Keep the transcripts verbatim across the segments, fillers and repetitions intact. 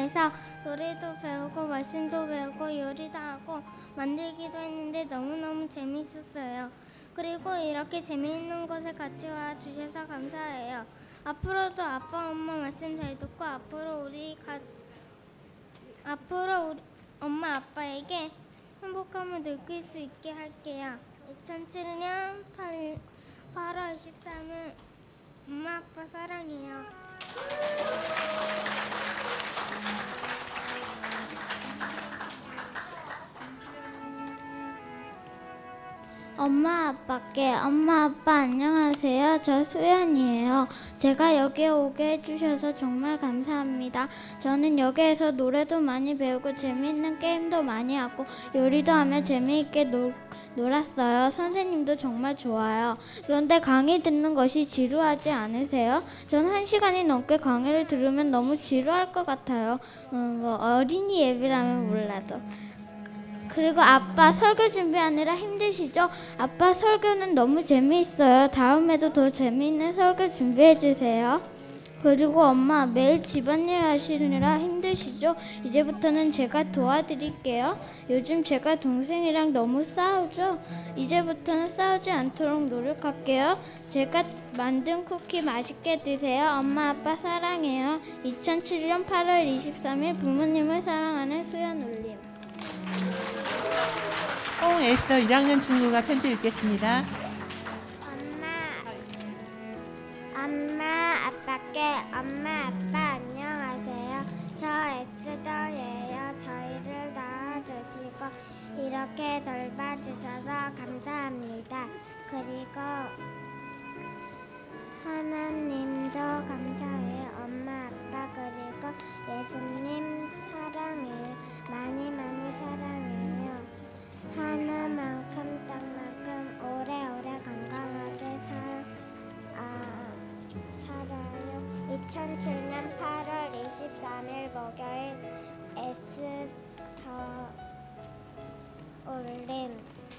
안에서 노래도 배우고 말씀도 배우고 요리도 하고 만들기도 했는데 너무너무 재미있었어요. 그리고 이렇게 재미있는 곳에 같이 와주셔서 감사해요. 앞으로도 아빠 엄마 말씀 잘 듣고 앞으로 우리 가, 앞으로 우리 엄마 아빠에게 행복함을 느낄 수 있게 할게요. 이천칠 년 팔월 이십삼일 엄마 아빠 사랑해요. 엄마 아빠께 엄마 아빠 안녕하세요. 저 수연이에요. 제가 여기에 오게 해주셔서 정말 감사합니다. 저는 여기에서 노래도 많이 배우고 재미있는 게임도 많이 하고 요리도 하며 재미있게 놀, 놀았어요. 선생님도 정말 좋아요. 그런데 강의 듣는 것이 지루하지 않으세요? 전 한 시간이 넘게 강의를 들으면 너무 지루할 것 같아요. 음, 뭐 어린이 예비라면 몰라도. 그리고 아빠 설교 준비하느라 힘드시죠? 아빠 설교는 너무 재미있어요. 다음에도 더 재미있는 설교 준비해주세요. 그리고 엄마 매일 집안일 하시느라 힘드시죠? 이제부터는 제가 도와드릴게요. 요즘 제가 동생이랑 너무 싸우죠? 이제부터는 싸우지 않도록 노력할게요. 제가 만든 쿠키 맛있게 드세요. 엄마 아빠 사랑해요. 이천칠 년 팔월 이십삼일 부모님을 사랑하는 수연 올림. 홍에서 일 학년 친구가 편지 읽겠습니다. 엄마, 엄마, 아빠께 엄마, 아빠 안녕하세요. 저 엑스더예요. 저희를 낳아주시고 이렇게 돌봐주셔서 감사합니다. 그리고 하나님도 감사해요. 엄마, 아빠 그리고 예수님 사랑해요. 많이 많이 사랑해요. 하나만큼 땅만큼 오래오래 건강하게 사, 아, 살아요. 이천칠 년 팔월 이십삼일 목요일 에스더 올림.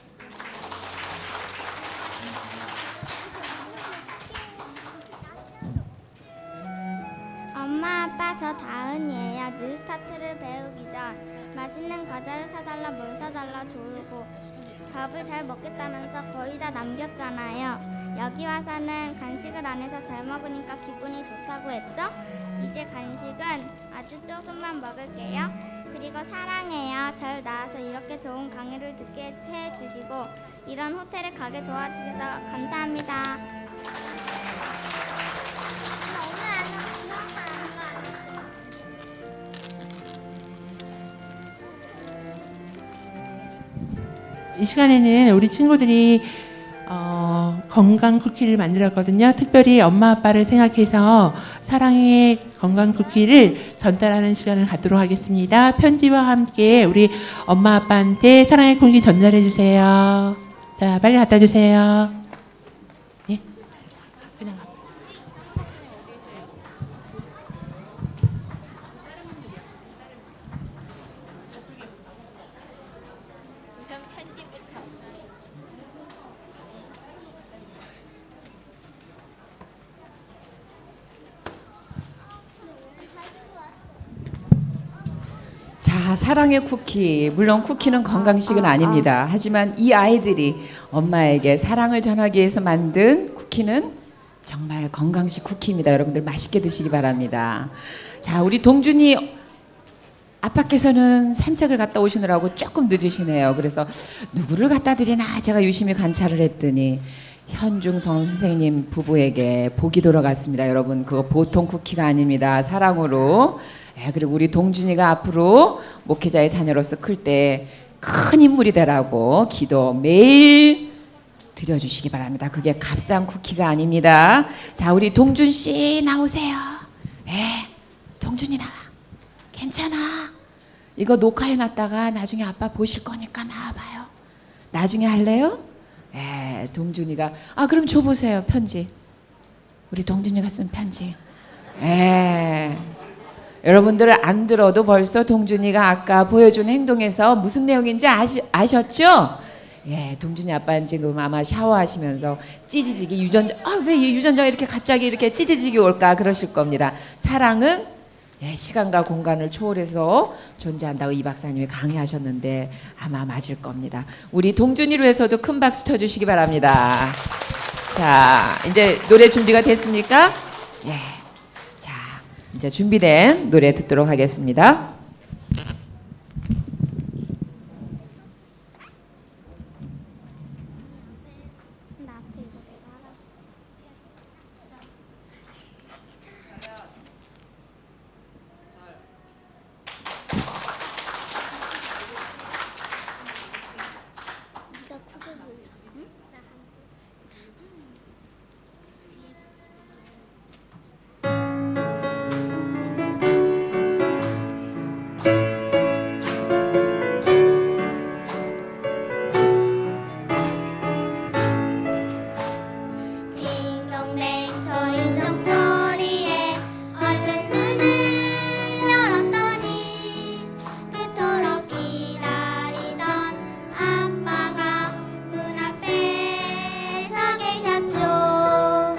엄마 아빠 저 다은이에요. 뉴스타트를 배우기 전 맛있는 과자를 사달라 뭘 사달라 조르고 밥을 잘 먹겠다면서 거의 다 남겼잖아요. 여기 와서는 간식을 안 해서 잘 먹으니까 기분이 좋다고 했죠? 이제 간식은 아주 조금만 먹을게요. 그리고 사랑해요. 절 낳아서 이렇게 좋은 강의를 듣게 해주시고 이런 호텔에 가게 도와주셔서 감사합니다. 이 시간에는 우리 친구들이 어, 건강 쿠키를 만들었거든요. 특별히 엄마 아빠를 생각해서 사랑의 건강 쿠키를 전달하는 시간을 갖도록 하겠습니다. 편지와 함께 우리 엄마 아빠한테 사랑의 쿠키 전달해 주세요. 자, 빨리 갖다 주세요. 예? 그냥 갖다. 자, 사랑의 쿠키. 물론 쿠키는 건강식은 아닙니다. 하지만 이 아이들이 엄마에게 사랑을 전하기 위해서 만든 쿠키는 정말 건강식 쿠키입니다. 여러분들 맛있게 드시기 바랍니다. 자, 우리 동준이 아빠께서는 산책을 갔다 오시느라고 조금 늦으시네요. 그래서 누구를 갖다 드리나 제가 유심히 관찰을 했더니 현중성 선생님 부부에게 복이 돌아갔습니다. 여러분, 그거 보통 쿠키가 아닙니다. 사랑으로. 예, 그리고 우리 동준이가 앞으로 목회자의 자녀로서 클 때 큰 인물이 되라고 기도 매일 드려주시기 바랍니다. 그게 값싼 쿠키가 아닙니다. 자, 우리 동준 씨 나오세요. 예, 동준이 나와. 괜찮아. 이거 녹화해놨다가 나중에 아빠 보실 거니까 나와봐요. 나중에 할래요? 예, 동준이가 아 그럼 줘보세요. 편지. 우리 동준이가 쓴 편지. 예. 여러분들 안 들어도 벌써 동준이가 아까 보여준 행동에서 무슨 내용인지 아시, 아셨죠? 예, 동준이 아빠는 지금 아마 샤워하시면서 찌지직이 유전자, 아, 왜 유전자가 이렇게 갑자기 이렇게 찌지직이 올까 그러실 겁니다. 사랑은 예, 시간과 공간을 초월해서 존재한다고 이 박사님이 강의하셨는데 아마 맞을 겁니다. 우리 동준이로 해서도 큰 박수 쳐주시기 바랍니다. 자, 이제 노래 준비가 됐습니까? 예. 자, 이제 준비된 노래 듣도록 하겠습니다. 딩동댕 초인종 소리에 얼른 문을 열었더니 그토록 기다리던 아빠가 문 앞에 서 계셨죠.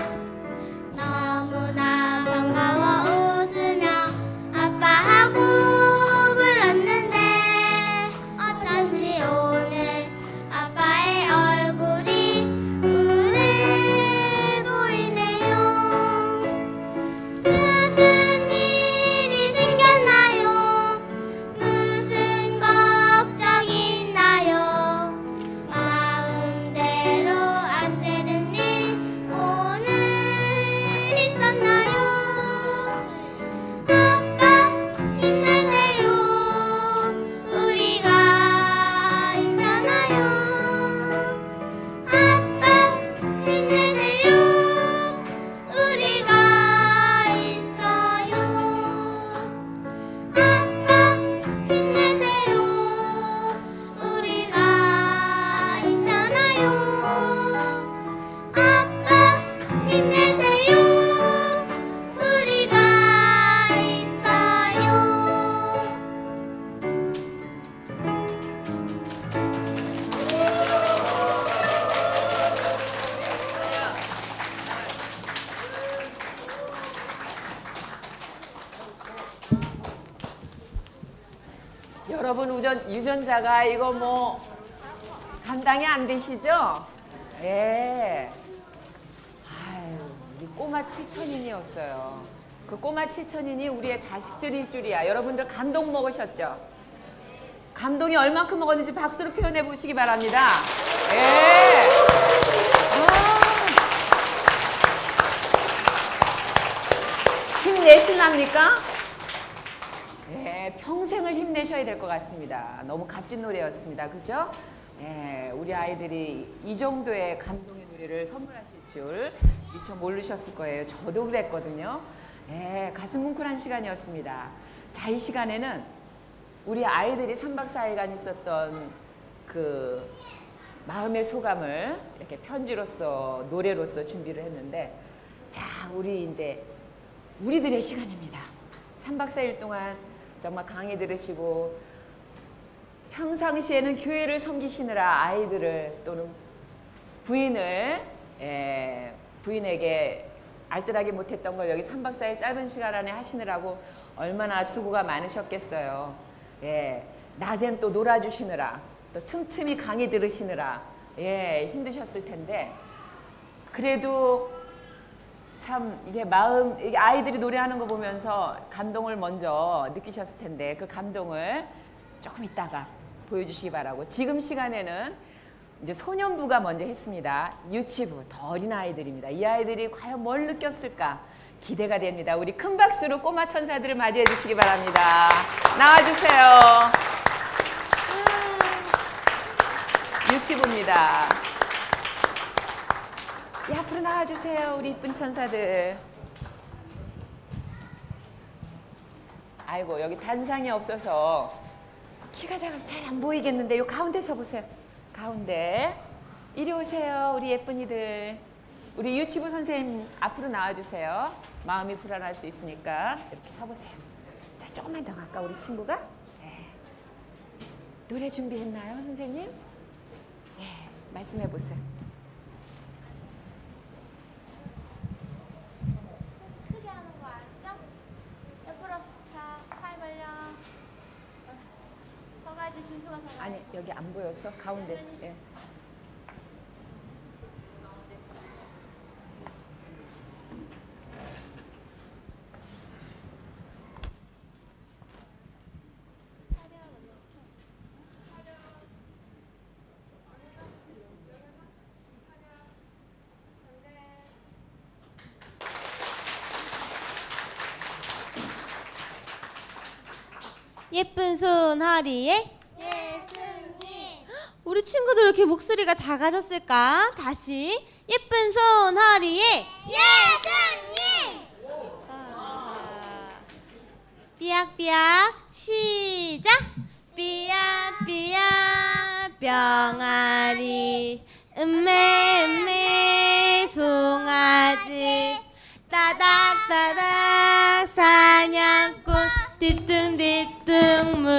너무나 반가워 웃으며 아빠하고 불렀는데 어쩐지 오늘 아빠의 얼굴이 우울해 보이네요. 무슨 일이 생겼나요? 무슨 걱정 있나요? 마음대로 안 되는 일 오늘 있었나요? 아빠 힘내세요. 우리가 있잖아요. 아빠 힘내세요. 우리가 있어요. 아빠 힘내세요. 우리가 있잖아요. 아빠 힘내세요. 우리가 있어요. 여러분 우전, 유전자가 이거 뭐 감당이 안 되시죠? 예. 아유, 우리 꼬마 칠천인이었어요. 그 꼬마 칠천인이 우리의 자식들일 줄이야. 여러분들 감동 먹으셨죠? 감동이 얼만큼 먹었는지 박수로 표현해 보시기 바랍니다. 예. 아. 힘내시납니까? 예, 평생을 힘내셔야 될 것 같습니다. 너무 값진 노래였습니다. 그죠? 예, 우리 아이들이 이 정도의 감동의 노래를 선물하실 줄 미처 모르셨을 거예요. 저도 그랬거든요. 예, 가슴 뭉클한 시간이었습니다. 자, 이 시간에는 우리 아이들이 삼 박 사 일간 있었던 그 마음의 소감을 이렇게 편지로서 노래로서 준비를 했는데, 자, 우리 이제 우리들의 시간입니다. 삼 박 사 일 동안 정말 강의 들으시고 평상시에는 교회를 섬기시느라 아이들을 또는 부인을 예, 부인에게 알뜰하게 못했던 걸 여기 삼 박 사 일 짧은 시간 안에 하시느라고 얼마나 수고가 많으셨겠어요. 예, 낮엔 또 놀아주시느라 또 틈틈이 강의 들으시느라 예, 힘드셨을 텐데, 그래도 참 이게 마음, 이게 아이들이 노래하는 거 보면서 감동을 먼저 느끼셨을 텐데 그 감동을 조금 있다가 보여주시기 바라고, 지금 시간에는 이제 소년부가 먼저 했습니다. 유치부, 더 어린 아이들입니다. 이 아이들이 과연 뭘 느꼈을까 기대가 됩니다. 우리 큰 박수로 꼬마 천사들을 맞이해 주시기 바랍니다. 나와주세요. 유치부입니다. 예, 앞으로 나와주세요. 우리 이쁜 천사들. 아이고, 여기 단상이 없어서 키가 작아서 잘 안 보이겠는데 요 가운데 서 보세요. 가운데. 이리 오세요. 우리 예쁜이들. 우리 유치부 선생님 앞으로 나와주세요. 마음이 불안할 수 있으니까 이렇게 서보세요. 자, 조금만 더 갈까 우리 친구가? 네. 노래 준비했나요, 선생님? 예, 말씀해 보세요. 크게 하는 거 알죠? 옆으로. 자, 아니 여기 안 보였어? 가운데. 예. 예쁜 손 허리에 예수님. 우리 친구들 왜 이렇게 목소리가 작아졌을까? 다시 예쁜 손 허리에 예수님. 아, 삐약삐약 시작. 삐약삐약 병아리 음메 음메 송아지 따닥따닥 사냥꾼 뒤뚱뒤뚱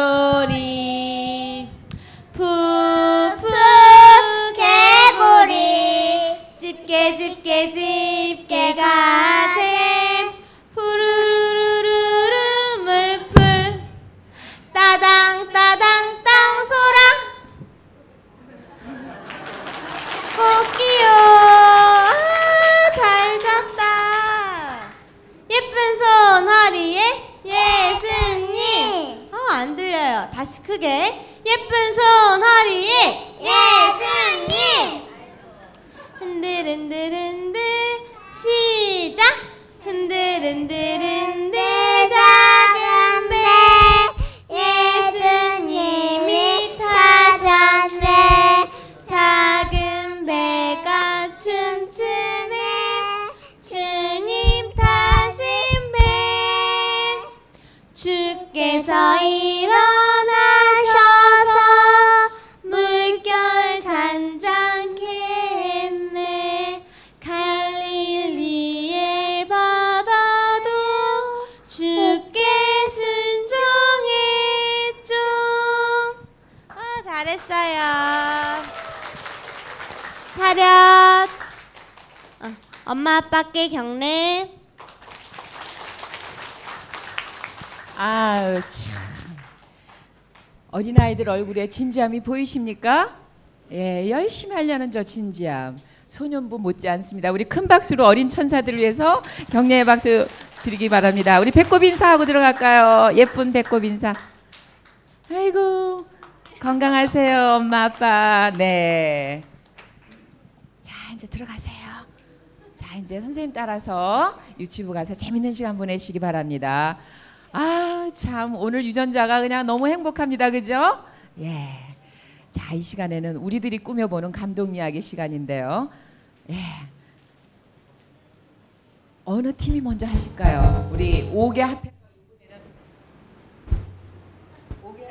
물오리 푸푸 개구리. 집게 집게 집게 가재 푸르르르르르 물풀 따당 따당 땅소라 꽃기요. 아, 잘 잡다. 예쁜 손 허리에 예수님. 어, 안 들려요. 다시 크게. 예쁜 손 허리에 예수님. 흔들흔들흔들 시작. 흔들흔들흔들 작은 배 예수님이 타셨네. 작은 배가 춤추네. 주님 타신 배 주께서 일어나셔서 물결 잔잔케 했네. 갈릴리의 바다도 주께 순종했죠. 아, 잘했어요. 차렷. 어, 엄마 아빠께 경례. 아유 참. 어린아이들 얼굴에 진지함이 보이십니까? 예, 열심히 하려는 저 진지함. 소년부 못지 않습니다. 우리 큰 박수로 어린 천사들을 위해서 격려의 박수 드리기 바랍니다. 우리 배꼽 인사하고 들어갈까요? 예쁜 배꼽 인사. 아이고 건강하세요 엄마 아빠. 네. 자 이제 들어가세요. 자 이제 선생님 따라서 유치부 가서 재밌는 시간 보내시기 바랍니다. 아 참 오늘 유전자가 그냥 너무 행복합니다. 그죠? 예. 자, 이 시간에는 우리들이 꾸며보는 감동 이야기 시간인데요. 예. 어느 팀이 먼저 하실까요? 우리 옥의 합회 옥의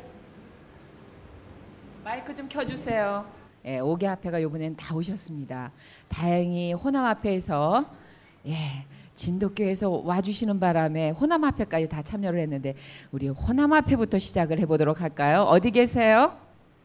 마이크 좀 켜주세요. 예, 옥의 합회가 이번엔 다 오셨습니다. 다행히 호남합회에서 예. 진돗교에서 와주시는 바람에 호남합회까지 다 참여를 했는데 우리 호남합회부터 시작을 해보도록 할까요? 어디 계세요?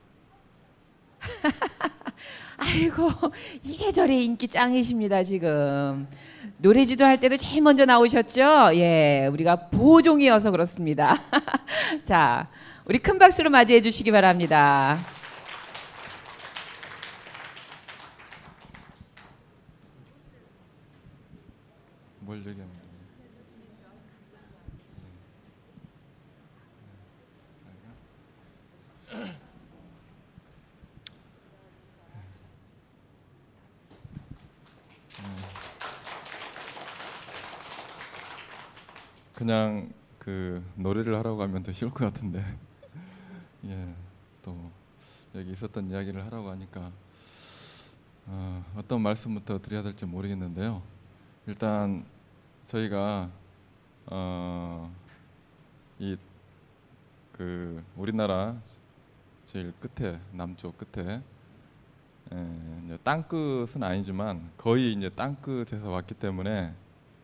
아이고 이래저래 인기 짱이십니다. 지금 노래지도 할 때도 제일 먼저 나오셨죠? 예, 우리가 보종이어서 그렇습니다. 자, 우리 큰 박수로 맞이해 주시기 바랍니다. 뭘 얘기하는 거예요? 그냥 그 노래를 하라고 하면 더 쉬울 것 같은데 예, 또 여기 있었던 이야기를 하라고 하니까 어, 어떤 말씀부터 드려야 될지 모르겠는데요. 일단 저희가 어, 이 그 우리나라 제일 끝에 남쪽 끝에 에, 이제 땅끝은 아니지만 거의 이제 땅끝에서 왔기 때문에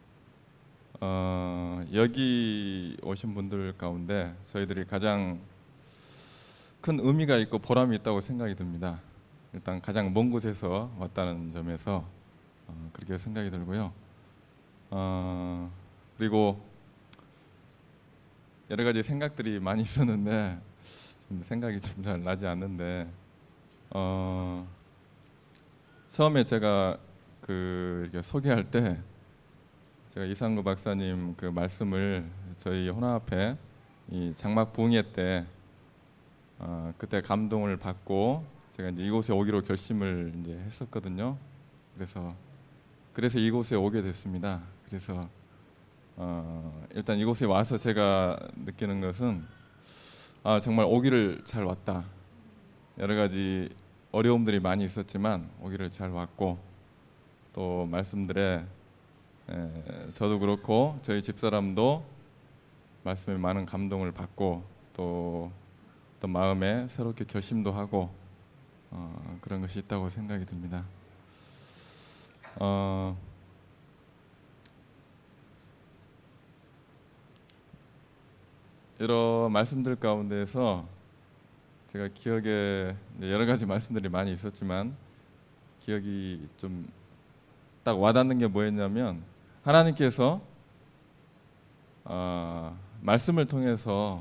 어, 여기 오신 분들 가운데 저희들이 가장 큰 의미가 있고 보람이 있다고 생각이 듭니다. 일단 가장 먼 곳에서 왔다는 점에서 어, 그렇게 생각이 들고요. 어, 그리고 여러 가지 생각들이 많이 있었는데 좀 생각이 좀 잘 나지 않는데 어, 처음에 제가 그 이렇게 소개할 때 제가 이상구 박사님 그 말씀을 저희 혼합회 이 장막 부흥회 때 어, 그때 감동을 받고 제가 이제 이곳에 오기로 결심을 이제 했었거든요. 그래서 그래서 이곳에 오게 됐습니다. 그래서 어, 일단 이곳에 와서 제가 느끼는 것은 아, 정말 오기를 잘 왔다. 여러 가지 어려움들이 많이 있었지만 오기를 잘 왔고 또 말씀들에 에, 저도 그렇고 저희 집사람도 말씀에 많은 감동을 받고 또 어떤 마음에 새롭게 결심도 하고 어, 그런 것이 있다고 생각이 듭니다. 어, 여러 말씀들 가운데서 제가 기억에 여러 가지 말씀들이 많이 있었지만 기억이 좀 딱 와닿는 게 뭐였냐면 하나님께서 어, 말씀을 통해서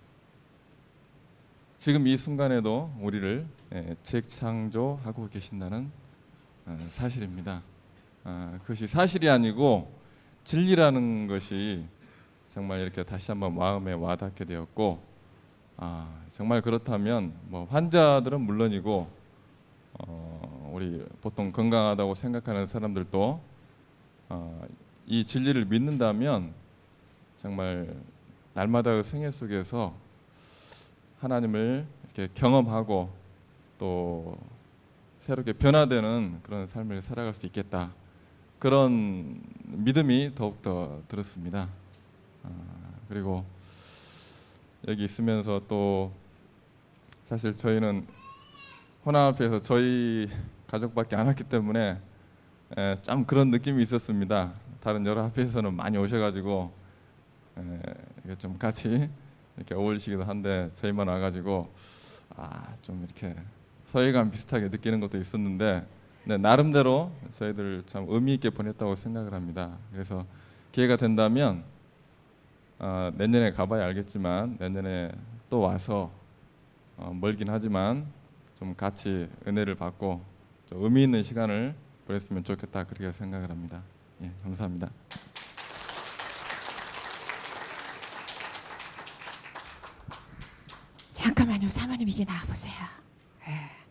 지금 이 순간에도 우리를 예, 재창조하고 계신다는 어, 사실입니다. 어, 그것이 사실이 아니고 진리라는 것이 정말 이렇게 다시 한번 마음에 와닿게 되었고 아, 정말 그렇다면 뭐 환자들은 물론이고 어, 우리 보통 건강하다고 생각하는 사람들도 어, 이 진리를 믿는다면 정말 날마다의 생애 속에서 하나님을 이렇게 경험하고 또 새롭게 변화되는 그런 삶을 살아갈 수 있겠다. 그런 믿음이 더욱더 들었습니다. 아, 그리고 여기 있으면서 또 사실 저희는 혼합에서 저희 가족밖에 안 왔기 때문에 에, 좀 그런 느낌이 있었습니다. 다른 여러 합회에서는 많이 오셔가지고 에, 좀 같이 이렇게 어울리시기도 한데 저희만 와가지고 아, 좀 이렇게 서해감 비슷하게 느끼는 것도 있었는데 네, 나름대로 저희들 참 의미 있게 보냈다고 생각을 합니다. 그래서 기회가 된다면 어, 내년에 가봐야 알겠지만 내년에 또 와서 어, 멀긴 하지만 좀 같이 은혜를 받고 좀 의미 있는 시간을 보냈으면 좋겠다 그렇게 생각을 합니다. 예, 감사합니다. 잠깐만요, 사모님 이제 나와보세요. 예.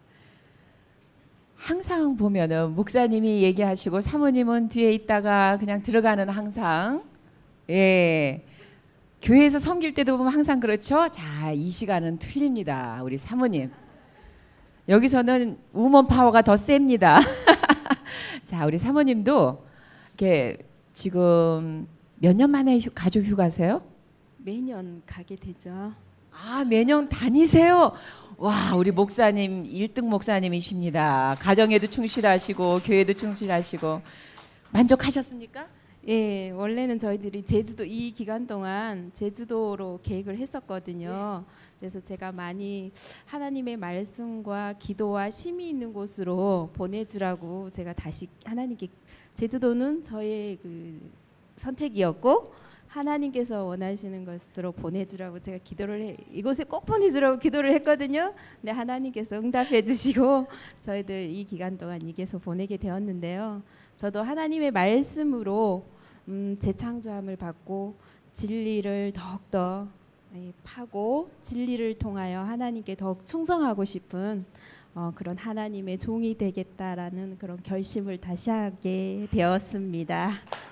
항상 보면은 목사님이 얘기하시고 사모님은 뒤에 있다가 그냥 들어가는 항상 예. 교회에서 섬길 때도 보면 항상 그렇죠. 자, 이 시간은 틀립니다. 우리 사모님. 여기서는 우먼 파워가 더 셉니다. 자, 우리 사모님도 이렇게 지금 몇 년 만에 휴, 가족 휴가세요? 매년 가게 되죠. 아, 매년 다니세요? 와, 우리 목사님 일 등 목사님이십니다. 가정에도 충실하시고 교회도 충실하시고 만족하셨습니까? 예, 원래는 저희들이 제주도 이 기간 동안 제주도로 계획을 했었거든요. 그래서 제가 많이 하나님의 말씀과 기도와 쉼이 있는 곳으로 보내주라고 제가 다시 하나님께 제주도는 저의 그 선택이었고 하나님께서 원하시는 것으로 보내주라고 제가 기도를 해, 이곳에 꼭 보내주라고 기도를 했거든요. 근데 하나님께서 응답해 주시고 저희들 이 기간 동안 이곳에서 보내게 되었는데요. 저도 하나님의 말씀으로 음, 재창조함을 받고 진리를 더욱더 파고 진리를 통하여 하나님께 더욱 충성하고 싶은 어, 그런 하나님의 종이 되겠다라는 그런 결심을 다시 하게 되었습니다.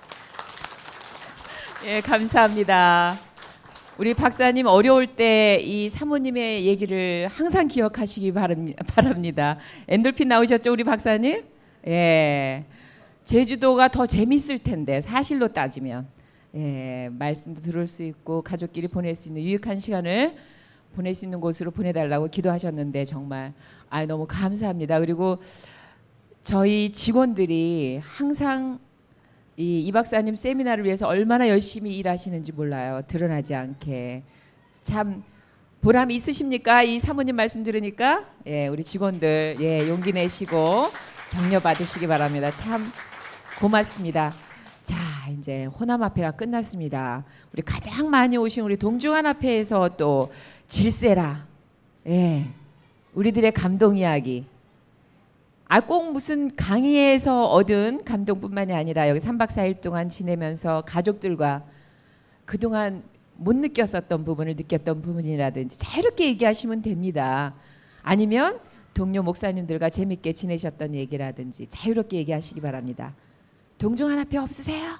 예, 감사합니다. 우리 박사님 어려울 때 이 사모님의 얘기를 항상 기억하시기 바랍니다. 엔돌핀 나오셨죠, 우리 박사님? 예. 제주도가 더 재밌을 텐데 사실로 따지면 예, 말씀도 들을 수 있고 가족끼리 보낼 수 있는 유익한 시간을 보낼 수 있는 곳으로 보내달라고 기도하셨는데 정말 아, 너무 감사합니다. 그리고 저희 직원들이 항상 이, 이 박사님 세미나를 위해서 얼마나 열심히 일하시는지 몰라요. 드러나지 않게. 참 보람이 있으십니까? 이 사모님 말씀 들으니까 예, 우리 직원들 예, 용기 내시고 격려 받으시기 바랍니다. 참 고맙습니다. 자, 이제 호남합회가 끝났습니다. 우리 가장 많이 오신 우리 동중한 합회에서 또 질세라 예, 우리들의 감동 이야기. 아, 꼭 무슨 강의에서 얻은 감동뿐만이 아니라 여기 삼 박 사 일 동안 지내면서 가족들과 그동안 못 느꼈었던 부분을 느꼈던 부분이라든지 자유롭게 얘기하시면 됩니다. 아니면 동료 목사님들과 재밌게 지내셨던 얘기라든지 자유롭게 얘기하시기 바랍니다. 동중 하나 표 없으세요?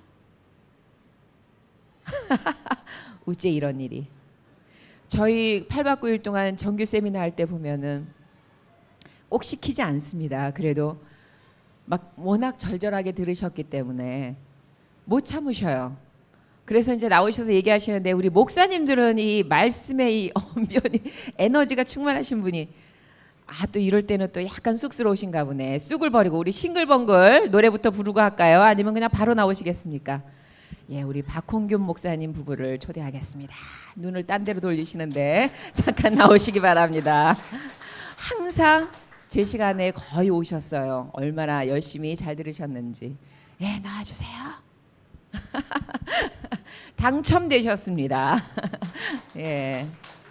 우째 이런 일이. 저희 팔 박 구 일 동안 정규 세미나 할 때 보면은 꼭 시키지 않습니다. 그래도 막 워낙 절절하게 들으셨기 때문에 못 참으셔요. 그래서 이제 나오셔서 얘기하시는데 우리 목사님들은 이 말씀의 이 언변이 에너지가 충만하신 분이 아, 또 이럴 때는 또 약간 쑥스러우신가 보네. 쑥을 버리고 우리 싱글벙글 노래부터 부르고 할까요? 아니면 그냥 바로 나오시겠습니까? 예, 우리 박홍균 목사님 부부를 초대하겠습니다. 눈을 딴 데로 돌리시는데 잠깐 나오시기 바랍니다. 항상 제 시간에 거의 오셨어요. 얼마나 열심히 잘 들으셨는지. 예, 나와주세요. 당첨되셨습니다. 예.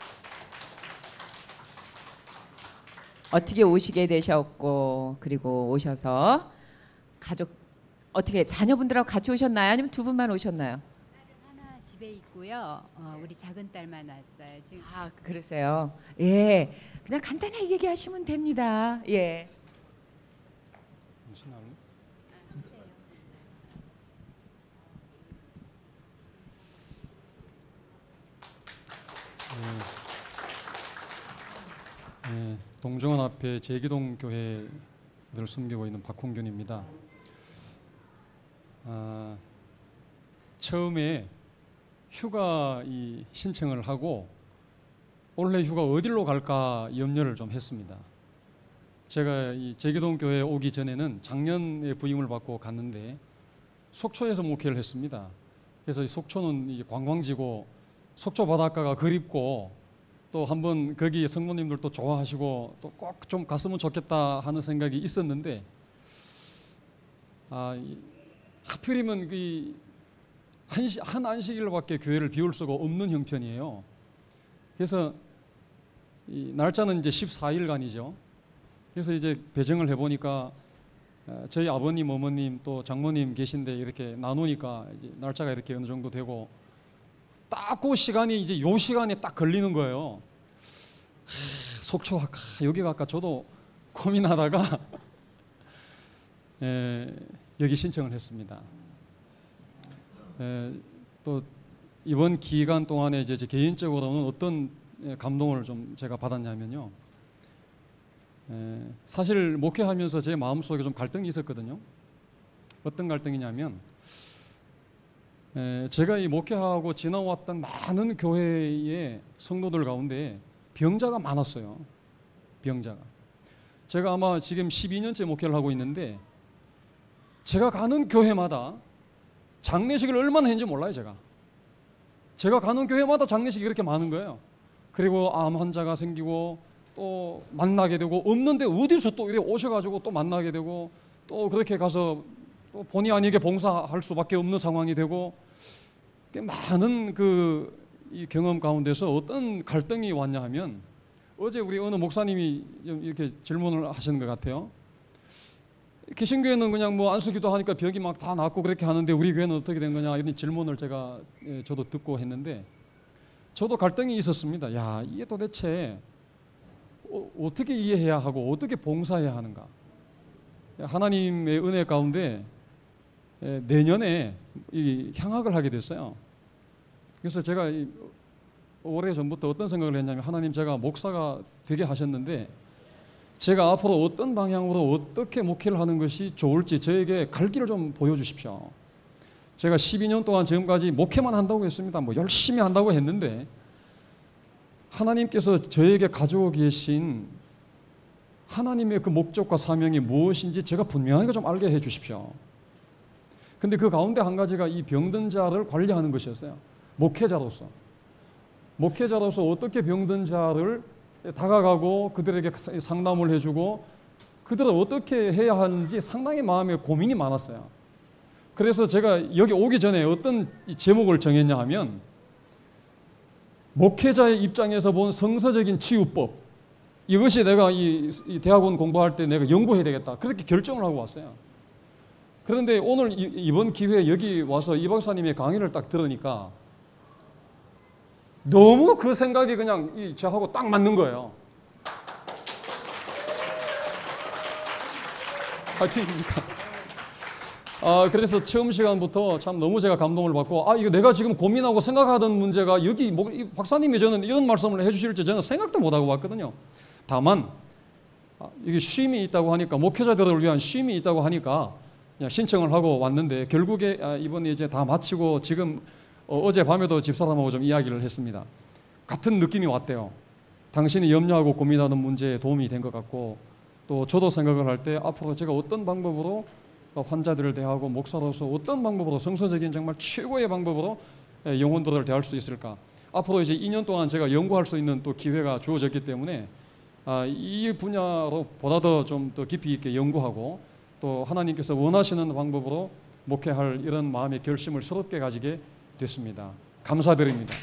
어떻게 오시게 되셨고 그리고 오셔서 가족 어떻게 자녀분들하고 같이 오셨나요? 아니면 두 분만 오셨나요? 하나 집에 있고요. 어, 우리 작은 딸만 왔어요. 지금. 아, 그러세요. 예, 그냥 간단하게 얘기하시면 됩니다. 예. 네, 동중원 앞에 제기동 교회를 섬기고 있는 박홍균입니다. 아, 처음에 휴가 이 신청을 하고 올해 휴가 어디로 갈까 염려를 좀 했습니다. 제가 이 제기동 교회에 오기 전에는 작년에 부임을 받고 갔는데 속초에서 목회를 했습니다. 그래서 이 속초는 이 관광지고 속초 바닷가가 그립고 또 한번 거기 성도님들도 좋아하시고 또 꼭 좀 갔으면 좋겠다 하는 생각이 있었는데 아, 이, 하필이면 그 한, 한 안식일밖에 교회를 비울 수가 없는 형편이에요. 그래서 이 날짜는 이제 십사 일간이죠. 그래서 이제 배정을 해보니까 저희 아버님, 어머님 또 장모님 계신데 이렇게 나누니까 이제 날짜가 이렇게 어느 정도 되고 딱 그 시간이 이제 요 시간에 딱 걸리는 거예요. 하, 속초 갈까 여기 갈까 저도 고민하다가 에, 여기 신청을 했습니다. 에, 또 이번 기간 동안에 이제 제 개인적으로는 어떤 감동을 좀 제가 받았냐면요. 에, 사실 목회하면서 제 마음속에 좀 갈등이 있었거든요. 어떤 갈등이냐면 에, 제가 이 목회하고 지나왔던 많은 교회의 성도들 가운데 병자가 많았어요. 병자가. 제가 아마 지금 십이 년째 목회를 하고 있는데 제가 가는 교회마다 장례식을 얼마나 했는지 몰라요. 제가 제가 가는 교회마다 장례식이 이렇게 많은 거예요. 그리고 암 환자가 생기고 또 만나게 되고 없는데 어디서 또 이렇게 오셔가지고 또 만나게 되고 또 그렇게 가서 또 본의 아니게 봉사할 수밖에 없는 상황이 되고 많은 그 이 경험 가운데서 어떤 갈등이 왔냐 하면 어제 우리 어느 목사님이 좀 이렇게 질문을 하시는 것 같아요. 개신교회는 그냥 뭐 안수기도 하니까 벽이 막 다 낫고 그렇게 하는데 우리 교회는 어떻게 된 거냐 이런 질문을 제가 예, 저도 듣고 했는데 저도 갈등이 있었습니다. 야, 이게 도대체 어, 어떻게 이해해야 하고 어떻게 봉사해야 하는가. 하나님의 은혜 가운데 예, 내년에 이 향학을 하게 됐어요. 그래서 제가 이 오래 전부터 어떤 생각을 했냐면 하나님 제가 목사가 되게 하셨는데 제가 앞으로 어떤 방향으로 어떻게 목회를 하는 것이 좋을지 저에게 갈 길을 좀 보여주십시오. 제가 십이 년 동안 지금까지 목회만 한다고 했습니다. 뭐 열심히 한다고 했는데 하나님께서 저에게 가지고 계신 하나님의 그 목적과 사명이 무엇인지 제가 분명하게 좀 알게 해 주십시오. 근데 그 가운데 한 가지가 이 병든 자를 관리하는 것이었어요. 목회자로서. 목회자로서 어떻게 병든 자를 다가가고 그들에게 상담을 해주고 그들을 어떻게 해야 하는지 상당히 마음에 고민이 많았어요. 그래서 제가 여기 오기 전에 어떤 제목을 정했냐 하면 목회자의 입장에서 본 성서적인 치유법 이것이 내가 이, 이 대학원 공부할 때 내가 연구해야 되겠다. 그렇게 결정을 하고 왔어요. 그런데 오늘 이, 이번 기회에 여기 와서 이 박사님의 강의를 딱 들으니까 너무 그 생각이 그냥 이 저하고 딱 맞는 거예요. 하여튼입니까? 아, 그래서 처음 시간부터 참 너무 제가 감동을 받고, 아, 이거 내가 지금 고민하고 생각하던 문제가 여기 뭐, 이 박사님이 저는 이런 말씀을 해주실지 저는 생각도 못하고 왔거든요. 다만, 아, 이게 쉼이 있다고 하니까, 목회자들을 위한 쉼이 있다고 하니까 그냥 신청을 하고 왔는데, 결국에 아, 이번에 이제 다 마치고 지금 어, 어제 밤에도 집사람하고 좀 이야기를 했습니다. 같은 느낌이 왔대요. 당신이 염려하고 고민하는 문제에 도움이 된 것 같고, 또 저도 생각을 할 때 앞으로 제가 어떤 방법으로 환자들을 대하고 목사로서 어떤 방법으로 성서적인 정말 최고의 방법으로 영혼들을 대할 수 있을까. 앞으로 이제 이 년 동안 제가 연구할 수 있는 또 기회가 주어졌기 때문에 아, 이 분야로 보다 더 좀 더 깊이 있게 연구하고 또 하나님께서 원하시는 방법으로 목회할 이런 마음의 결심을 새롭게 가지게 됐습니다. 감사드립니다.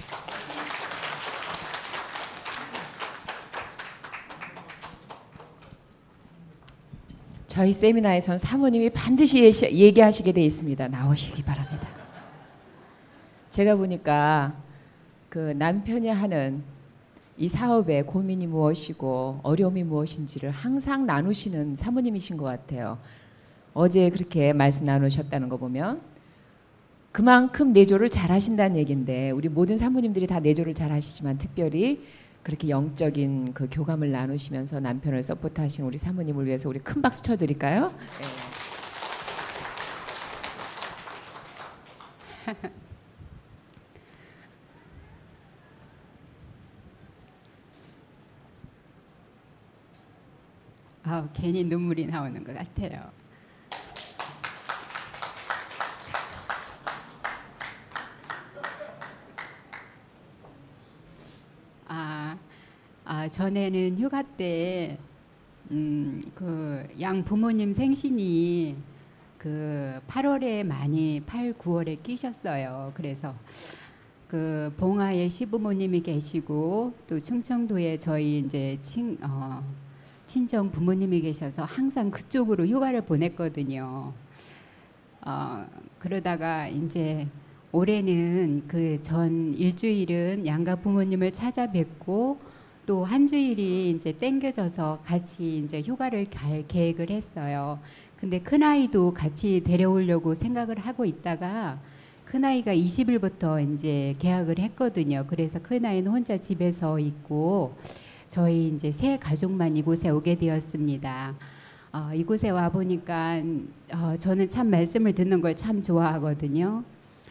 저희 세미나에선 사모님이 반드시 얘기하시게 돼 있습니다. 나오시기 바랍니다. 제가 보니까 그 남편이 하는 이 사업의 고민이 무엇이고 어려움이 무엇인지를 항상 나누시는 사모님이신 것 같아요. 어제 그렇게 말씀 나누셨다는 거 보면 그만큼 내조를 잘 하신다는 얘기인데, 우리 모든 사모님들이 다 내조를 잘 하시지만 특별히 그렇게 영적인 그 교감을 나누시면서 남편을 서포트하신 우리 사모님을 위해서 우리 큰 박수 쳐드릴까요? 네. 아, 괜히 눈물이 나오는 것 같아요. 아, 아 전에는 휴가 때 음, 그 양 부모님 생신이 그 팔월에 많이 팔, 구월에 끼셨어요. 그래서 그 봉화에 시부모님이 계시고 또 충청도에 저희 이제 친 어, 친정 부모님이 계셔서 항상 그쪽으로 휴가를 보냈거든요. 어, 그러다가 이제 올해는 그 전 일주일은 양가 부모님을 찾아뵙고 또 한 주일이 이제 땡겨져서 같이 이제 휴가를 갈 계획을 했어요. 근데 큰아이도 같이 데려오려고 생각을 하고 있다가 큰아이가 이십 일부터 이제 계약을 했거든요. 그래서 큰아이는 혼자 집에서 있고 저희 이제 세 가족만 이곳에 오게 되었습니다. 어, 이곳에 와 보니까 어, 저는 참 말씀을 듣는 걸 참 좋아하거든요.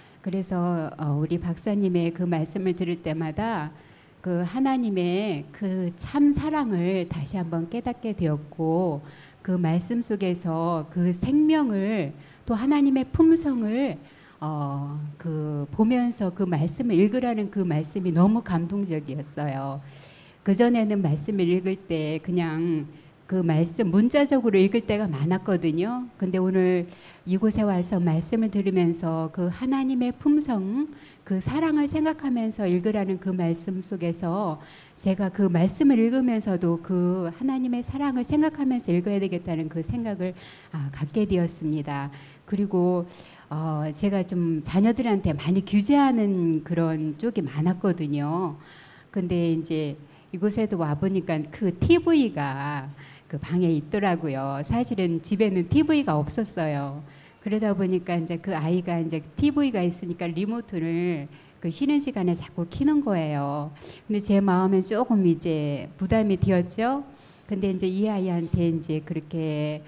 그래서 어, 우리 박사님의 그 말씀을 들을 때마다 그 하나님의 그 참 사랑을 다시 한번 깨닫게 되었고, 그 말씀 속에서 그 생명을 또 하나님의 품성을 어, 그 보면서 그 말씀을 읽으라는 그 말씀이 너무 감동적이었어요. 그전에는 말씀을 읽을 때 그냥 그 말씀 문자적으로 읽을 때가 많았거든요. 근데 오늘 이곳에 와서 말씀을 들으면서 그 하나님의 품성, 그 사랑을 생각하면서 읽으라는 그 말씀 속에서 제가 그 말씀을 읽으면서도 그 하나님의 사랑을 생각하면서 읽어야 되겠다는 그 생각을 아, 갖게 되었습니다. 그리고 어, 제가 좀 자녀들한테 많이 규제하는 그런 쪽이 많았거든요. 근데 이제 이곳에도 와보니까 그 티비가 그 방에 있더라고요. 사실은 집에는 티비가 없었어요. 그러다 보니까 이제 그 아이가 이제 티비가 있으니까 리모트를 그 쉬는 시간에 자꾸 켜는 거예요. 근데 제 마음에 조금 이제 부담이 되었죠. 근데 이제 이 아이한테 이제 그렇게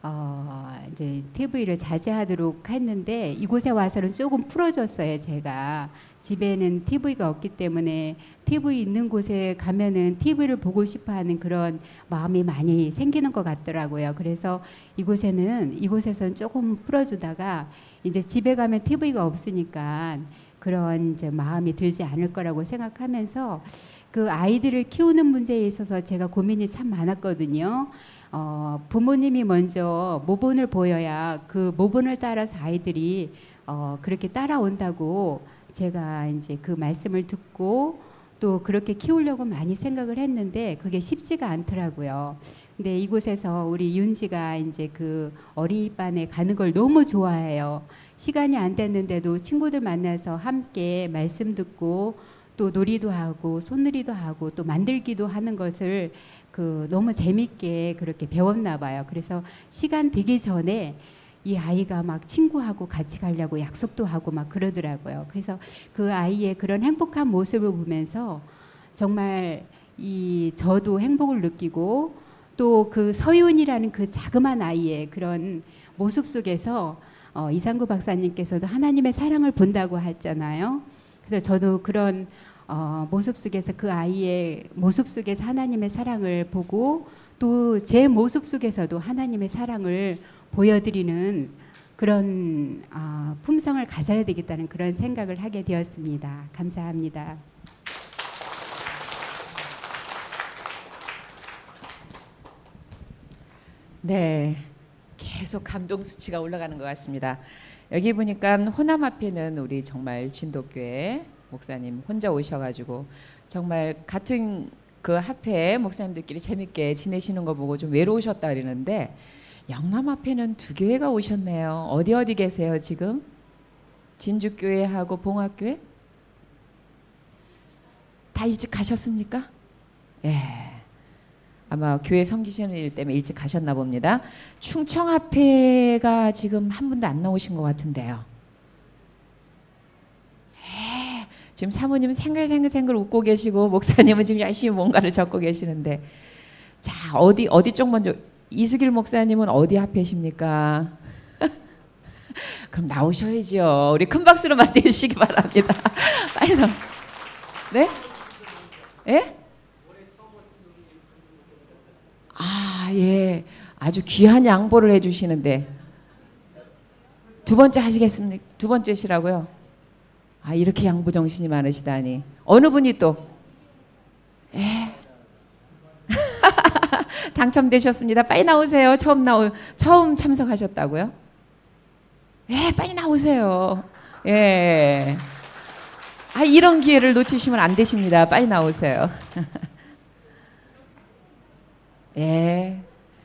어 이제 티비를 자제하도록 했는데 이곳에 와서는 조금 풀어줬어요. 제가 집에는 티비가 없기 때문에 티비 있는 곳에 가면은 티비를 보고 싶어하는 그런 마음이 많이 생기는 것 같더라고요. 그래서 이곳에는 이곳에서는 조금 풀어주다가 이제 집에 가면 티비가 없으니까 그런 이제 마음이 들지 않을 거라고 생각하면서 그 아이들을 키우는 문제에 있어서 제가 고민이 참 많았거든요. 어, 부모님이 먼저 모본을 보여야 그 모본을 따라서 아이들이 어, 그렇게 따라온다고 제가 이제 그 말씀을 듣고 또 그렇게 키우려고 많이 생각을 했는데 그게 쉽지가 않더라고요. 근데 이곳에서 우리 윤지가 이제 그 어린이반에 가는 걸 너무 좋아해요. 시간이 안 됐는데도 친구들 만나서 함께 말씀 듣고 또 놀이도 하고 손놀이도 하고 또 만들기도 하는 것을 그 너무 재밌게 그렇게 배웠나 봐요. 그래서 시간 되기 전에 이 아이가 막 친구하고 같이 가려고 약속도 하고 막 그러더라고요. 그래서 그 아이의 그런 행복한 모습을 보면서 정말 이 저도 행복을 느끼고 또 그 서윤이라는 그 자그마한 아이의 그런 모습 속에서 어, 이상구 박사님께서도 하나님의 사랑을 본다고 했잖아요. 그래서 저도 그런 어, 모습 속에서 그 아이의 모습 속에서 하나님의 사랑을 보고 또 제 모습 속에서도 하나님의 사랑을 보여드리는 그런 어, 품성을 가져야 되겠다는 그런 생각을 하게 되었습니다. 감사합니다. 네, 계속 감동 수치가 올라가는 것 같습니다. 여기 보니까 호남 앞에는 우리 정말 진도교회 목사님 혼자 오셔가지고 정말 같은 그 앞에 목사님들끼리 재밌게 지내시는 거 보고 좀 외로우셨다 그러는데 영남 앞에는 두 교회가 오셨네요. 어디 어디 계세요 지금? 진주교회하고 봉합교회? 다 일찍 가셨습니까? 예. 아마 교회 섬기시는 일 때문에 일찍 가셨나 봅니다. 충청 앞에가 지금 한 분도 안 나오신 것 같은데요. 에, 지금 사모님은 생글생글생글 웃고 계시고 목사님은 지금 열심히 뭔가를 적고 계시는데 자 어디 어디 쪽 먼저 이수길 목사님은 어디 앞에십니까? 그럼 나오셔야죠. 우리 큰 박수로 맞이해 주시기 바랍니다. 빨리 나와. 네? 예? 아, 예. 아주 귀한 양보를 해주시는데 두 번째 하시겠습니까? 두 번째시라고요? 아, 이렇게 양보 정신이 많으시다니. 어느 분이 또? 예. 당첨되셨습니다. 빨리 나오세요. 처음 나오 처음 참석하셨다고요? 예, 빨리 나오세요. 예. 아, 이런 기회를 놓치시면 안 되십니다. 빨리 나오세요. 예.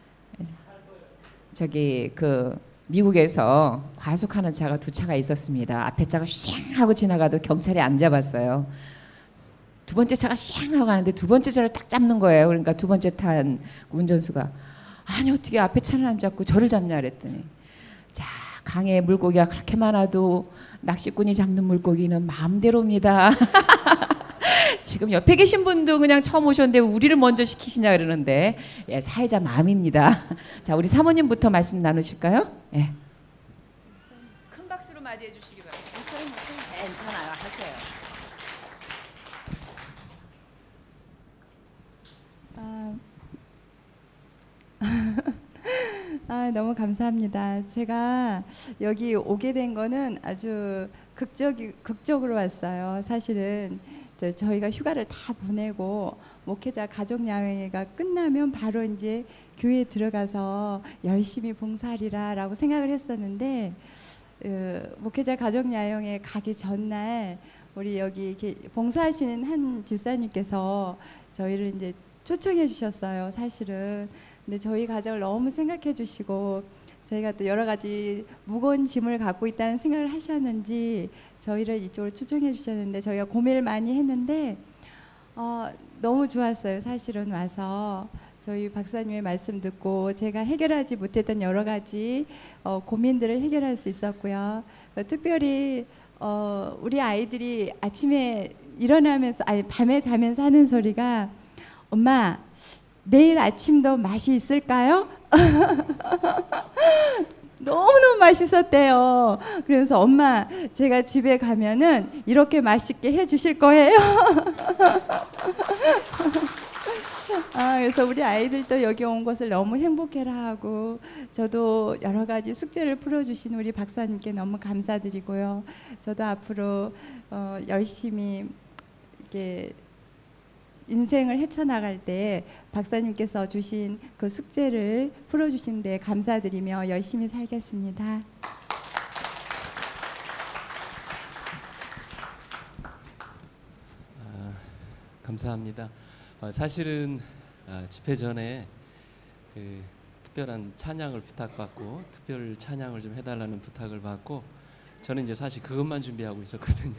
저기 그 미국에서 과속하는 차가 두 차가 있었습니다. 앞에 차가 쉥 하고 지나가도 경찰이 안 잡았어요. 두 번째 차가 쉥 하고 가는데 두 번째 차를 딱 잡는 거예요. 그러니까 두 번째 탄 운전수가 아니 어떻게 앞에 차는 안 잡고 저를 잡냐 그랬더니 자 강에 물고기가 그렇게 많아도 낚시꾼이 잡는 물고기는 마음대로입니다. 지금 옆에 계신 분도 그냥 처음 오셨는데 우리를 먼저 시키시냐 그러는데 예, 사회자 마음입니다. 자 우리 사모님부터 말씀 나누실까요? 예. 큰 박수로 맞이해 주시기 바랍니다. 괜찮아요. 하세요. 아, 아, 너무 감사합니다. 제가 여기 오게 된 거는 아주 극적이, 극적으로 왔어요. 사실은 저, 저희가 휴가를 다 보내고 목회자 가족야외가 끝나면 바로 이제 교회에 들어가서 열심히 봉사하리라 라고 생각을 했었는데 어, 목회자 가족야외에 가기 전날 우리 여기 이렇게 봉사하시는 한 집사님께서 저희를 이제 초청해 주셨어요. 사실은. 근데 저희 가정을 너무 생각해 주시고 저희가 또 여러 가지 무거운 짐을 갖고 있다는 생각을 하셨는지 저희를 이쪽으로 초청해 주셨는데 저희가 고민을 많이 했는데 어, 너무 좋았어요. 사실은 와서 저희 박사님의 말씀 듣고 제가 해결하지 못했던 여러 가지 어, 고민들을 해결할 수 있었고요. 어, 특별히 어, 우리 아이들이 아침에 일어나면서 아니 밤에 자면서 하는 소리가 엄마 내일 아침도 맛이 있을까요? 너무너무 맛있었대요. 그래서 엄마 제가 집에 가면은 이렇게 맛있게 해주실 거예요. 아, 그래서 우리 아이들도 여기 온 것을 너무 행복해라 하고 저도 여러 가지 숙제를 풀어주신 우리 박사님께 너무 감사드리고요. 저도 앞으로 어, 열심히 이렇게 인생을 헤쳐나갈 때 박사님께서 주신 그 숙제를 풀어주신 데 감사드리며 열심히 살겠습니다. 아, 감사합니다. 어, 사실은 어, 집회 전에 그 특별한 찬양을 부탁받고 특별 찬양을 좀 해달라는 부탁을 받고 저는 이제 사실 그것만 준비하고 있었거든요.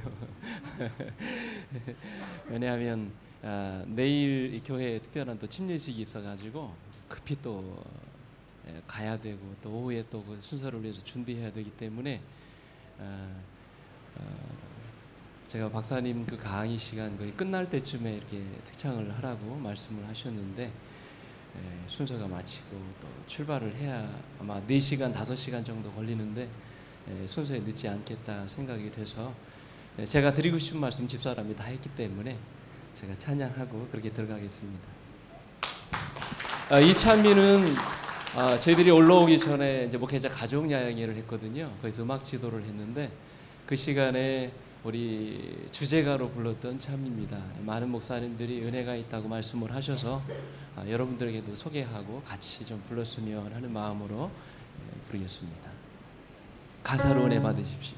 왜냐하면 어, 내일 이 교회에 특별한 또 침례식이 있어가지고 급히 또 예, 가야 되고 또 오후에 또 그 순서를 위해서 준비해야 되기 때문에 어, 어, 제가 박사님 그 강의 시간 거의 끝날 때쯤에 이렇게 특창을 하라고 말씀을 하셨는데 예, 순서가 마치고 또 출발을 해야 아마 네 시간, 다섯 시간 정도 걸리는데 예, 순서에 늦지 않겠다 생각이 돼서 예, 제가 드리고 싶은 말씀 집사람이 다 했기 때문에 제가 찬양하고 그렇게 들어가겠습니다. 아, 이 찬미는 아, 저희들이 올라오기 전에 이제 목회자 가족 야영회를 했거든요. 거기서 음악 지도를 했는데 그 시간에 우리 주제가로 불렀던 찬미입니다. 많은 목사님들이 은혜가 있다고 말씀을 하셔서 아, 여러분들에게도 소개하고 같이 좀 불렀으면 하는 마음으로 예, 부르겠습니다. 가사로 은혜 받으십시오.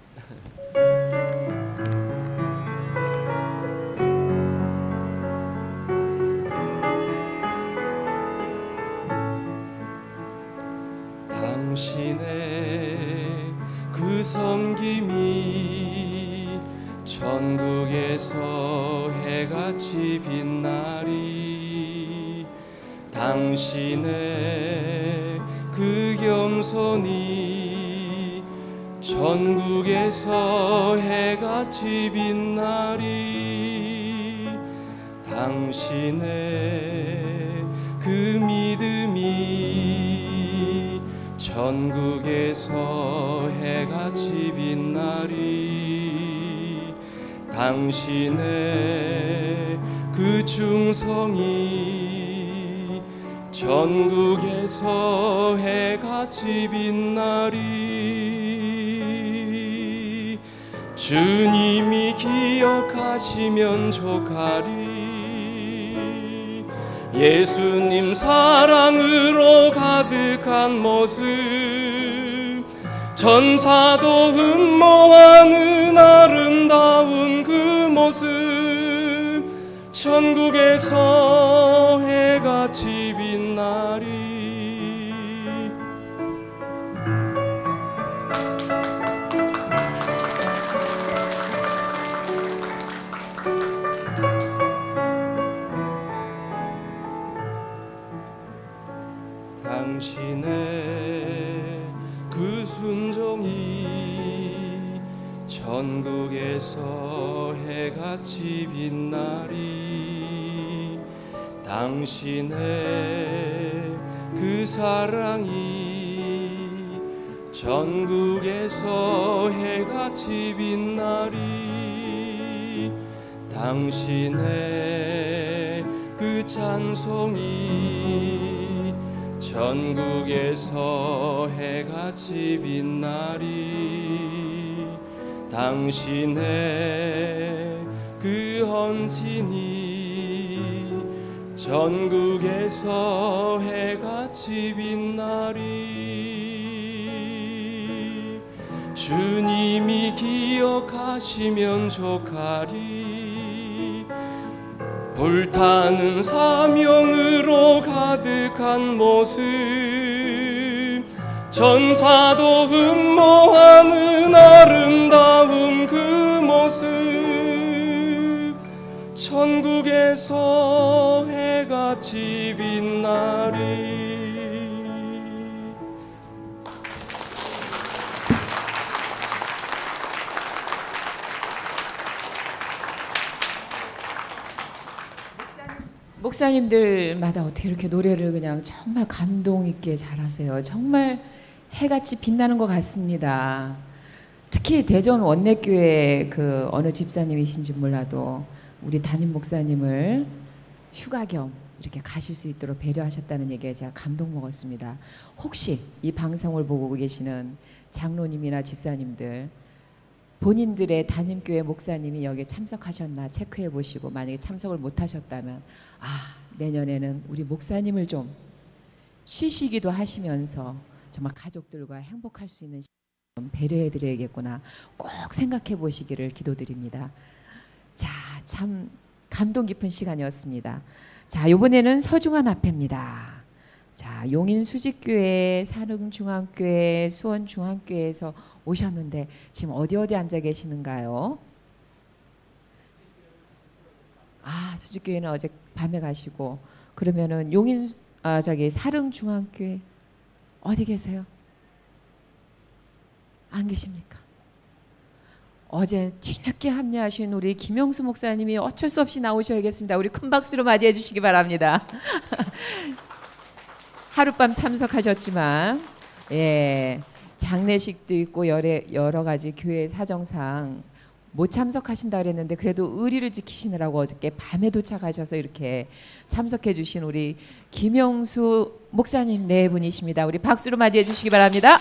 당신의 그 섬김이 천국에서 해같이 빛나리. 당신의 그 겸손이 전국에서 해같이 빛나리. 당신의 그 믿음이 전국에서 해같이 빛나리. 당신의 그 충성이 전국에서 해같이 빛나리. 주님이 기억하시면 좋가리. 예수님 사랑으로 가득한 모습, 전사도 흠모하는 아름다운 그 모습, 천국에서 해같이 빛나리. 당신의 그 순종이 전국에서 해같이 빛나리. 당신의 그 사랑이 전국에서 해같이 빛나리. 당신의 그 찬송이 전국에서 해같이 빛나리. 당신의 그 헌신이 전국에서 해같이 빛나리. 주님이 기억하시면 좋가리. 불타는 사명으로 가득한 모습, 전사도 흠모하는 아름다운 그 모습, 천국에서 해같이 빛나리. 목사님들마다 어떻게 이렇게 노래를 그냥 정말 감동 있게 잘하세요. 정말 해같이 빛나는 것 같습니다. 특히 대전 원내교회 그 어느 집사님이신지 몰라도 우리 담임 목사님을 휴가 겸 이렇게 가실 수 있도록 배려하셨다는 얘기에 제가 감동 먹었습니다. 혹시 이 방송을 보고 계시는 장로님이나 집사님들, 본인들의 담임교회 목사님이 여기에 참석하셨나 체크해 보시고, 만약에 참석을 못 하셨다면 아, 내년에는 우리 목사님을 좀 쉬시기도 하시면서 정말 가족들과 행복할 수 있는 시간 좀 배려해 드려야겠구나 꼭 생각해 보시기를 기도드립니다. 자, 참 감동 깊은 시간이었습니다. 자, 이번에는 서중환 앞회입니다. 자, 용인 수직교회, 산흥중앙교회, 수원중앙교회에서 오셨는데 지금 어디 어디 앉아 계시는가요? 아, 수직교회는 어제 밤에 가시고, 그러면은 용인 아 저기 산흥중앙교회 어디 계세요? 안 계십니까? 어제 뒤늦게 합류하신 우리 김영수 목사님이 어쩔 수 없이 나오셔야겠습니다. 우리 큰 박수로 맞이해 주시기 바랍니다. 하룻밤 참석하셨지만, 예, 장례식도 있고 여러, 여러 가지 교회 사정상 못 참석하신다 그랬는데 그래도 의리를 지키시느라고 어저께 밤에 도착하셔서 이렇게 참석해 주신 우리 김영수 목사님 네 분이십니다. 우리 박수로 맞이해 주시기 바랍니다.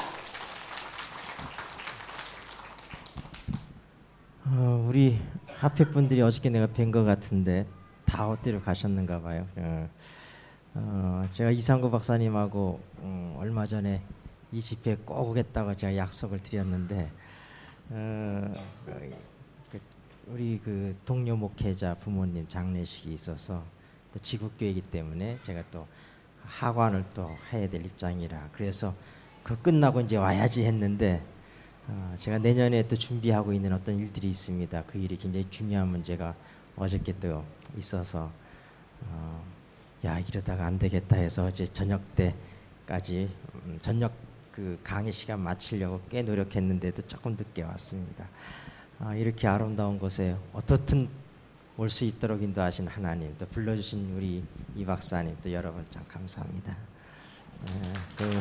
어, 우리 앞에 분들이 어저께 내가 뵌 것 같은데 다 어디로 가셨는가 봐요. 어, 어, 제가 이상구 박사님하고 음, 얼마 전에 이 집회에 꼭 오겠다고 제가 약속을 드렸는데 어, 그, 우리 그 동료 목회자 부모님 장례식이 있어서 또 지국교회이기 때문에 제가 또 하관을 또 해야 될 입장이라 그래서 그 끝나고 이제 와야지 했는데 어, 제가 내년에 또 준비하고 있는 어떤 일들이 있습니다. 그 일이 굉장히 중요한 문제가 어저께 또 있어서 어, 야 이러다가 안 되겠다 해서 어제 저녁 때까지 음, 저녁 그 강의 시간 마치려고 꽤 노력했는데도 조금 늦게 왔습니다. 아, 이렇게 아름다운 곳에 어떻든 올 수 있도록 인도하신 하나님, 또 불러주신 우리 이 박사님, 또 여러분 참 감사합니다. 에, 그,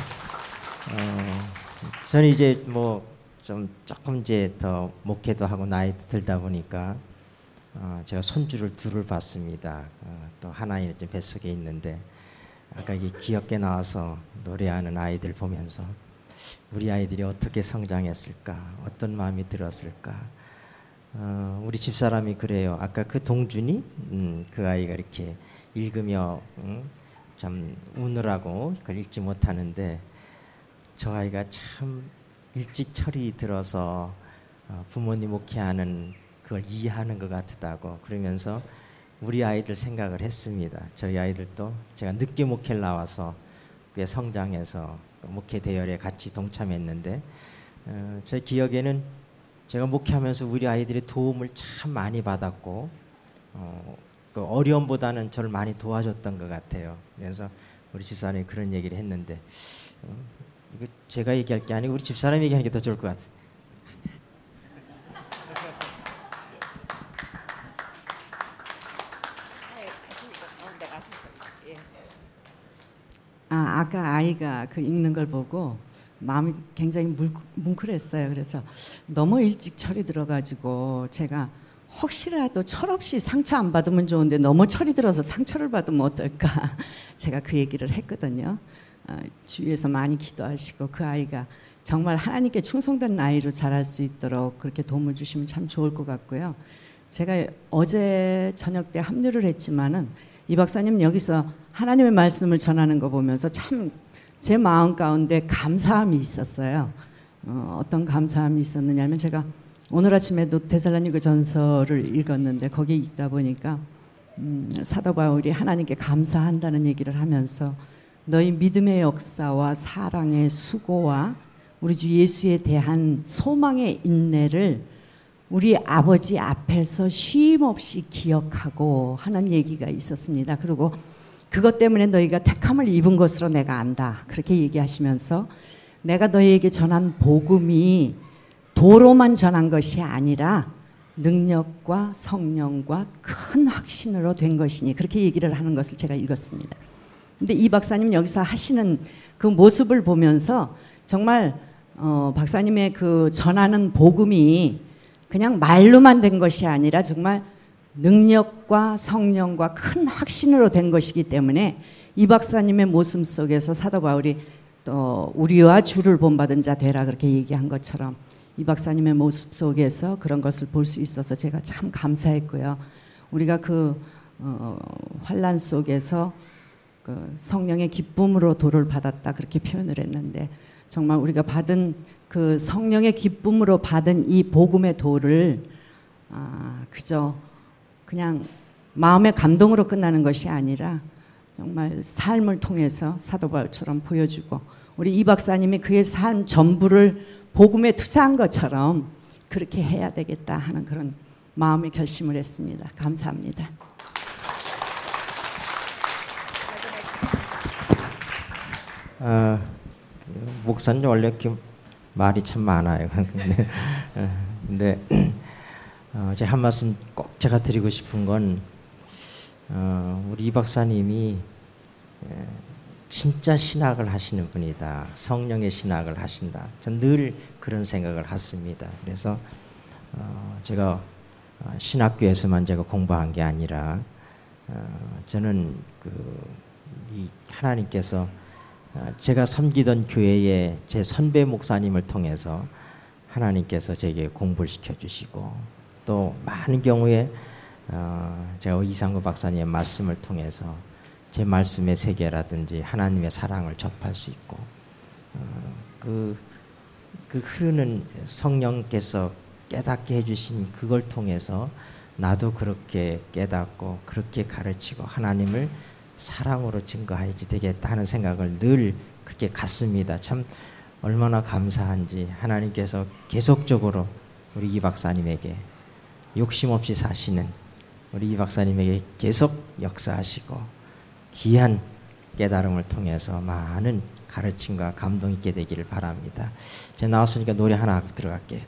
어, 저는 이제 뭐 좀 조금 이제 더 목회도 하고 나이 들다 보니까 어, 제가 손주를 둘을 봤습니다. 어, 또 하나는 좀 뱃속에 있는데 아까 이 귀엽게 나와서 노래하는 아이들 보면서 우리 아이들이 어떻게 성장했을까, 어떤 마음이 들었을까. 어, 우리 집사람이 그래요. 아까 그 동준이 음, 그 아이가 이렇게 읽으며 음, 참 우느라고 그걸 읽지 못하는데 저 아이가 참 일찍 철이 들어서 어, 부모님 목회하는 그걸 이해하는 것 같다고 그러면서 우리 아이들 생각을 했습니다. 저희 아이들도 제가 늦게 목회를 나와서 꽤 성장해서 목회 대열에 같이 동참했는데 어, 제 기억에는 제가 목회하면서 우리 아이들의 도움을 참 많이 받았고 어, 그 어려움보다는 저를 많이 도와줬던 것 같아요. 그래서 우리 집사람이 그런 얘기를 했는데 어, 이거 제가 얘기할 게 아니고 우리 집사람이 얘기하는 게 더 좋을 것 같아요. 아, 아까 아이가 그 읽는 걸 보고 마음이 굉장히 물, 뭉클했어요. 그래서 너무 일찍 철이 들어가지고 제가 혹시라도 철없이 상처 안 받으면 좋은데 너무 철이 들어서 상처를 받으면 어떨까 제가 그 얘기를 했거든요. 어, 주위에서 많이 기도하시고 그 아이가 정말 하나님께 충성된 아이로 자랄 수 있도록 그렇게 도움을 주시면 참 좋을 것 같고요. 제가 어제 저녁 때 합류를 했지만은 이 박사님 여기서 하나님의 말씀을 전하는 거 보면서 참 제 마음 가운데 감사함이 있었어요. 어, 어떤 감사함이 있었느냐면 제가 오늘 아침에도 데살로니가 전서를 읽었는데 거기 읽다 보니까 음, 사도 바울이 하나님께 감사한다는 얘기를 하면서 너희 믿음의 역사와 사랑의 수고와 우리 주 예수에 대한 소망의 인내를 우리 아버지 앞에서 쉼 없이 기억하고 하는 얘기가 있었습니다. 그리고 그것 때문에 너희가 택함을 입은 것으로 내가 안다. 그렇게 얘기하시면서 내가 너희에게 전한 복음이 도로만 전한 것이 아니라 능력과 성령과 큰 확신으로 된 것이니 그렇게 얘기를 하는 것을 제가 읽었습니다. 근데 이 박사님 여기서 하시는 그 모습을 보면서 정말 어, 박사님의 그 전하는 복음이 그냥 말로만 된 것이 아니라 정말 능력과 성령과 큰 확신으로 된 것이기 때문에 이 박사님의 모습 속에서 사도 바울이 또 우리와 주를 본받은 자 되라 그렇게 얘기한 것처럼 이 박사님의 모습 속에서 그런 것을 볼 수 있어서 제가 참 감사했고요. 우리가 그 어, 환난 속에서 그 성령의 기쁨으로 도를 받았다 그렇게 표현을 했는데 정말 우리가 받은 그 성령의 기쁨으로 받은 이 복음의 도를 아, 그저 그냥 마음의 감동으로 끝나는 것이 아니라 정말 삶을 통해서 사도 바울처럼 보여주고 우리 이 박사님이 그의 삶 전부를 복음에 투자한 것처럼 그렇게 해야 되겠다 하는 그런 마음의 결심을 했습니다. 감사합니다. 아, 목사님 원래 이렇게 말이 참 많아요. 근데, 근데 어, 제가 한 말씀 꼭 제가 드리고 싶은 건 어, 우리 이 박사님이 에, 진짜 신학을 하시는 분이다. 성령의 신학을 하신다. 전 늘 그런 생각을 했습니다. 그래서 어, 제가 신학교에서만 제가 공부한 게 아니라 어, 저는 그 이 하나님께서 제가 섬기던 교회의 제 선배 목사님을 통해서 하나님께서 제게 공부를 시켜주시고 또 많은 경우에 어, 제가 이상구 박사님의 말씀을 통해서 제 말씀의 세계라든지 하나님의 사랑을 접할 수 있고 어, 그, 그 흐르는 성령께서 깨닫게 해주신 그걸 통해서 나도 그렇게 깨닫고 그렇게 가르치고 하나님을 사랑으로 증거해야지 되겠다 하는 생각을 늘 그렇게 갖습니다. 참 얼마나 감사한지 하나님께서 계속적으로 우리 이 박사님에게 욕심 없이 사시는 우리 이 박사님에게 계속 역사하시고 귀한 깨달음을 통해서 많은 가르침과 감동 있게 되기를 바랍니다. 제가 나왔으니까 노래 하나 하고 들어갈게요.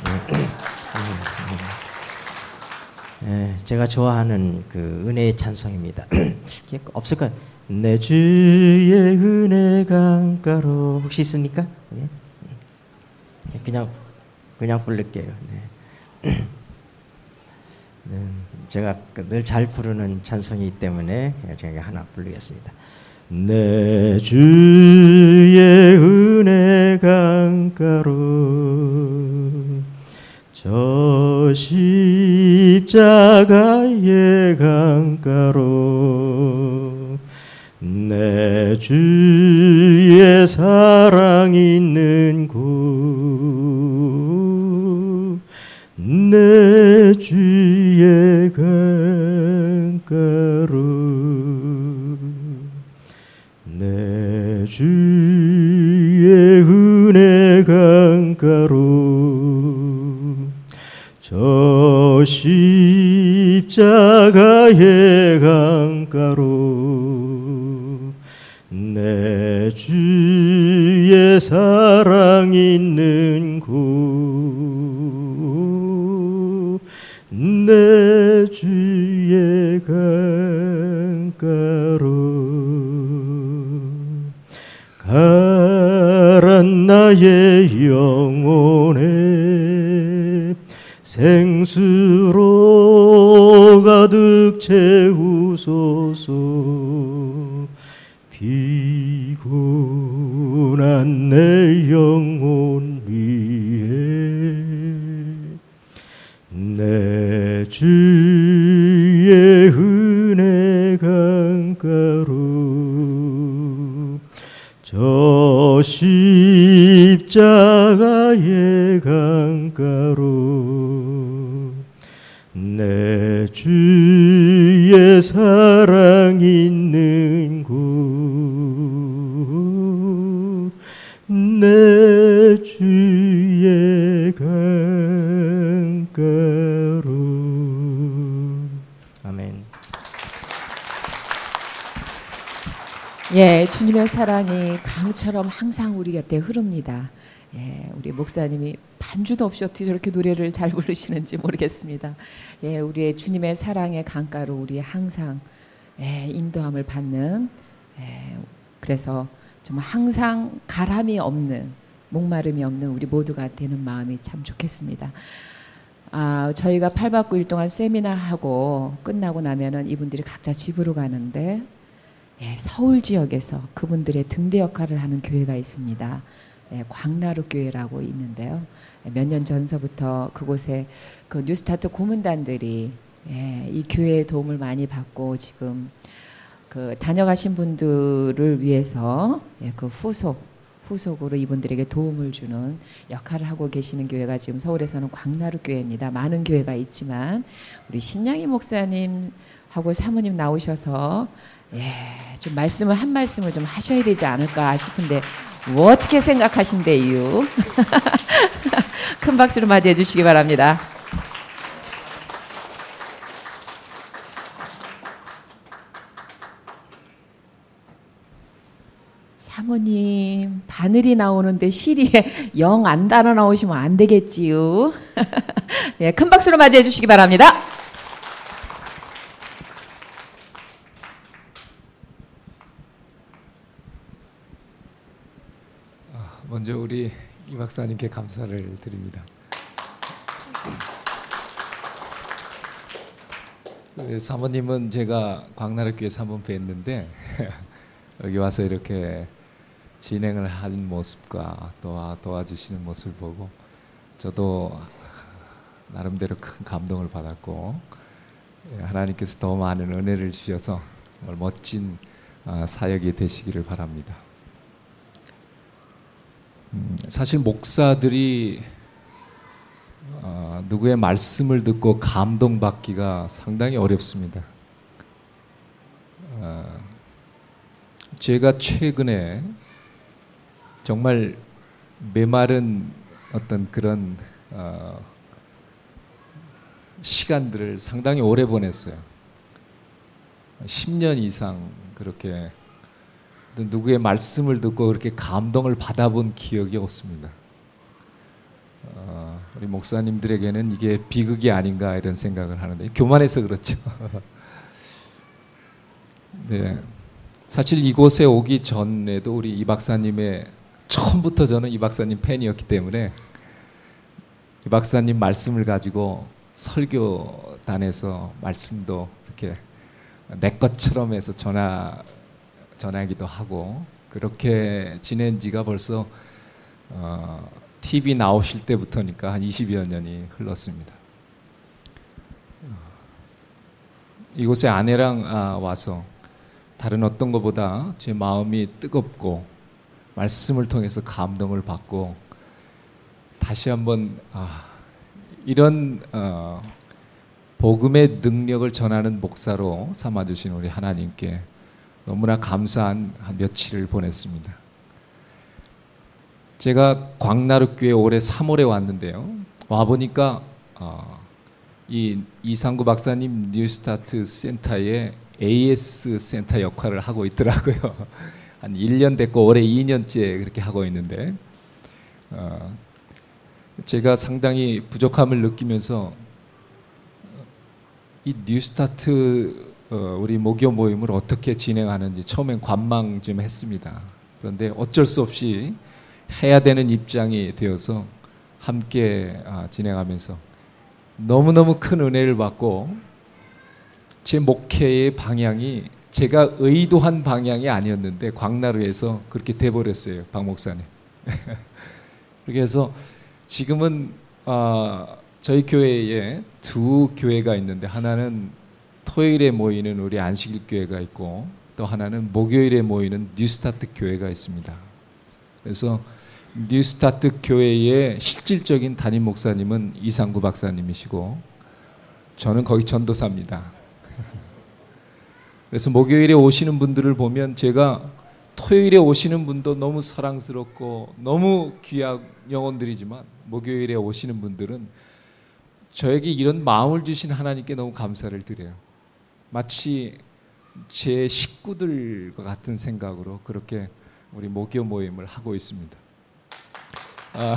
예, 제가 좋아하는 그 은혜의 찬송입니다. 없을까요? 내 주의 은혜 강가로 혹시 있습니까? 예? 그냥 그냥 부를게요. 네. 네, 제가 늘 잘 부르는 찬송이기 때문에 제가 하나 부르겠습니다. 내 주의 은혜 강가로 저 십자가의 강가로 내 주의 사랑 있는 곳 내 주의 강가로 내 주의 은혜 강가로 저 십자가의 강가로 내 주의 사랑 있는 곳 내 주의 강가로 가란 나의 영혼에 생수로 가득 채우소서 피곤한 내 영혼 위에 내 주의 은혜 강가로 저 십자가의 강가로 내 주의 사랑 있는 곳 내 주의 강가로 아멘. 예, 주님의 사랑이 강처럼 항상 우리 곁에 흐릅니다. 예, 우리 목사님이 반주도 없이 어떻게 저렇게 노래를 잘 부르시는지 모르겠습니다. 예, 우리의 주님의 사랑의 강가로 우리 항상 예, 인도함을 받는 예, 그래서 정말 항상 가람이 없는 목마름이 없는 우리 모두가 되는 마음이 참 좋겠습니다. 아, 저희가 팔 박 구 일 동안 세미나 하고 끝나고 나면은 이분들이 각자 집으로 가는데 예, 서울 지역에서 그분들의 등대 역할을 하는 교회가 있습니다. 예, 광나루 교회라고 있는데요. 예, 몇 년 전서부터 그곳에 그 뉴스타트 고문단들이 예, 이 교회의 도움을 많이 받고 지금 그 다녀가신 분들을 위해서 예, 그 후속 후속으로 이분들에게 도움을 주는 역할을 하고 계시는 교회가 지금 서울에서는 광나루 교회입니다. 많은 교회가 있지만 우리 신양희 목사님하고 사모님 나오셔서 예, 좀 말씀을 한 말씀을 좀 하셔야 되지 않을까 싶은데 뭐 어떻게 생각하신대요? 큰 박수로 맞이해 주시기 바랍니다. 사모님 바늘이 나오는데 실이에 영 안 달아 나오시면 안 되겠지요. 네, 큰 박수로 맞이해 주시기 바랍니다. 먼저 우리 이 박사님께 감사를 드립니다. 사모님은 제가 광나루교회에서 한번 뵀는데 여기 와서 이렇게 진행을 하는 모습과 도와, 도와주시는 모습을 보고 저도 나름대로 큰 감동을 받았고 하나님께서 더 많은 은혜를 주셔서 정말 멋진 사역이 되시기를 바랍니다. 음, 사실 목사들이 어, 누구의 말씀을 듣고 감동받기가 상당히 어렵습니다. 어, 제가 최근에 정말 메마른 어떤 그런 어, 시간들을 상당히 오래 보냈어요. 십 년 이상 그렇게 누구의 말씀을 듣고 그렇게 감동을 받아본 기억이 없습니다. 어, 우리 목사님들에게는 이게 비극이 아닌가 이런 생각을 하는데 교만해서 그렇죠. 네, 사실 이곳에 오기 전에도 우리 이 박사님의 처음부터 저는 이 박사님 팬이었기 때문에 이 박사님 말씀을 가지고 설교단에서 말씀도 이렇게 내 것처럼 해서 전하 전하기도 하고 그렇게 지낸 지가 벌써 어, 티비 나오실 때부터니까 한 이십여 년이 흘렀습니다. 이곳에 아내랑 아, 와서 다른 어떤 것보다 제 마음이 뜨겁고 말씀을 통해서 감동을 받고 다시 한번 아, 이런 어, 복음의 능력을 전하는 목사로 삼아주신 우리 하나님께 너무나 감사한 한 며칠을 보냈습니다. 제가 광나루교회 올해 삼월에 왔는데요. 와보니까 어, 이 이상구 박사님 뉴스타트 센터의 에이에스 센터 역할을 하고 있더라고요. 한 일 년 됐고 올해 이 년째 그렇게 하고 있는데 어, 제가 상당히 부족함을 느끼면서 이 뉴스타트 어, 우리 목요 모임을 어떻게 진행하는지 처음엔 관망 좀 했습니다. 그런데 어쩔 수 없이 해야 되는 입장이 되어서 함께 아, 진행하면서 너무너무 큰 은혜를 받고 제 목회의 방향이 제가 의도한 방향이 아니었는데 광나루에서 그렇게 돼버렸어요. 박 목사님. 그렇게 해서 지금은 어, 저희 교회에 두 교회가 있는데 하나는 토요일에 모이는 우리 안식일 교회가 있고 또 하나는 목요일에 모이는 뉴스타트 교회가 있습니다. 그래서 뉴스타트 교회의 실질적인 담임 목사님은 이상구 박사님이시고 저는 거기 전도사입니다. 그래서 목요일에 오시는 분들을 보면 제가 토요일에 오시는 분도 너무 사랑스럽고 너무 귀한 영혼들이지만 목요일에 오시는 분들은 저에게 이런 마음을 주신 하나님께 너무 감사를 드려요. 마치 제 식구들과 같은 생각으로 그렇게 우리 목요 모임을 하고 있습니다. 아,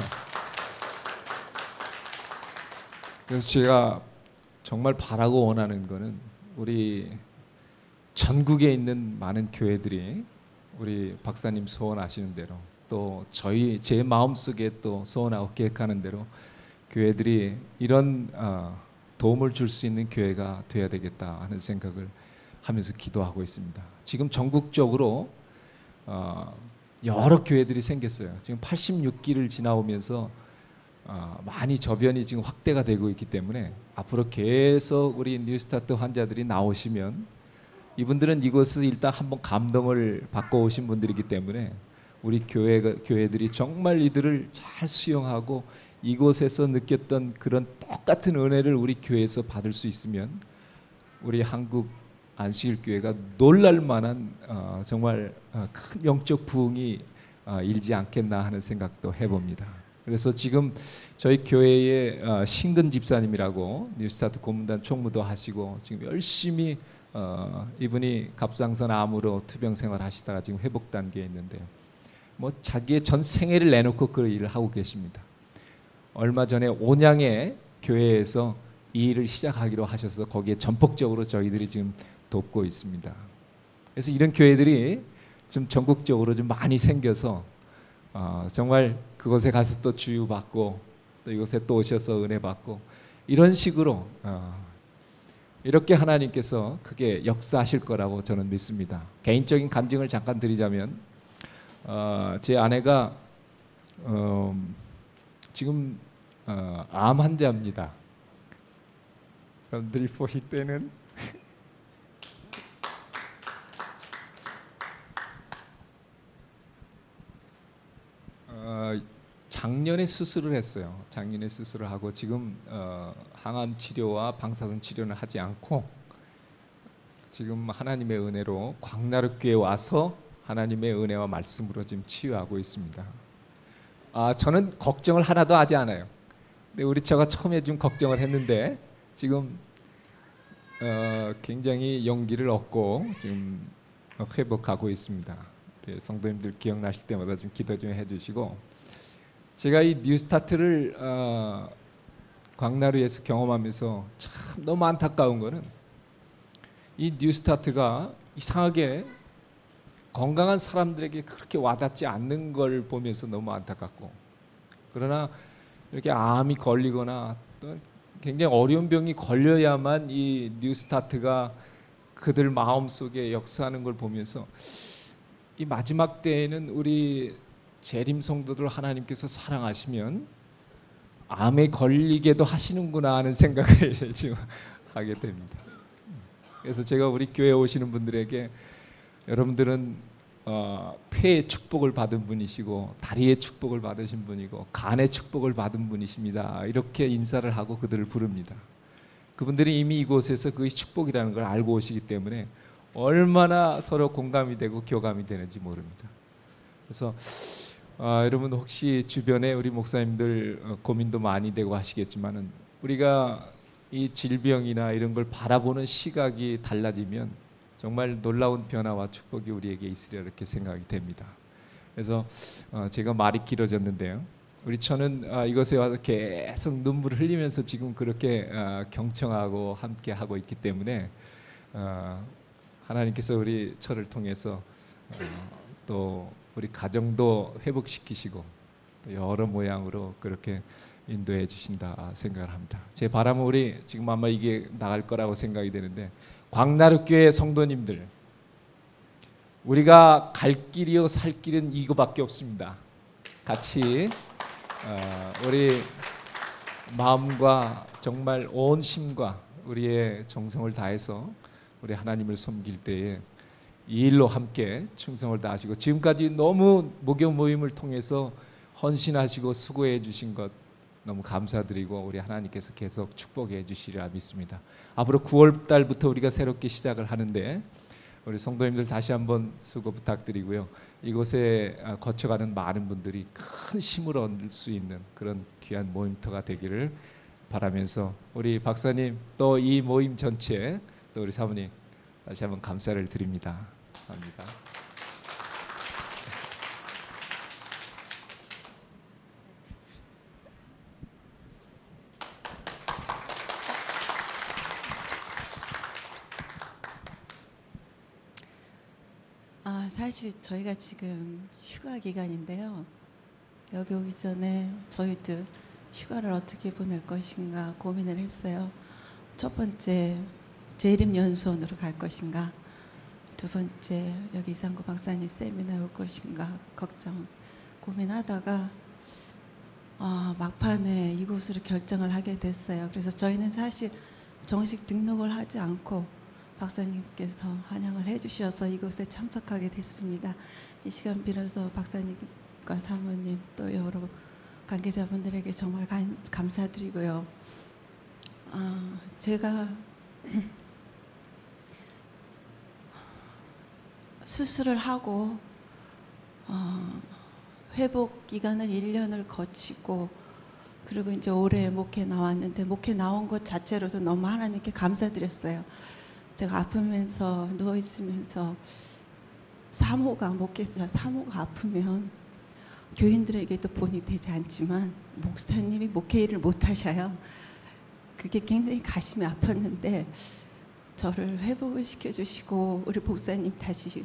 그래서 제가 정말 바라고 원하는 거는 우리 전국에 있는 많은 교회들이 우리 박사님 소원하시는 대로 또 저희 제 마음속에 또 소원하고 계획하는 대로 교회들이 이런 어, 도움을 줄 수 있는 교회가 되어야 되겠다 하는 생각을 하면서 기도하고 있습니다. 지금 전국적으로 어, 여러 교회들이 생겼어요. 지금 팔십육 기를 지나오면서 어, 많이 저변이 지금 확대가 되고 있기 때문에 앞으로 계속 우리 뉴스타트 환자들이 나오시면 이분들은 이곳을 일단 한번 감동을 받고 오신 분들이기 때문에 우리 교회 교회들이 정말 이들을 잘 수용하고 이곳에서 느꼈던 그런 똑같은 은혜를 우리 교회에서 받을 수 있으면 우리 한국 안식일 교회가 놀랄 만한 어, 정말 어, 큰 영적 부흥이 어, 일지 않겠나 하는 생각도 해봅니다. 그래서 지금 저희 교회의 어, 신근 집사님이라고 뉴스타트 고문단 총무도 하시고 지금 열심히 어, 이분이 갑상선 암으로 투병 생활하시다가 지금 회복 단계에 있는데요. 뭐 자기의 전 생애를 내놓고 그 일을 하고 계십니다. 얼마 전에 온양의 교회에서 이 일을 시작하기로 하셔서 거기에 전폭적으로 저희들이 지금 돕고 있습니다. 그래서 이런 교회들이 좀 전국적으로 좀 많이 생겨서 어, 정말 그곳에 가서 또 주유받고 또 이곳에 또 오셔서 은혜 받고 이런 식으로 어, 이렇게 하나님께서 크게 역사하실 거라고 저는 믿습니다. 개인적인 간증을 잠깐 드리자면 어, 제 아내가 어, 지금 어, 암 환자입니다. 여러분들이 보실 때는 어, 작년에 수술을 했어요. 작년에 수술을 하고 지금 어, 항암 치료와 방사선 치료는 하지 않고 지금 하나님의 은혜로 광나루교에 와서 하나님의 은혜와 말씀으로 지금 치유하고 있습니다. 아, 저는 걱정을 하나도 하지 않아요. 근데 우리 처가 처음에 좀 걱정을 했는데 지금 어, 굉장히 용기를 얻고 지금 회복하고 있습니다. 성도님들 기억나실 때마다 좀 기도 좀 해주시고 제가 이 뉴스타트를 어, 광나루에서 경험하면서 참 너무 안타까운 거는 이 뉴스타트가 이상하게 건강한 사람들에게 그렇게 와닿지 않는 걸 보면서 너무 안타깝고 그러나 이렇게 암이 걸리거나 또 굉장히 어려운 병이 걸려야만 이 뉴스타트가 그들 마음속에 역사하는 걸 보면서 이 마지막 때에는 우리 재림 성도들 하나님께서 사랑하시면 암에 걸리게도 하시는구나 하는 생각을 지금 하게 됩니다. 그래서 제가 우리 교회에 오시는 분들에게 여러분들은 어, 폐의 축복을 받은 분이시고 다리의 축복을 받으신 분이고 간의 축복을 받은 분이십니다. 이렇게 인사를 하고 그들을 부릅니다. 그분들이 이미 이곳에서 그 축복이라는 걸 알고 오시기 때문에 얼마나 서로 공감이 되고 교감이 되는지 모릅니다. 그래서 어, 여러분 혹시 주변에 우리 목사님들 어, 고민도 많이 되고 하시겠지만은 우리가 이 질병이나 이런 걸 바라보는 시각이 달라지면 정말 놀라운 변화와 축복이 우리에게 있으리라 이렇게 생각이 됩니다. 그래서 어, 제가 말이 길어졌는데요. 우리 처는 어, 이곳에 와서 계속 눈물을 흘리면서 지금 그렇게 어, 경청하고 함께 하고 있기 때문에 어, 하나님께서 우리 처를 통해서 어, 또 우리 가정도 회복시키시고 또 여러 모양으로 그렇게 인도해 주신다 생각을 합니다. 제 바람은 우리 지금 아마 이게 나갈 거라고 생각이 되는데 광나루교회 성도님들 우리가 갈 길이요 살 길은 이거밖에 없습니다. 같이 어, 우리 마음과 정말 온 심과 우리의 정성을 다해서 우리 하나님을 섬길 때에 이 일로 함께 충성을 다하시고 지금까지 너무 목요 모임을 통해서 헌신하시고 수고해 주신 것 너무 감사드리고 우리 하나님께서 계속 축복해 주시리라 믿습니다. 앞으로 구월 달부터 우리가 새롭게 시작을 하는데 우리 성도님들 다시 한번 수고 부탁드리고요. 이곳에 거쳐가는 많은 분들이 큰 힘을 얻을 수 있는 그런 귀한 모임터가 되기를 바라면서 우리 박사님 또 이 모임 전체 또 우리 사모님 다시 한번 감사를 드립니다. 감사합니다. 아, 사실 저희가 지금 휴가 기간인데요. 여기 오기 전에 저희도 휴가를 어떻게 보낼 것인가 고민을 했어요. 첫 번째, 재림 연수원으로 갈 것인가, 두 번째 여기 이상구 박사님 세미나에 올 것인가 걱정 고민하다가 아, 막판에 이곳으로 결정을 하게 됐어요. 그래서 저희는 사실 정식 등록을 하지 않고 박사님께서 환영을 해주셔서 이곳에 참석하게 됐습니다. 이 시간 빌어서 박사님과 사모님 또 여러 관계자분들에게 정말 감, 감사드리고요. 아, 제가 수술을 하고 어, 회복 기간을 일 년을 거치고 그리고 이제 올해 목회 나왔는데 목회 나온 것 자체로도 너무 하나님께 감사드렸어요. 제가 아프면서 누워 있으면서 사모가 목회자 사모가 아프면 교인들에게도 본이 되지 않지만 목사님이 목회 일을 못 하셔요. 그게 굉장히 가슴이 아팠는데 저를 회복을 시켜주시고 우리 목사님 다시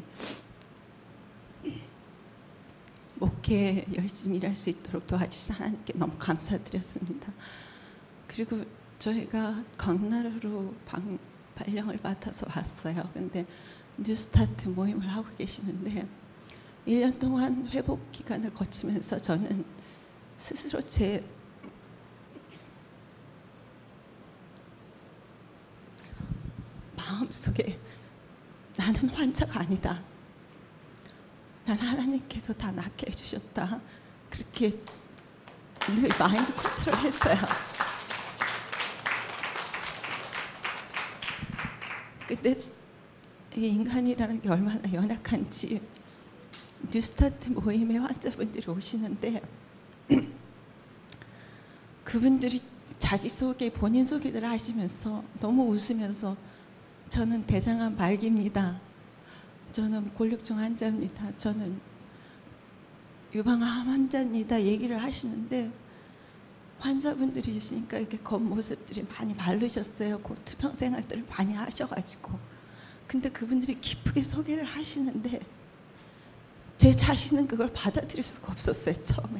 목회 열심히 일할 수 있도록 도와주신 하나님께 너무 감사드렸습니다. 그리고 저희가 강나루로 방, 발령을 맡아서 왔어요. 근데 뉴스타트 모임을 하고 계시는데 일 년 동안 회복 기간을 거치면서 저는 스스로 제 마음속에 나는 환자가 아니다. 난 하나님께서 다 낫게 해주셨다. 그렇게 늘 마인드 컨트롤 했어요. 근데 이 인간이라는 게 얼마나 연약한지 뉴스타트 모임에 환자분들이 오시는데 그분들이 자기소개, 본인 소개를 하시면서 너무 웃으면서 저는 대장암 말기입니다. 저는 골육증 환자입니다. 저는 유방암 환자입니다. 얘기를 하시는데 환자분들이 있으니까 이렇게 겉모습들이 많이 마르셨어요. 그 투병 생활들을 많이 하셔가지고. 근데 그분들이 기쁘게 소개를 하시는데 제 자신은 그걸 받아들일 수가 없었어요. 처음에.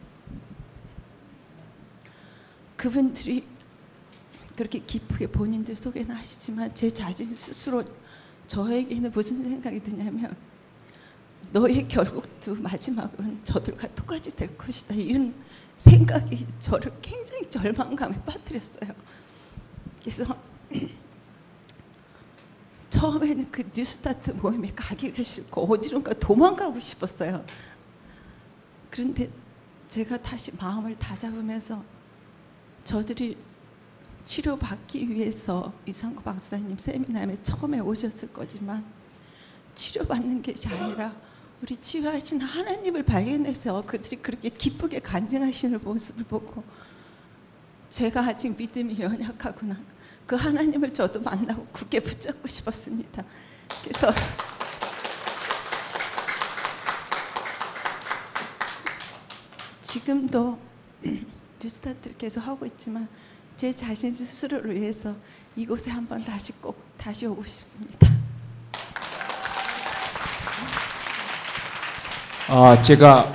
그분들이 그렇게 기쁘게 본인들 소개는 하시지만 제 자신 스스로 저에게는 무슨 생각이 드냐면 너의 결국도 마지막은 저들과 똑같이 될 것이다. 이런 생각이 저를 굉장히 절망감에 빠뜨렸어요. 그래서 처음에는 그 뉴스타트 모임에 가기가 싫고 어디론가 도망가고 싶었어요. 그런데 제가 다시 마음을 다잡으면서 저들이 치료받기 위해서 이상구 박사님 세미나에 처음에 오셨을 거지만 치료받는 것이 아니라 우리 치유하신 하나님을 발견해서 그들이 그렇게 기쁘게 간증하시는 모습을 보고 제가 아직 믿음이 연약하구나. 그 하나님을 저도 만나고 굳게 붙잡고 싶었습니다. 그래서 지금도 뉴스타트를 계속 하고 있지만 제 자신 스스로를 위해서 이곳에 한번 다시 꼭 다시 오고 싶습니다. 아, 제가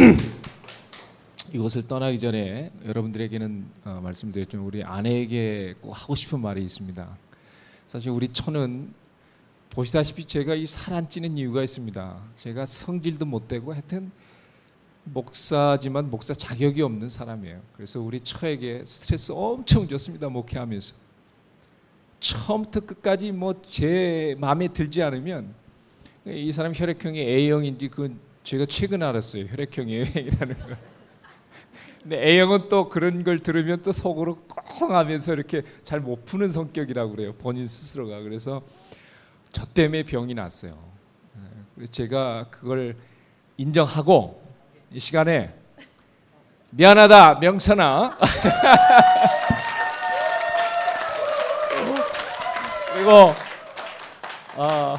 이곳을 떠나기 전에 여러분들에게는 어, 말씀드렸지만 우리 아내에게 꼭 하고 싶은 말이 있습니다. 사실 우리 처는 보시다시피 제가 이 살 안 찌는 이유가 있습니다. 제가 성질도 못 되고 하여튼 목사지만 목사 자격이 없는 사람이에요. 그래서 우리 처에게 스트레스 엄청 줬습니다. 목회하면서. 처음부터 끝까지 뭐 제 마음에 들지 않으면 이 사람 혈액형이 A형인지 그 제가 최근 알았어요. 혈액형이 A형이라는 거. 근데 A형은 또 그런 걸 들으면 또 속으로 꽁 하면서 이렇게 잘 못 푸는 성격이라고 그래요. 본인 스스로가. 그래서 저 때문에 병이 났어요. 그래서 제가 그걸 인정하고 이 시간에 미안하다 명선아. 그리고 어,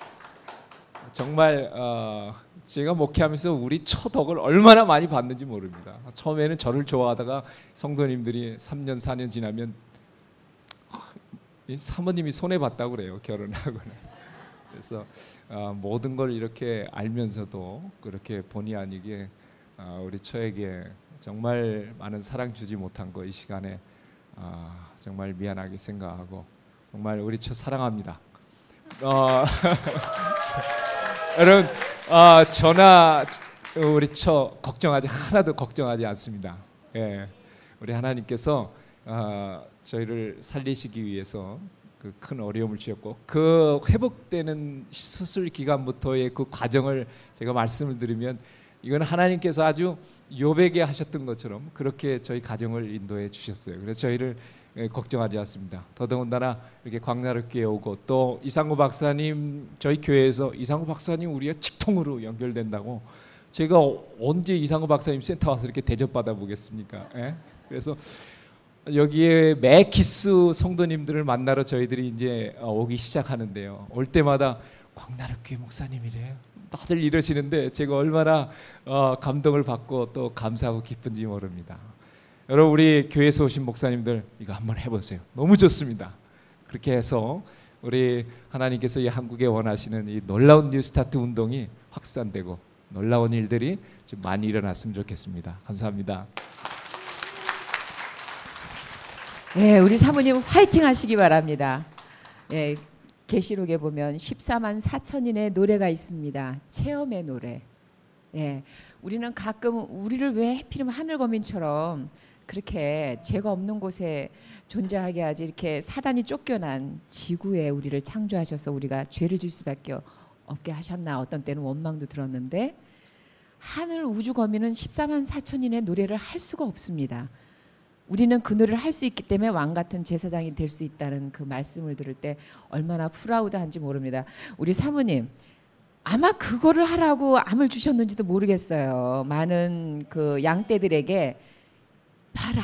정말 어, 제가 목회하면서 우리 처덕을 얼마나 많이 받는지 모릅니다. 처음에는 저를 좋아하다가 성도님들이 삼 년 사 년 지나면 사모님이 손해봤다고 그래요. 결혼하고는. 그래서 어, 모든 걸 이렇게 알면서도 그렇게 본의 아니게 어, 우리 처에게 정말 많은 사랑 주지 못한 거 이 시간에 어, 정말 미안하게 생각하고 정말 우리 처 사랑합니다. 어, 여러분 어, 저나 우리 처 걱정하지 하나도 걱정하지 않습니다. 예, 우리 하나님께서 어, 저희를 살리시기 위해서 그 큰 어려움을 주셨고 그 회복되는 수술 기간부터의 그 과정을 제가 말씀을 드리면 이건 하나님께서 아주 요백에 하셨던 것처럼 그렇게 저희 가정을 인도해 주셨어요. 그래서 저희를 걱정하지 않습니다. 더더군다나 이렇게 광나루교회 오고 또 이상구 박사님 저희 교회에서 이상구 박사님 우리가 직통으로 연결된다고 제가 언제 이상구 박사님 센터 와서 이렇게 대접받아 보겠습니까? 예? 그래서 여기에 매키스 성도님들을 만나러 저희들이 이제 오기 시작하는데요. 올 때마다 광나루교회 목사님이래요. 다들 이러시는데 제가 얼마나 어, 감동을 받고 또 감사하고 기쁜지 모릅니다. 여러분 우리 교회에서 오신 목사님들 이거 한번 해보세요. 너무 좋습니다. 그렇게 해서 우리 하나님께서 이 한국에 원하시는 이 놀라운 뉴스타트 운동이 확산되고 놀라운 일들이 좀 많이 일어났으면 좋겠습니다. 감사합니다. 예, 우리 사모님 화이팅 하시기 바랍니다. 예, 계시록에 보면 십사만 사천인의 노래가 있습니다. 체험의 노래. 예, 우리는 가끔 우리를 왜 하필이면 하늘거민처럼 그렇게 죄가 없는 곳에 존재하게 하지 이렇게 사단이 쫓겨난 지구에 우리를 창조하셔서 우리가 죄를 질 수밖에 없게 하셨나 어떤 때는 원망도 들었는데 하늘 우주거민은 십사만 사천인의 노래를 할 수가 없습니다. 우리는 그 노래를 할 수 있기 때문에 왕 같은 제사장이 될 수 있다는 그 말씀을 들을 때 얼마나 프라우드한지 모릅니다. 우리 사모님 아마 그거를 하라고 암을 주셨는지도 모르겠어요. 많은 그 양떼들에게 봐라.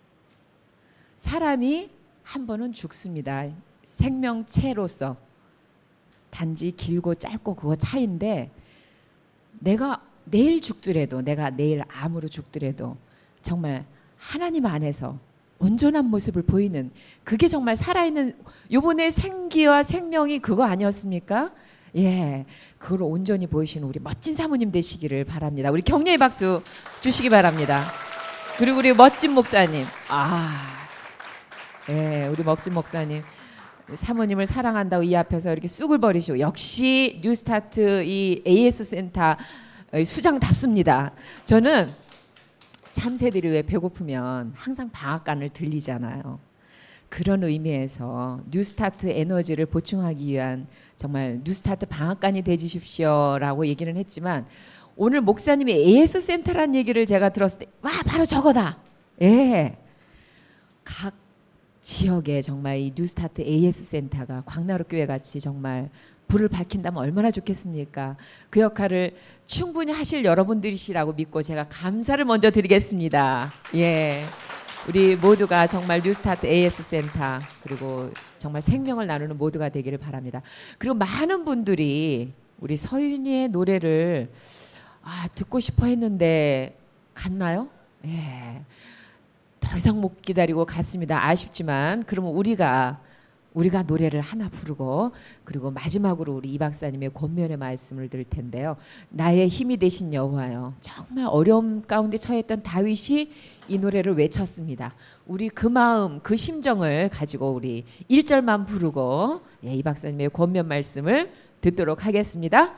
사람이 한 번은 죽습니다. 생명체로서 단지 길고 짧고 그거 차이인데 내가 내일 죽더라도 내가 내일 암으로 죽더라도 정말 하나님 안에서 온전한 모습을 보이는 그게 정말 살아있는 요번에 생기와 생명이 그거 아니었습니까? 예, 그걸 온전히 보이시는 우리 멋진 사모님 되시기를 바랍니다. 우리 격려의 박수 주시기 바랍니다. 그리고 우리 멋진 목사님, 아, 예, 우리 멋진 목사님 사모님을 사랑한다고 이 앞에서 이렇게 쑥을 버리시고 역시 뉴스타트 이 에이에스 센터 수장답습니다. 저는 참새들이 왜 배고프면 항상 방앗간을 들리잖아요. 그런 의미에서 뉴스타트 에너지를 보충하기 위한 정말 뉴스타트 방앗간이 되주십시오라고 얘기는 했지만 오늘 목사님이 에이에스 센터라는 얘기를 제가 들었을 때 와 바로 저거다. 예, 각 지역에 정말 이 뉴스타트 에이에스 센터가 광나루교회 같이 정말 불을 밝힌다면 얼마나 좋겠습니까? 그 역할을 충분히 하실 여러분들이시라고 믿고 제가 감사를 먼저 드리겠습니다. 예, 우리 모두가 정말 뉴스타트 에이에스 센터 그리고 정말 생명을 나누는 모두가 되기를 바랍니다. 그리고 많은 분들이 우리 서윤이의 노래를 아, 듣고 싶어 했는데 갔나요? 예, 더 이상 못 기다리고 갔습니다. 아쉽지만 그러면 우리가 우리가 노래를 하나 부르고 그리고 마지막으로 우리 이 박사님의 권면의 말씀을 드릴 텐데요. 나의 힘이 되신 여호와여. 정말 어려움 가운데 처했던 다윗이 이 노래를 외쳤습니다. 우리 그 마음 그 심정을 가지고 우리 일 절만 부르고 예, 이 박사님의 권면 말씀을 듣도록 하겠습니다.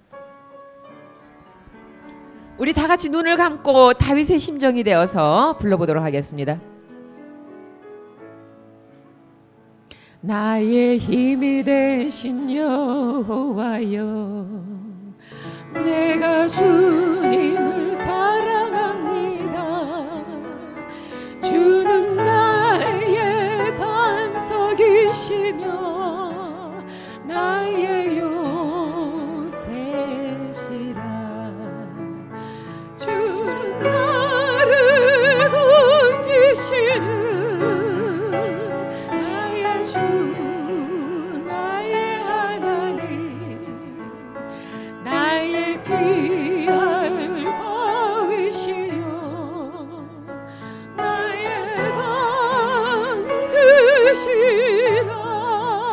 우리 다 같이 눈을 감고 다윗의 심정이 되어서 불러보도록 하겠습니다. 나의 힘이 되신 여호와여 내가 주님을 사랑합니다. 주는 나의 반석이시며 나의 요새시라. 주는 나를 건지시는 주 나의 하나님 나의 귀할 바위시여 나의 방패시라.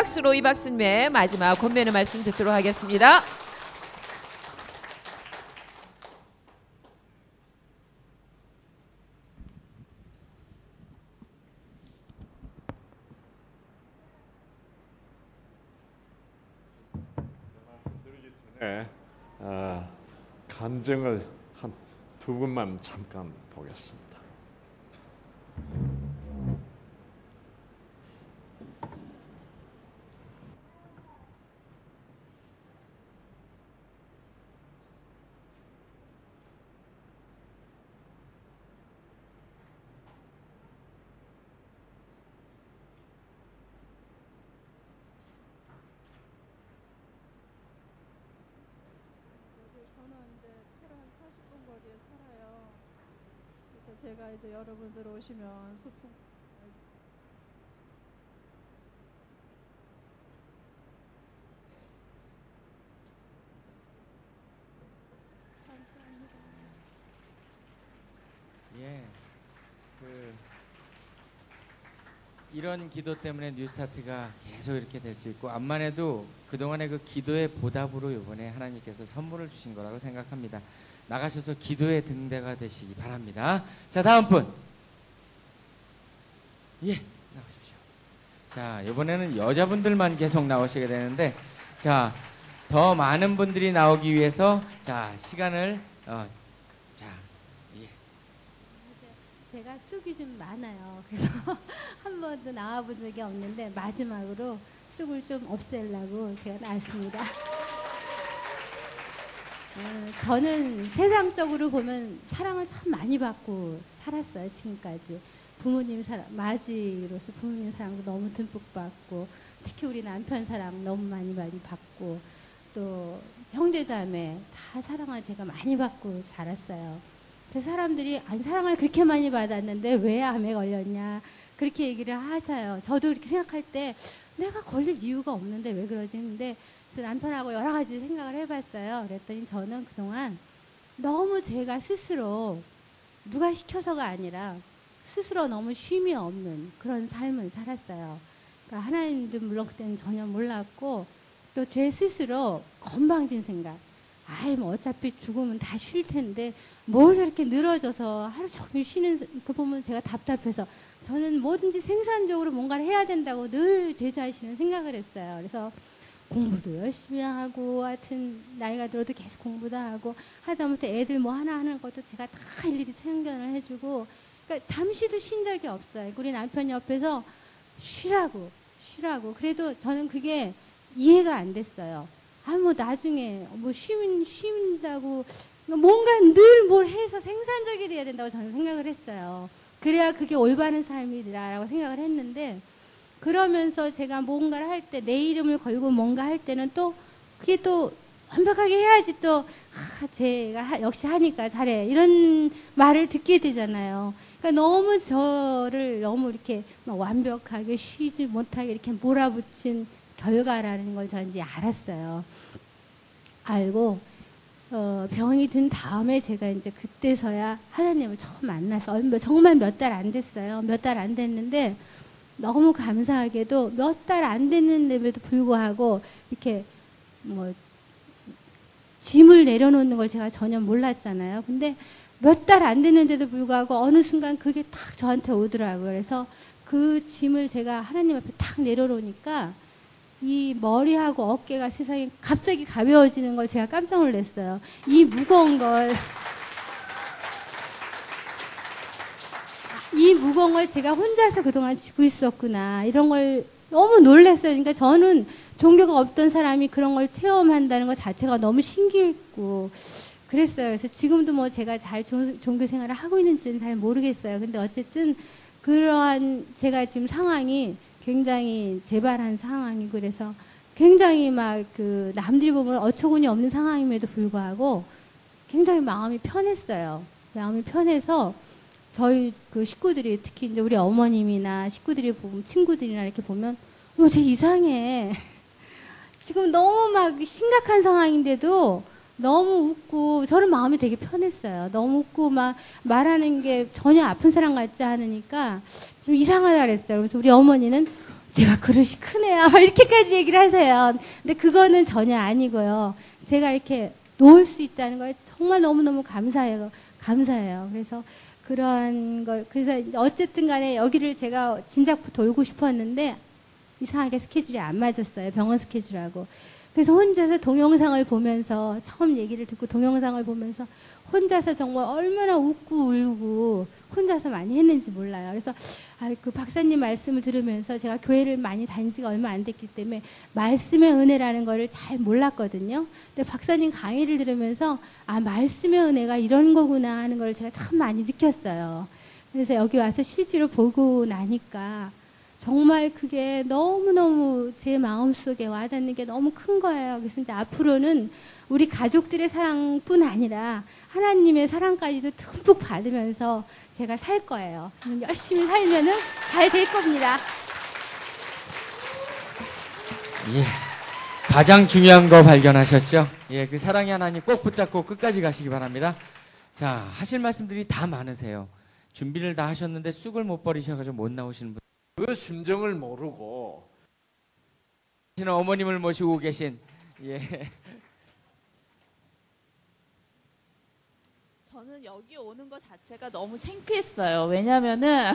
박수로 이박순의 마지막 권면의 말씀 듣도록 하겠습니다. 네, 어, 간증을 한 두 분만 잠깐 보겠습니다. 제가 이제 여러분들 오시면 소풍 감사합니다. 예, 그 이런 기도 때문에 뉴스타트가 계속 이렇게 될 수 있고 암만 해도 그동안의 그 기도의 보답으로 이번에 하나님께서 선물을 주신 거라고 생각합니다. 나가셔서 기도의 등대가 되시기 바랍니다. 자, 다음 분. 예, 나오십시오. 자, 이번에는 여자분들만 계속 나오시게 되는데, 자, 더 많은 분들이 나오기 위해서 자, 시간을 어, 자, 예. 제가 쑥이 좀 많아요. 그래서 한 번도 나와본 적이 없는데 마지막으로 쑥을 좀 없애려고 제가 나왔습니다. 어, 저는 세상적으로 보면 사랑을 참 많이 받고 살았어요. 지금까지 부모님 사랑, 마지로서 부모님 사랑도 너무 듬뿍 받고 특히 우리 남편 사랑 너무 많이 많이 받고 또 형제자매 다 사랑을 제가 많이 받고 살았어요. 그래서 사람들이 아니 사랑을 그렇게 많이 받았는데 왜 암에 걸렸냐 그렇게 얘기를 하셔요. 저도 그렇게 생각할 때 내가 걸릴 이유가 없는데 왜 그러지 했는데 남편하고 여러 가지 생각을 해봤어요. 그랬더니 저는 그동안 너무 제가 스스로 누가 시켜서가 아니라 스스로 너무 쉼이 없는 그런 삶을 살았어요. 그러니까 하나님도 물론 그때는 전혀 몰랐고 또 제 스스로 건방진 생각. 아이 뭐 어차피 죽으면 다 쉴 텐데 뭘 저렇게 늘어져서 하루 종일 쉬는 그 보면 제가 답답해서 저는 뭐든지 생산적으로 뭔가를 해야 된다고 늘 제 자신은 생각을 했어요. 그래서 공부도 열심히 하고 하여튼 나이가 들어도 계속 공부도 하고 하다못해 애들 뭐 하나 하는 것도 제가 다 일일이 참견을 해주고 그러니까 잠시도 쉰 적이 없어요. 우리 남편 옆에서 쉬라고 쉬라고 그래도 저는 그게 이해가 안 됐어요. 아 뭐 나중에 뭐 쉰, 쉰다고 뭔가 늘 뭘 해서 생산적이 돼야 된다고 저는 생각을 했어요. 그래야 그게 올바른 삶이라고 생각을 했는데 그러면서 제가 뭔가를 할 때 내 이름을 걸고 뭔가 할 때는 또 그게 또 완벽하게 해야지 또 아, 제가 하, 역시 하니까 잘해 이런 말을 듣게 되잖아요. 그러니까 너무 저를 너무 이렇게 막 완벽하게 쉬지 못하게 이렇게 몰아붙인 결과라는 걸 저는 이제 알았어요. 알고 어, 병이 든 다음에 제가 이제 그때서야 하나님을 처음 만나서 정말 몇 달 안 됐어요. 몇 달 안 됐는데 너무 감사하게도 몇 달 안 됐는데도 불구하고 이렇게 뭐 짐을 내려놓는 걸 제가 전혀 몰랐잖아요. 근데 몇 달 안 됐는데도 불구하고 어느 순간 그게 딱 저한테 오더라고요. 그래서 그 짐을 제가 하나님 앞에 딱 내려놓으니까 이 머리하고 어깨가 세상에 갑자기 가벼워지는 걸 제가 깜짝 놀랐어요. 이 무거운 걸 이 무거운 걸 제가 혼자서 그동안 지고 있었구나 이런 걸 너무 놀랐어요. 그러니까 저는 종교가 없던 사람이 그런 걸 체험한다는 것 자체가 너무 신기했고 그랬어요. 그래서 지금도 뭐 제가 잘 종, 종교 생활을 하고 있는지는 잘 모르겠어요. 근데 어쨌든 그러한 제가 지금 상황이 굉장히 재발한 상황이고 그래서 굉장히 막 그 남들이 보면 어처구니 없는 상황임에도 불구하고 굉장히 마음이 편했어요. 마음이 편해서 저희 그 식구들이 특히 이제 우리 어머님이나 식구들이 보면 친구들이나 이렇게 보면 어머 쟤 이상해. 지금 너무 막 심각한 상황인데도 너무 웃고 저는 마음이 되게 편했어요. 너무 웃고 막 말하는 게 전혀 아픈 사람 같지 않으니까 좀 이상하다 그랬어요. 그래서 우리 어머니는 제가 그릇이 크네요. 이렇게까지 얘기를 하세요. 근데 그거는 전혀 아니고요. 제가 이렇게 놓을 수 있다는 걸 정말 너무너무 감사해요. 감사해요. 그래서 그런 걸, 그래서 어쨌든 간에 여기를 제가 진작 돌고 싶었는데 이상하게 스케줄이 안 맞았어요. 병원 스케줄하고. 그래서 혼자서 동영상을 보면서, 처음 얘기를 듣고 동영상을 보면서 혼자서 정말 얼마나 웃고 울고 혼자서 많이 했는지 몰라요. 그래서 아, 그 박사님 말씀을 들으면서 제가 교회를 많이 다닌 지가 얼마 안 됐기 때문에 말씀의 은혜라는 거를 잘 몰랐거든요. 근데 박사님 강의를 들으면서 아, 말씀의 은혜가 이런 거구나 하는 걸 제가 참 많이 느꼈어요. 그래서 여기 와서 실제로 보고 나니까 정말 그게 너무너무 제 마음속에 와닿는 게 너무 큰 거예요. 그래서 이제 앞으로는 우리 가족들의 사랑뿐 아니라 하나님의 사랑까지도 듬뿍 받으면서 제가 살 거예요. 열심히 살면은 잘 될 겁니다. 예, 가장 중요한 거 발견하셨죠? 예, 그 사랑의 하나님 꼭 붙잡고 끝까지 가시기 바랍니다. 자, 하실 말씀들이 다 많으세요. 준비를 다 하셨는데 쑥을 못 버리셔가지고 못 나오시는 분. 그 심정을 모르고 어머님을 모시고 계신 예. 저는 여기 오는 것 자체가 너무 창피했어요. 왜냐면은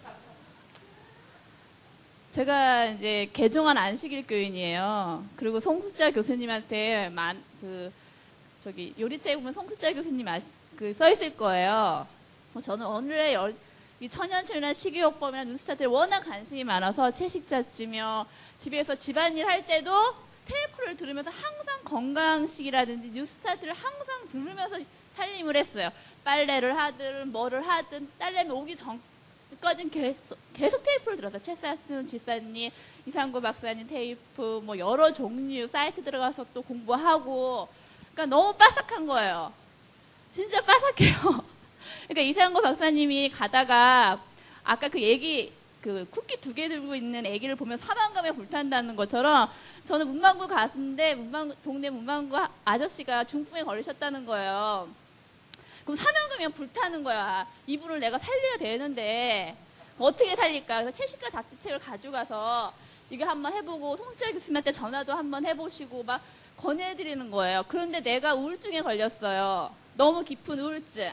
제가 이제 개종한 안식일 교인이에요. 그리고 송수자 교수님한테 만 그 저기 요리책에 보면 송수자 교수님 아시, 그 써 있을 거예요. 저는 오늘의 열 이 천연초리나 식이요법이나 뉴스타트에 워낙 관심이 많아서 채식자쯤이며 집에서 집안일 할 때도 테이프를 들으면서 항상 건강식이라든지 뉴스타트를 항상 들으면서 살림을 했어요. 빨래를 하든 뭐를 하든 딸내미 오기 전까지는 계속, 계속 테이프를 들었어요. 최사순 지사님, 이상구 박사님 테이프 뭐 여러 종류 사이트 들어가서 또 공부하고 그러니까 너무 빠삭한 거예요. 진짜 빠삭해요. 그러니까 이상구 박사님이 가다가 아까 그 얘기 그 쿠키 두 개 들고 있는 애기를 보면 사망감에 불탄다는 것처럼 저는 문방구 갔는데 문방구, 동네 문방구 아저씨가 중풍에 걸리셨다는 거예요. 그럼 사명감이 불타는 거야. 이분을 내가 살려야 되는데 어떻게 살릴까? 그래서 채식과 잡지책을 가져가서 이거 한번 해보고 송수자 교수님한테 전화도 한번 해보시고 막 권해드리는 거예요. 그런데 내가 우울증에 걸렸어요. 너무 깊은 우울증.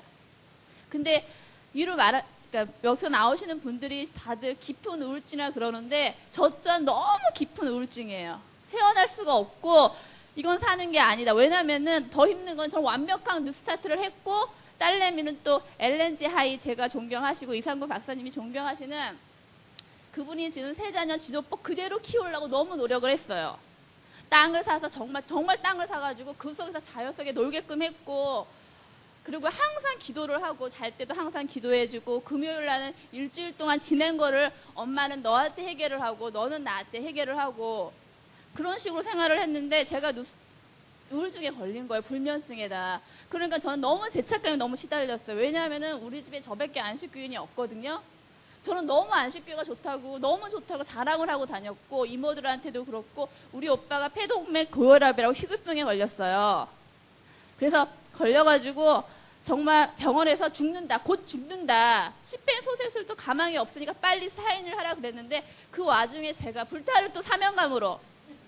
근데 위로 말하, 그러니까 여기서 나오시는 분들이 다들 깊은 우울증이라 그러는데 저 또한 너무 깊은 우울증이에요. 헤어날 수가 없고 이건 사는 게 아니다. 왜냐면은 더 힘든 건 저는 완벽한 뉴스타트를 했고 딸내미는 또 엘엔지 하이 제가 존경하시고 이상구 박사님이 존경하시는 그분이 지금 세 자녀 지도법 그대로 키우려고 너무 노력을 했어요. 땅을 사서 정말 정말 땅을 사가지고 그 속에서 자연 속에 놀게끔 했고 그리고 항상 기도를 하고 잘 때도 항상 기도해주고 금요일 날은 일주일 동안 지낸 거를 엄마는 너한테 해결을 하고 너는 나한테 해결을 하고 그런 식으로 생활을 했는데 제가 누, 우울증에 걸린 거예요. 불면증에다. 그러니까 저는 너무 죄책감이 너무 시달렸어요. 왜냐하면은 우리 집에 저밖에 안식교인이 없거든요. 저는 너무 안식교가 좋다고 너무 좋다고 자랑을 하고 다녔고 이모들한테도 그렇고 우리 오빠가 폐동맥 고혈압이라고 희귀병에 걸렸어요. 그래서 걸려가지고 정말 병원에서 죽는다, 곧 죽는다. 심폐소생술도 가망이 없으니까 빨리 사인을 하라 그랬는데 그 와중에 제가 불타를 또 사명감으로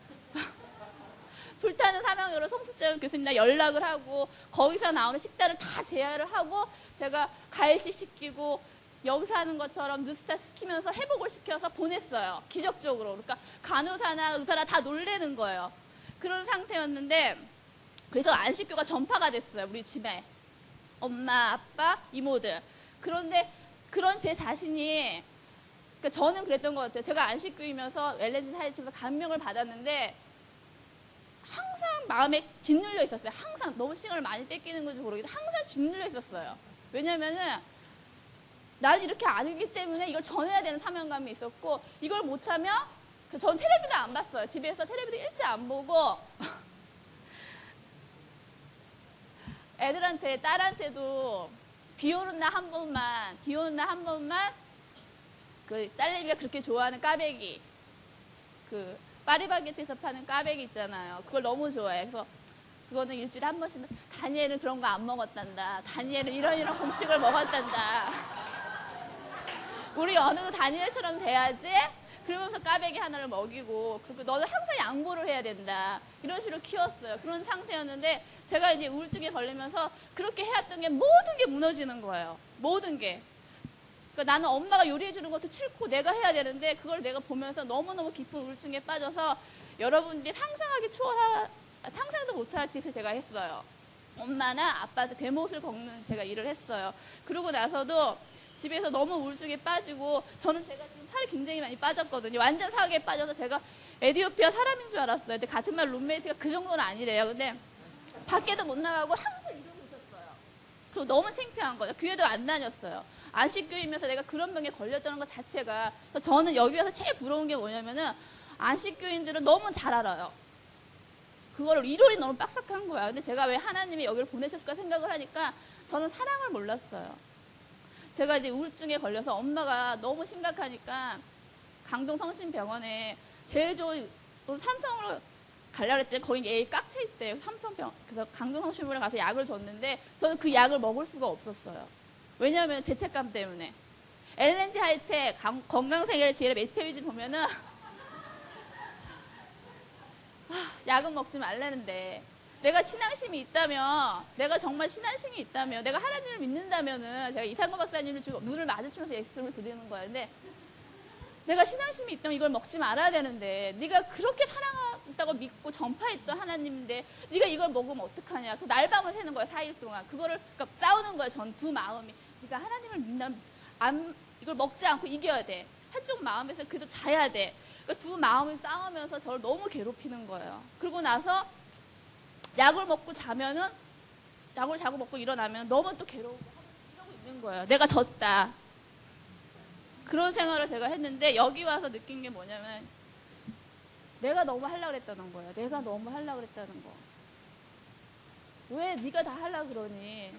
불타는 사명으로 송수자 교수님이랑 연락을 하고 거기서 나오는 식단을 다 제한을 하고 제가 가일식 시키고 여기서 하는 것처럼 뉴스타 시키면서 회복을 시켜서 보냈어요. 기적적으로. 그러니까 간호사나 의사나 다 놀래는 거예요. 그런 상태였는데 그래서 안식교가 전파가 됐어요. 우리 집에. 엄마, 아빠, 이모들. 그런데 그런 제 자신이 그러니까 저는 그랬던 것 같아요. 제가 안식교이면서 엘엔지 사이트에서 감명을 받았는데 항상 마음에 짓눌려 있었어요. 항상 너무 시간을 많이 뺏기는 건지 모르겠는데 항상 짓눌려 있었어요. 왜냐면은 난 이렇게 아니기 때문에 이걸 전해야 되는 사명감이 있었고 이걸 못하면 전 텔레비도 안 봤어요. 집에서 텔레비도 일찍 안 보고 애들한테 딸한테도 비 오는 날 한 번만 비 오는 날 한 번만 그 딸내미가 그렇게 좋아하는 까베기 그 파리바게트에서 파는 까베기 있잖아요. 그걸 너무 좋아해. 그래서 그거는 일주일에 한 번씩 다니엘은 그런 거 안 먹었단다. 다니엘은 이런 이런 곡식을 먹었단다. 우리 연우도 다니엘처럼 돼야지. 그러면서 까베기 하나를 먹이고, 그리고 너는 항상 양보를 해야 된다, 이런 식으로 키웠어요. 그런 상태였는데 제가 이제 우울증에 걸리면서 그렇게 해왔던 게 모든 게 무너지는 거예요. 모든 게. 그러니까 나는 엄마가 요리해 주는 것도 싫고 내가 해야 되는데, 그걸 내가 보면서 너무너무 깊은 우울증에 빠져서 여러분들이 상상하기 초월하, 상상도 못할 짓을 제가 했어요. 엄마나 아빠한테 대못을 걷는 제가 일을 했어요. 그러고 나서도 집에서 너무 우울증에 빠지고, 저는 제가 지금 살이 굉장히 많이 빠졌거든요. 완전 사각에 빠져서 제가 에티오피아 사람인 줄 알았어요. 근데 같은 말 룸메이트가 그 정도는 아니래요. 근데 밖에도 못 나가고 항상 이러고 있었어요. 그리고 너무 창피한 거예요. 교회도 안 다녔어요. 안식교이면서 내가 그런 병에 걸렸다는 것 자체가. 그래서 저는 여기 와서 제일 부러운 게 뭐냐면은, 안식교인들은 너무 잘 알아요. 그거를 이론이 너무 빡빡한 거야. 근데 제가 왜 하나님이 여기를 보내셨을까 생각을 하니까 저는 사랑을 몰랐어요. 제가 이제 우울증에 걸려서 엄마가 너무 심각하니까 강동 성심병원에 제일 좋은 삼성으로 가려고 했더니 거기 애이 꽉 차 있대요. 삼성병. 그래서 강동 성심병원에 가서 약을 줬는데 저는 그 약을 먹을 수가 없었어요. 왜냐하면 죄책감 때문에. 엘엔지 하이체 건강생활의 지혜를 몇 페이지 보면은 약은 먹지 말라는데, 내가 신앙심이 있다면, 내가 정말 신앙심이 있다면, 내가 하나님을 믿는다면은, 제가 이상구 박사님을 주고 눈을 마주치면서 예수를 드리는 거예요. 근데 내가 신앙심이 있다면 이걸 먹지 말아야 되는데, 네가 그렇게 사랑한다고 믿고 전파했던 하나님인데 네가 이걸 먹으면 어떡하냐. 그 날밤을 새는 거예요. 사 일 동안. 그거를 그러니까 싸우는 거예요. 전 두 마음이. 네가 하나님을 믿는, 안, 이걸 먹지 않고 이겨야 돼. 한쪽 마음에서 그래도 자야 돼. 그러니까 두 마음이 싸우면서 저를 너무 괴롭히는 거예요. 그러고 나서 약을 먹고 자면은, 약을 자고 먹고 일어나면 너무 또 괴로우고 이러고 있는 거예요. 내가 졌다. 그런 생활을 제가 했는데, 여기 와서 느낀 게 뭐냐면, 내가 너무 하려고 그랬다는 거예요. 내가 너무 하려고 그랬다는 거. 왜 네가 다 하려고 그러니?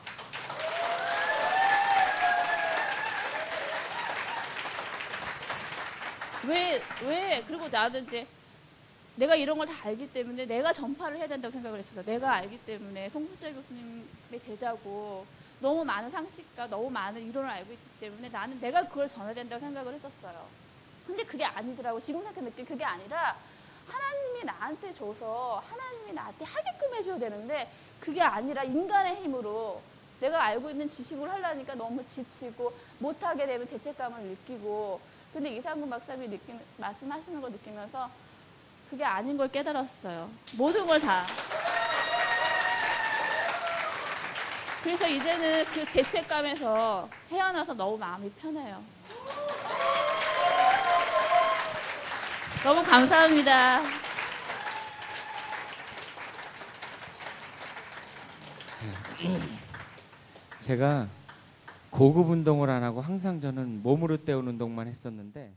왜, 왜, 그리고 나는 이제 내가 이런 걸 다 알기 때문에 내가 전파를 해야 된다고 생각을 했어요. 내가 알기 때문에 송수철 교수님의 제자고, 너무 많은 상식과 너무 많은 이론을 알고 있기 때문에 나는 내가 그걸 전해야 된다고 생각을 했었어요. 근데 그게 아니더라고. 지금 생각해 느낀 그게 아니라, 하나님이 나한테 줘서 하나님이 나한테 하게끔 해줘야 되는데, 그게 아니라 인간의 힘으로 내가 알고 있는 지식으로 하려니까 너무 지치고, 못하게 되면 죄책감을 느끼고. 근데 이상근 박사님이 느끼는, 말씀하시는 걸 느끼면서 그게 아닌 걸 깨달았어요. 모든 걸 다. 그래서 이제는 그 죄책감에서 헤어나서 너무 마음이 편해요. 너무 감사합니다. 제가 고급 운동을 안 하고 항상 저는 몸으로 때우는 운동만 했었는데,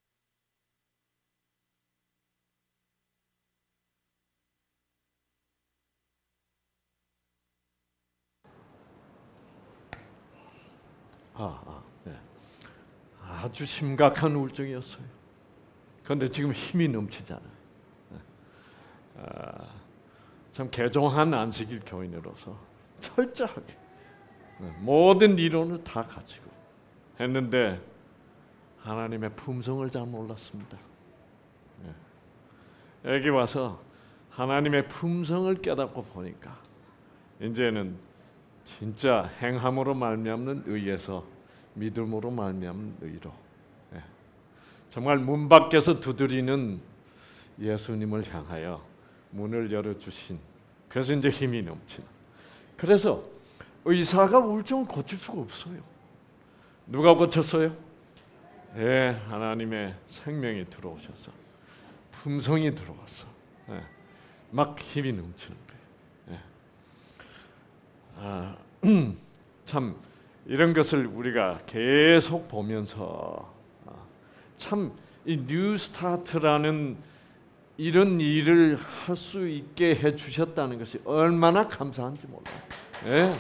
아, 아, 네. 아주 심각한 우울증이었어요. 그런데 지금 힘이 넘치잖아요. 네. 아, 참 개종한 안식일 교인으로서 철저하게 네, 모든 이론을 다 가지고 했는데 하나님의 품성을 잘 몰랐습니다. 네. 여기 와서 하나님의 품성을 깨닫고 보니까 이제는 진짜 행함으로 말미암는 의에서 믿음으로 말미암는 의로, 예. 정말 문 밖에서 두드리는 예수님을 향하여 문을 열어주신, 그래서 이제 힘이 넘치는. 그래서 의사가 우울증을 고칠 수가 없어요. 누가 고쳤어요? 예, 하나님의 생명이 들어오셔서 품성이 들어와서 예, 막 힘이 넘치는 거예요. 아, 참 이런 것을 우리가 계속 보면서 참 이 뉴스타트라는 이런 일을 할 수 있게 해 주셨다는 것이 얼마나 감사한지 몰라요. 예.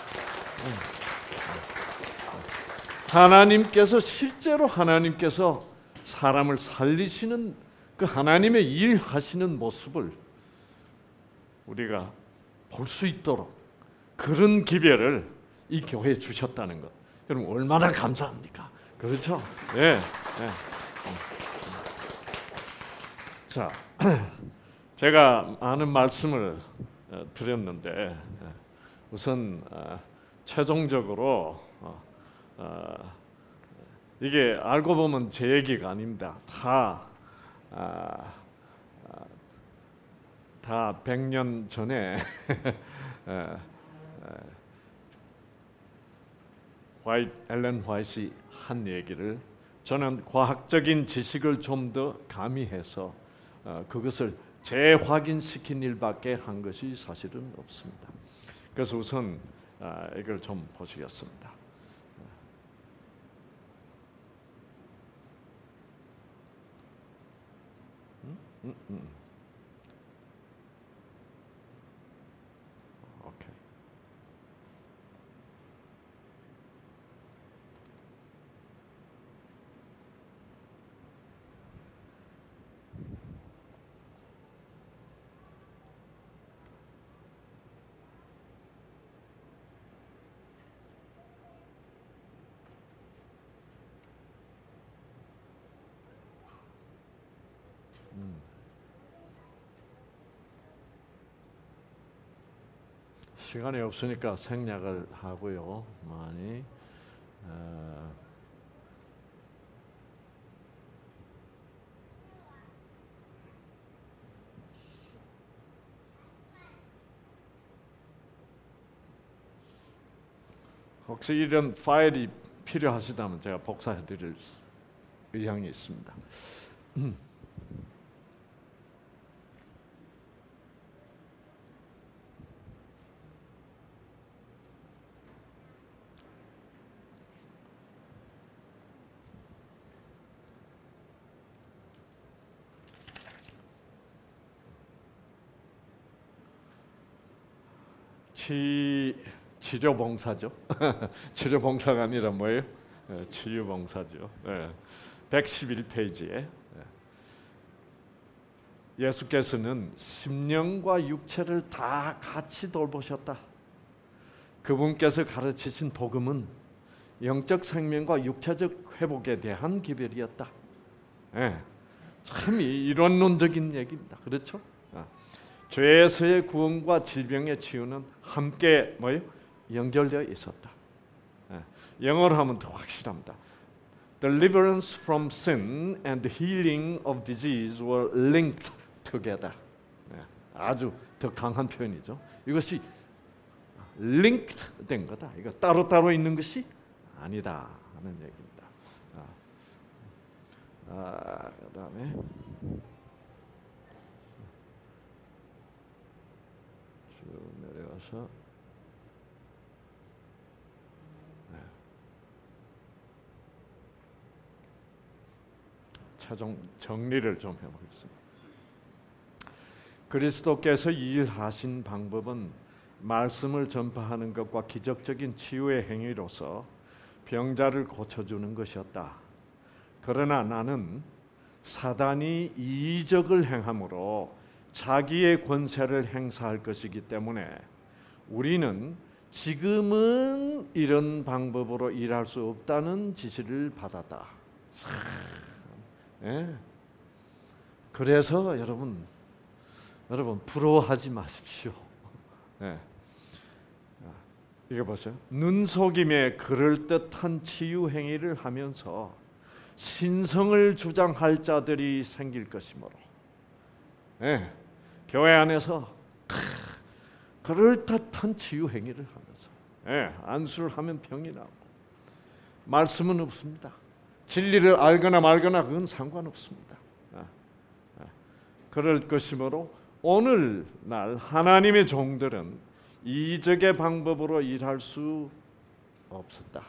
하나님께서 실제로 하나님께서 사람을 살리시는 그 하나님의 일하시는 모습을 우리가 볼 수 있도록 그런 기별을 이 교회에 주셨다는 것, 여러분 얼마나 감사합니까? 그렇죠? 예. 예. 자, 제가 많은 말씀을 어, 드렸는데 우선 어, 최종적으로 어, 어, 이게 알고 보면 제 얘기가 아닙니다. 다 아, 아, 다 백 년 전에 에, 에, 화이트, 엘렌 화이트이 한 얘기를 저는 과학적인 지식을 좀 더 가미해서 어, 그것을 재확인시킨 일밖에 한 것이 사실은 없습니다. 그래서 우선 어, 이걸 좀 보시겠습니다. 음? 음, 음. 오케이. 시간이 없으니까 생략을 하고요. 많이 어, 혹시 이런 파일이 필요하시다면 제가 복사해 드릴 의향이 있습니다. 치, 치료봉사죠. 치료봉사가 아니라 뭐예요? 네, 치유봉사죠. 네, 백십일 페이지에 예수께서는 심령과 육체를 다 같이 돌보셨다. 그분께서 가르치신 복음은 영적 생명과 육체적 회복에 대한 기별이었다. 네, 참 이론론적인 얘기입니다. 그렇죠? 죄에서의 구원과 질병의 치유는 함께 뭐요? 연결되어 있었다. 영어로 하면 더 확실합니다. Deliverance from sin and the healing of disease were linked together. 아주 더 강한 표현이죠. 이것이 linked 된 거다. 이거 따로따로 있는 것이 아니다 하는 얘기입니다. 아, 아, 그다음에 내려가서 네. 최종 정리를 좀 해보겠습니다. 그리스도께서 일하신 방법은 말씀을 전파하는 것과 기적적인 치유의 행위로서 병자를 고쳐주는 것이었다. 그러나 나는 사단이 이적을 행함으로 자기의 권세를 행사할 것이기 때문에 우리는 지금은 이런 방법으로 일할 수 없다는 지시를 받았다. 참, 예. 그래서 여러분, 여러분 부러워하지 마십시오. 예. 이거 보세요. 눈속임에 그럴듯한 치유 행위를 하면서 신성을 주장할 자들이 생길 것이므로. 예. 교회 안에서 그럴듯한 치유 행위를 하면서 예, 안수를 하면 병이 나고 말씀은 없습니다. 진리를 알거나 말거나 그건 상관없습니다. 아, 아. 그럴 것이므로 오늘날 하나님의 종들은 이적의 방법으로 일할 수 없었다.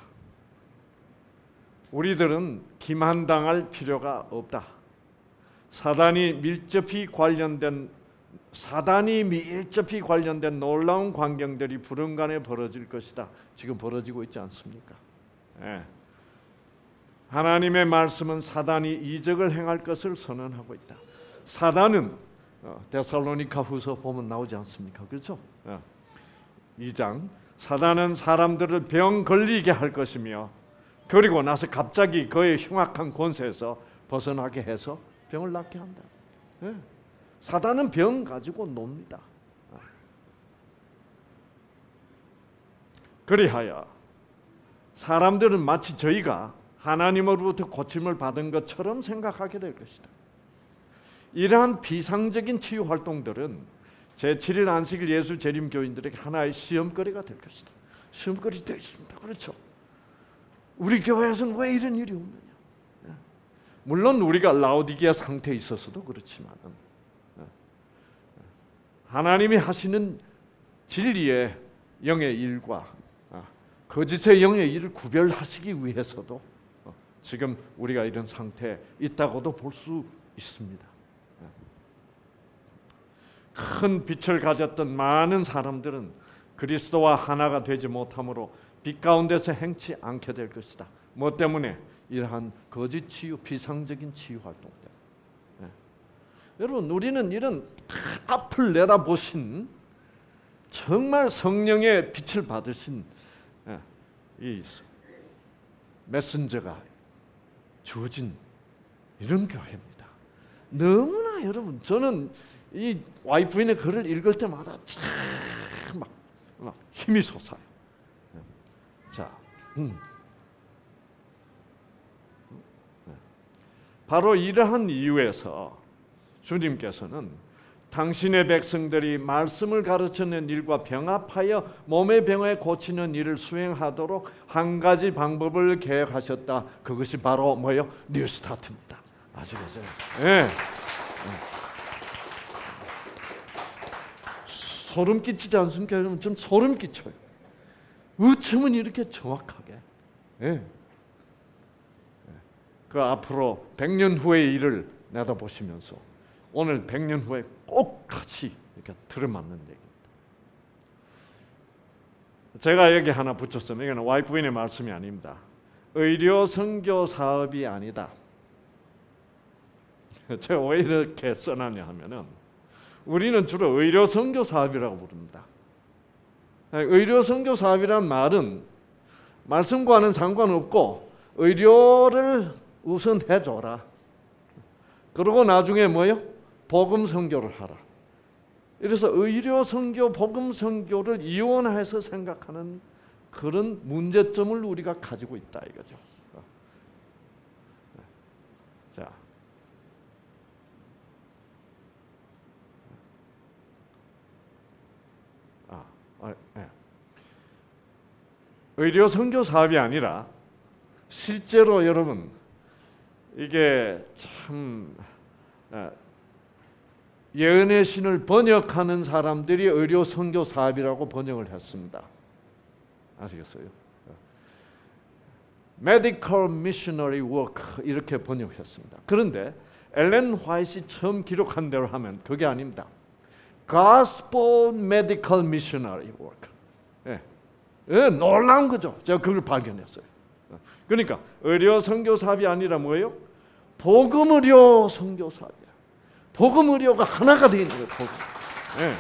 우리들은 기만당할 필요가 없다. 사단이 밀접히 관련된 사단이 밀접히 관련된 놀라운 광경들이 불언간에 벌어질 것이다. 지금 벌어지고 있지 않습니까? 예. 하나님의 말씀은 사단이 이적을 행할 것을 선언하고 있다. 사단은 어, 데살로니가후서 보면 나오지 않습니까? 그렇죠? 예. 이 장 사단은 사람들을 병 걸리게 할 것이며 그리고 나서 갑자기 그의 흉악한 권세에서 벗어나게 해서 병을 낫게 한다. 예. 사단은 병 가지고 놉니다. 그리하여 사람들은 마치 저희가 하나님으로부터 고침을 받은 것처럼 생각하게 될 것이다. 이러한 비상적인 치유 활동들은 제칠 일 안식일 예수 재림 교인들에게 하나의 시험거리가 될 것이다. 시험거리 되어 있습니다. 그렇죠? 우리 교회에서는 왜 이런 일이 없느냐? 물론 우리가 라오디게아 상태에 있어서도 그렇지만 하나님이 하시는 진리의 영의 일과 거짓의 영의 일을 구별하시기 위해서도 지금 우리가 이런 상태에 있다고도 볼 수 있습니다. 큰 빛을 가졌던 많은 사람들은 그리스도와 하나가 되지 못함으로 빛 가운데서 행치 않게 될 것이다. 뭐 때문에? 이러한 거짓 치유, 비상적인 치유 활동들. 네. 여러분, 우리는 이런 앞을 내다보신 정말 성령의 빛을 받으신 네. 이 메신저가 주어진 이런 교회입니다. 너무나 여러분, 저는 이 와이프인의 글을 읽을 때마다 참 막, 막 힘이 솟아요. 자, 음. 바로 이러한 이유에서 주님께서는 당신의 백성들이 말씀을 가르치는 일과 병합하여 몸의 병에 고치는 일을 수행하도록 한 가지 방법을 계획하셨다. 그것이 바로 뭐예요? 뉴스타트입니다. 아시겠어요? 네. 소름 끼치지 않습니까? 여러분, 좀 소름 끼쳐요. 어쩌면 이렇게 정확하게. 네. 그 앞으로 백 년 후의 일을 내다보시면서 오늘 백 년 후에 꼭 같이 이렇게 들어맞는 얘기입니다. 제가 여기 하나 붙였습니다. 이건 와이프인의 말씀이 아닙니다. 의료 선교 사업이 아니다. 제가 왜 이렇게 써놨냐 하면은 우리는 주로 의료 선교 사업이라고 부릅니다. 의료 선교 사업이란 말은 말씀과는 상관없고 의료를 우선 해줘라. 그리고 나중에 뭐요? 복음 선교를 하라. 이래서 의료 선교, 복음 선교를 이원해서 생각하는 그런 문제점을 우리가 가지고 있다 이거죠. 자, 아, 아 네. 의료 선교 사업이 아니라 실제로 여러분 이게 참 예언의 신을 번역하는 사람들이 의료 선교 사업이라고 번역을 했습니다. 아시겠어요? Medical Missionary Work 이렇게 번역했습니다. 그런데 엘렌 화이트이 처음 기록한 대로 하면 그게 아닙니다. Gospel Medical Missionary Work. 예. 예, 놀라운 거죠. 제가 그걸 발견했어요. 그러니까 의료 선교 사업이 아니라 뭐예요? 복음 의료 선교 사업이야. 복음 의료가 하나가 되어 있는 거예요. 복음. 네.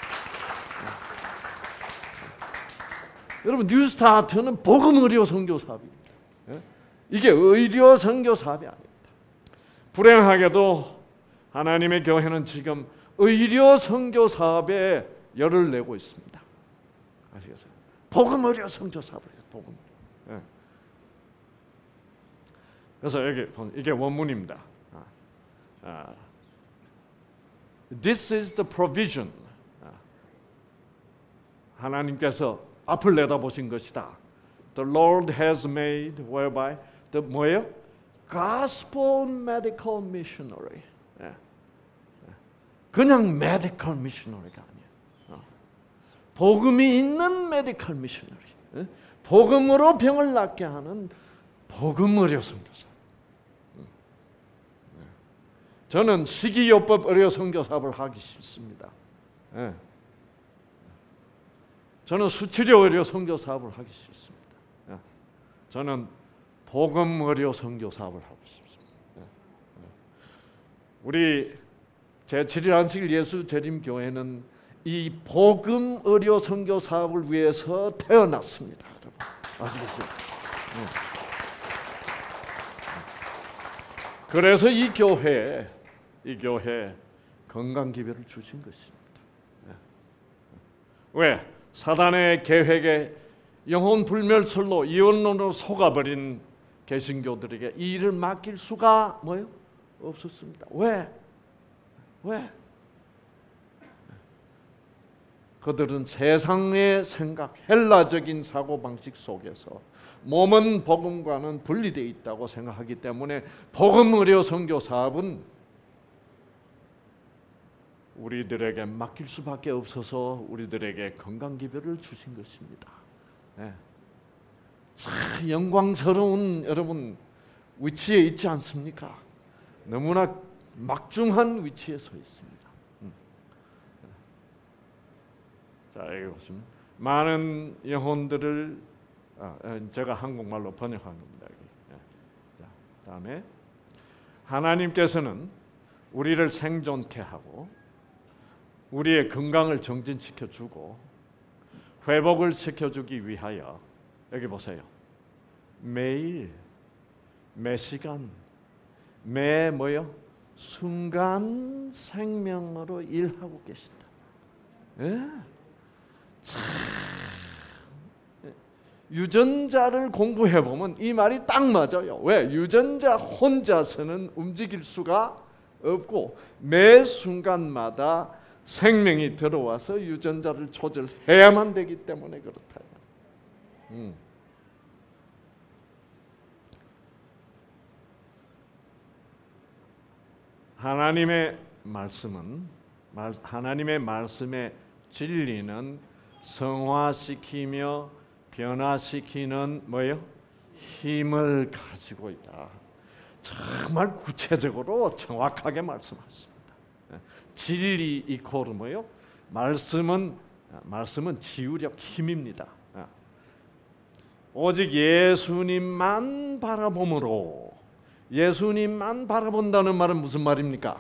여러분, 뉴스타트는 복음 의료 선교 사업입니다. 네? 이게 의료 선교 사업이 아닙니다. 불행하게도 하나님의 교회는 지금 의료 선교 사업에 열을 내고 있습니다. 아시겠어요? 복음 의료 선교 사업을 해요. 복음. 네. 그래서 여기 이게 원문입니다. 아, This is the provision. 아, 하나님께서 앞을 내다보신 것이다. The Lord has made whereby the 뭐예요? Gospel medical missionary. 예. 그냥 medical missionary가 아니에요. 어. 복음이 있는 medical missionary. 예? 복음으로 병을 낫게 하는 복음 의료 선교사. 저는 식이요법 의료 선교 사업을 하기 싫습니다. 예. 저는 수치료 의료 선교 사업을 하기 싫습니다. 예. 저는 복음 의료 선교 사업을 하고 싶습니다. 예. 우리 제칠 일 안식일 예수 재림 교회는 이 복음 의료 선교 사업을 위해서 태어났습니다. 여러분 아시겠어요? 예. 그래서 이 교회, 이 교회 건강 기별을 주신 것입니다. 왜? 사단의 계획에 영혼 불멸설로 이혼론으로 속아버린 개신교들에게 이 일을 맡길 수가 뭐요? 없었습니다. 왜? 왜? 그들은 세상의 생각, 헬라적인 사고방식 속에서 몸은 복음과는 분리되어 있다고 생각하기 때문에 복음 의료 선교 사업은 우리들에게 맡길 수밖에 없어서 우리들에게 건강 기별을 주신 것입니다. 네. 참 영광스러운 여러분 위치에 있지 않습니까? 너무나 막중한 위치에 서 있습니다. 음. 자, 여기 보시면 많은 영혼들을 아, 제가 한국말로 번역한 겁니다. 여기. 자, 다음에 하나님께서는 우리를 생존케 하고 우리의 건강을 정진시켜주고 회복을 시켜주기 위하여 여기 보세요. 매일 매 시간 매 뭐요? 순간 생명으로 일하고 계신다. 예? 참 유전자를 공부해 보면 이 말이 딱 맞아요. 왜? 유전자 혼자서는 움직일 수가 없고 매 순간마다 생명이 들어와서 유전자를 조절해야만 되기 때문에 그렇다. 음. 하나님의 말씀은 하나님의 말씀의 진리는 성화시키며 변화시키는 뭐예요? 힘을 가지고 있다. 정말 구체적으로 정확하게 말씀하십니다. 진리 이코르 뭐요? 말씀은 말씀은 치유력 힘입니다. 오직 예수님만 바라봄으로 예수님만 바라본다는 말은 무슨 말입니까?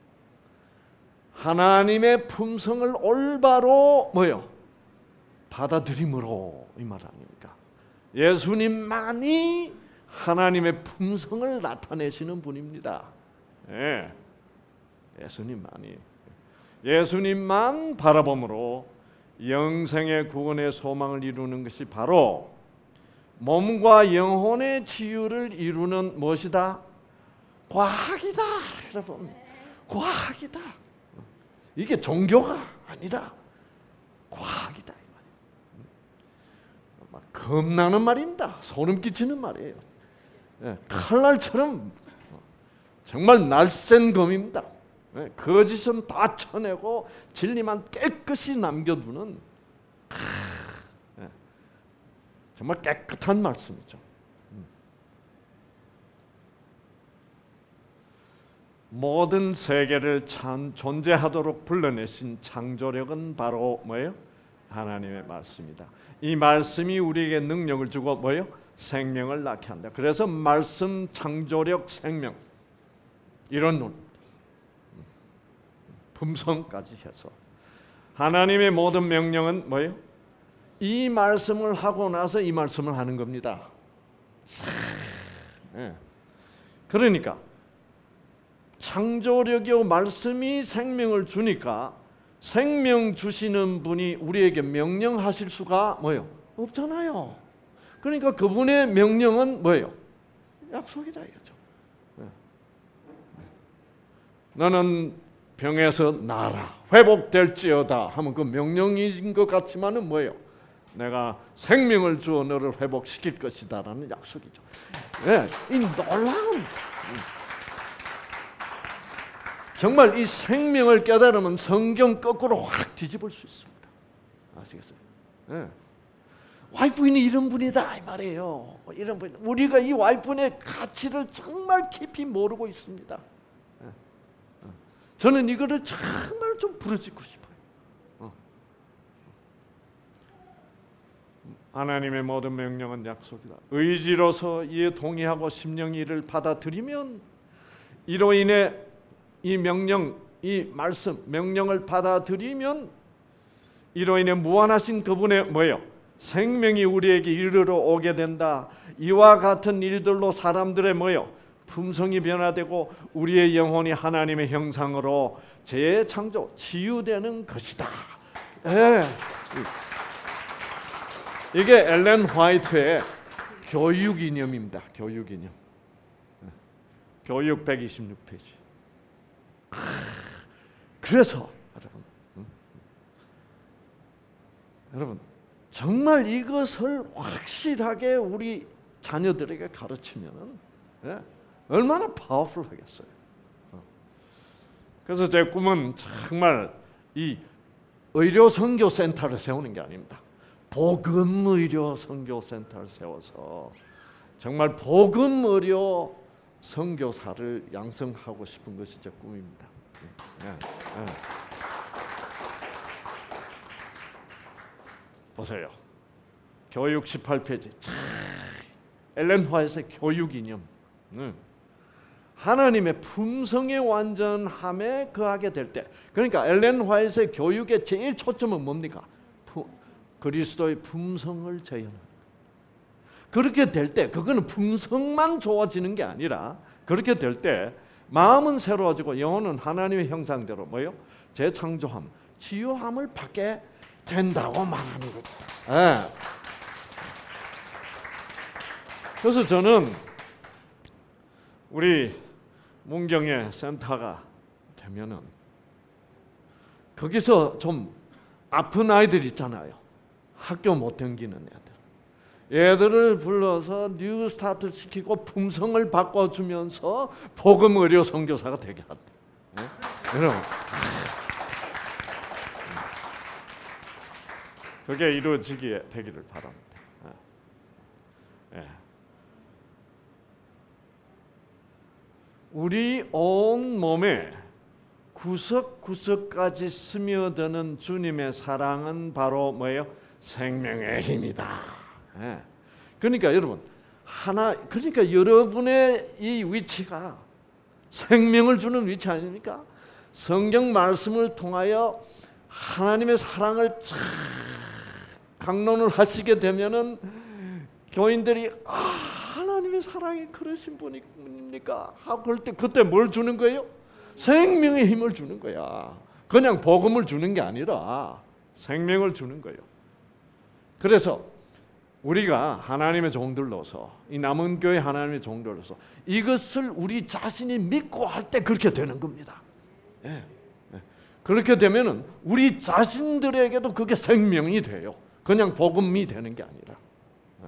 하나님의 품성을 올바로 뭐요? 받아들임으로 이 말 아닙니까? 예수님만이 하나님의 품성을 나타내시는 분입니다. 예. 예수님만이 예수님만 바라봄으로 영생의 구원의 소망을 이루는 것이 바로 몸과 영혼의 치유를 이루는 무엇이다? 과학이다, 여러분. 과학이다. 이게 종교가 아니라 과학이다 이 말이에요. 겁나는 말입니다. 소름 끼치는 말이에요. 예, 칼날처럼 정말 날쌘 검입니다. 예, 거짓은 다 쳐내고 진리만 깨끗이 남겨두는 예, 정말 깨끗한 말씀이죠. 음. 모든 세계를 참 존재하도록 불러내신 창조력은 바로 뭐예요? 하나님의 말씀이다. 이 말씀이 우리에게 능력을 주고 뭐예요? 생명을 낳게 한다. 그래서 말씀, 창조력, 생명 이런 논 품성까지 해서 하나님의 모든 명령은 뭐예요? 이 말씀을 하고 나서 이 말씀을 하는 겁니다. 네. 그러니까 창조력이요 말씀이 생명을 주니까 생명 주시는 분이 우리에게 명령하실 수가 뭐예요? 없잖아요. 그러니까 그분의 명령은 뭐예요? 약속이다 이거죠. 네. 너는 병에서 나아라 회복될지어다 하면 그 명령인 것 같지만은 뭐예요? 내가 생명을 주어 너를 회복시킬 것이다 라는 약속이죠. 네, 이 놀라운 정말 이 생명을 깨달으면 성경 거꾸로 확 뒤집을 수 있습니다. 아시겠어요? 네. 와이프인이 이런 분이다 이 말이에요. 이런 분, 우리가 이 와이프의 가치를 정말 깊이 모르고 있습니다. 네. 저는 이거를 정말 좀 부르짖고 싶어요. 어. 하나님의 모든 명령은 약속이다. 의지로서 이에 동의하고 심령이 이를 받아들이면 이로 인해 이 명령, 이 말씀, 명령을 받아들이면 이로 인해 무한하신 그분의 뭐예요? 생명이 우리에게 이르러 오게 된다. 이와 같은 일들로 사람들의 뭐예요? 품성이 변화되고 우리의 영혼이 하나님의 형상으로 재창조, 치유되는 것이다. 예. 이게 엘렌 화이트의 교육 이념입니다. 교육 이념. 교육 백이십육 페이지. 그래서 여러분, 여러분 정말 이것을 확실하게 우리 자녀들에게 가르치면 예, 얼마나 파워풀하겠어요. 그래서 제 꿈은 정말 이 의료 선교 센터를 세우는 게 아닙니다. 복음 의료 선교 센터를 세워서 정말 복음 의료 선교사를 양성하고 싶은 것이 제 꿈입니다. 예, 예. 보세요. 교육 십팔 페이지. 엘렌 화이트의 교육 이념. 음. 하나님의 품성의 완전함에 거하게 될 때, 그러니까 엘렌 화이트의 교육의 제일 초점은 뭡니까? 푸, 그리스도의 품성을 재현하는. 그렇게 될 때, 그거는 품성만 좋아지는 게 아니라, 그렇게 될 때 마음은 새로워지고 영혼은 하나님의 형상대로 뭐요? 재창조함, 치유함을 받게 된다고 말하는 겁니다. 네. 그래서 저는 우리 문경의 센터가 되면은 거기서 좀 아픈 아이들 있잖아요. 학교 못 다니는 애들. 애들을 불러서 뉴 스타트 시키고 품성을 바꿔주면서 복음 의료 선교사가 되게 한다. 네? 여러분, 그게 이루어지게 되기를 바랍니다. 네. 우리 온 몸에 구석구석까지 스며드는 주님의 사랑은 바로 뭐예요? 생명의 힘이다. 네. 그러니까 여러분 하나 그러니까 여러분의 이 위치가 생명을 주는 위치 아닙니까? 성경 말씀을 통하여 하나님의 사랑을 쫙 강론을 하시게 되면은 교인들이 아, 하나님의 사랑이 그러신 분입니까? 하고 그럴 때 그때 뭘 주는 거예요? 생명의 힘을 주는 거야. 그냥 복음을 주는 게 아니라 생명을 주는 거예요. 그래서 우리가 하나님의 종들로서 이 남은 교회 하나님의 종들로서 이것을 우리 자신이 믿고 할 때 그렇게 되는 겁니다. 예. 예. 그렇게 되면은 우리 자신들에게도 그게 생명이 돼요. 그냥 복음이 되는 게 아니라 예.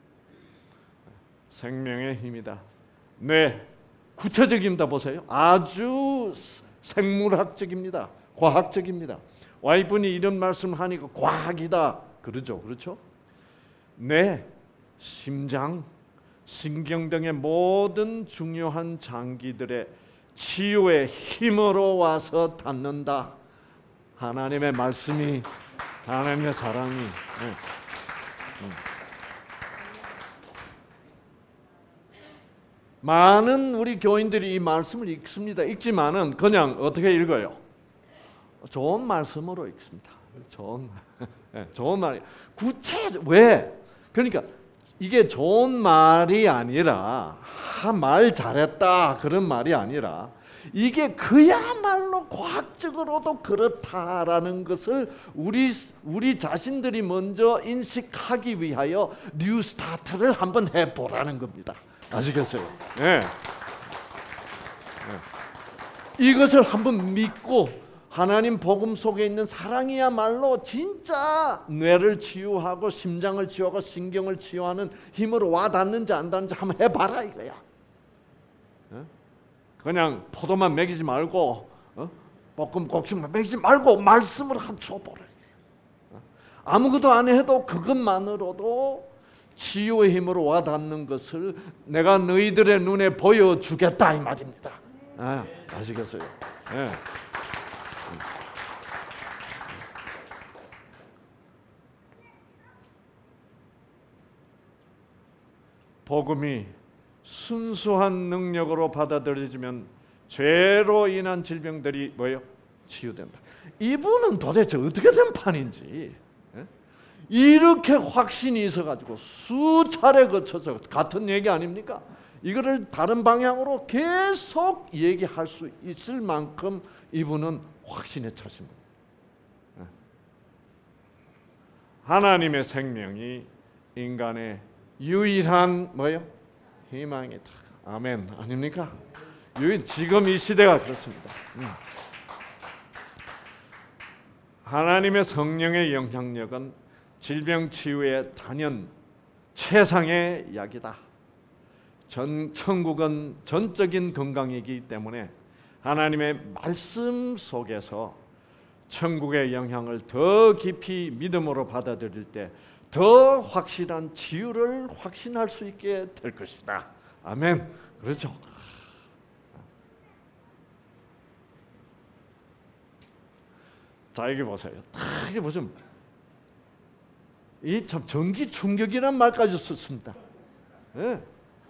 생명의 힘이다. 네, 구체적입니다. 보세요. 아주 생물학적입니다. 과학적입니다. 와이프니 이런 말씀을 하니까 과학이다 그러죠. 그렇죠? 뇌, 심장, 신경 등의 모든 중요한 장기들의 치유의 힘으로 와서 닿는다. 하나님의 말씀이, 하나님의 사랑이. 네. 음. 많은 우리 교인들이 이 말씀을 읽습니다. 읽지만은 그냥 어떻게 읽어요? 좋은 말씀으로 읽습니다. 좋은, 네, 좋은 말. 구체 왜? 그러니까 이게 좋은 말이 아니라 아, 말 잘했다 그런 말이 아니라 이게 그야말로 과학적으로도 그렇다라는 것을 우리 우리 자신들이 먼저 인식하기 위하여 뉴 스타트를 한번 해보라는 겁니다. 아시겠어요? 네. 네. 이것을 한번 믿고 하나님 복음 속에 있는 사랑이야말로 진짜 뇌를 치유하고 심장을 치유하고 신경을 치유하는 힘으로 와닿는지 안 닿는지 한번 해봐라 이거야. 네? 그냥 포도만 먹이지 말고 어? 볶음 곡식만 먹이지 말고 말씀을 한번 줘보라. 어? 아무것도 안 해도 그것만으로도 치유의 힘으로 와닿는 것을 내가 너희들의 눈에 보여주겠다 이 말입니다. 아, 아시겠어요? 네. 복음이 순수한 능력으로 받아들여지면 죄로 인한 질병들이 뭐예요? 치유된다. 이분은 도대체 어떻게 된 판인지 예? 이렇게 확신이 있어가지고 수차례 거쳐서 같은 얘기 아닙니까? 이거를 다른 방향으로 계속 얘기할 수 있을 만큼 이분은 확신에 차신 겁니다. 하나님의 생명이 인간의 유일한 뭐요? 희망이다. 아멘. 아닙니까? 유일 지금 이 시대가 그렇습니다. 음. 하나님의 성령의 영향력은 질병 치유의 단연 최상의 약이다. 전 천국은 전적인 건강이기 때문에 하나님의 말씀 속에서 천국의 영향을 더 깊이 믿음으로 받아들일 때 더 확실한 치유를 확신할 수 있게 될 것이다. 아멘. 그렇죠. 자, 여기 보세요. 딱 이게 보시면 이 참 전기 충격이란 말까지 썼습니다. 네.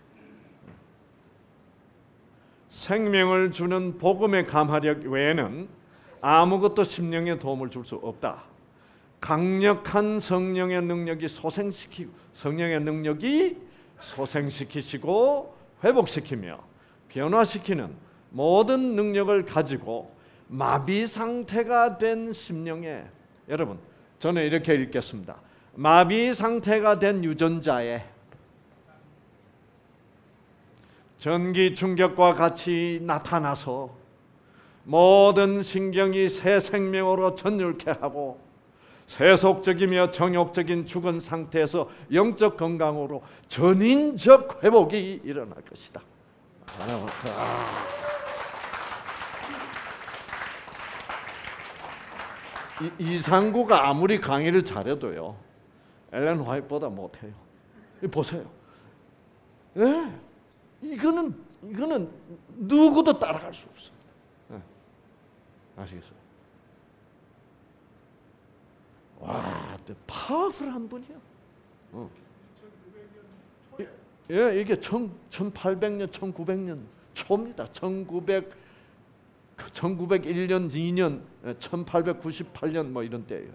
생명을 주는 복음의 감화력 외에는 아무것도 심령에 도움을 줄 수 없다. 강력한 성령의 능력이 소생시키고 성령의 능력이 소생시키시고 회복시키며 변화시키는 모든 능력을 가지고 마비 상태가 된 심령에, 여러분 저는 이렇게 읽겠습니다. 마비 상태가 된 유전자에 전기 충격과 같이 나타나서 모든 신경이 새 생명으로 전율케 하고 세속적이며 정욕적인 죽은 상태에서 영적 건강으로 전인적 회복이 일어날 것이다. 이, 이상구가 아무리 강의를 잘해도요 엘렌 화이트보다 못해요. 보세요. 네, 이거는 이거는 누구도 따라갈 수 없어요. 네. 아시겠어요? 와, 파워풀한 분이야. 어. 예, 이게 천팔백 년, 천구백 년 초입니다. 천구백, 천구백일 년, 이 년, 천팔백구십팔 년 뭐 이런 때예요.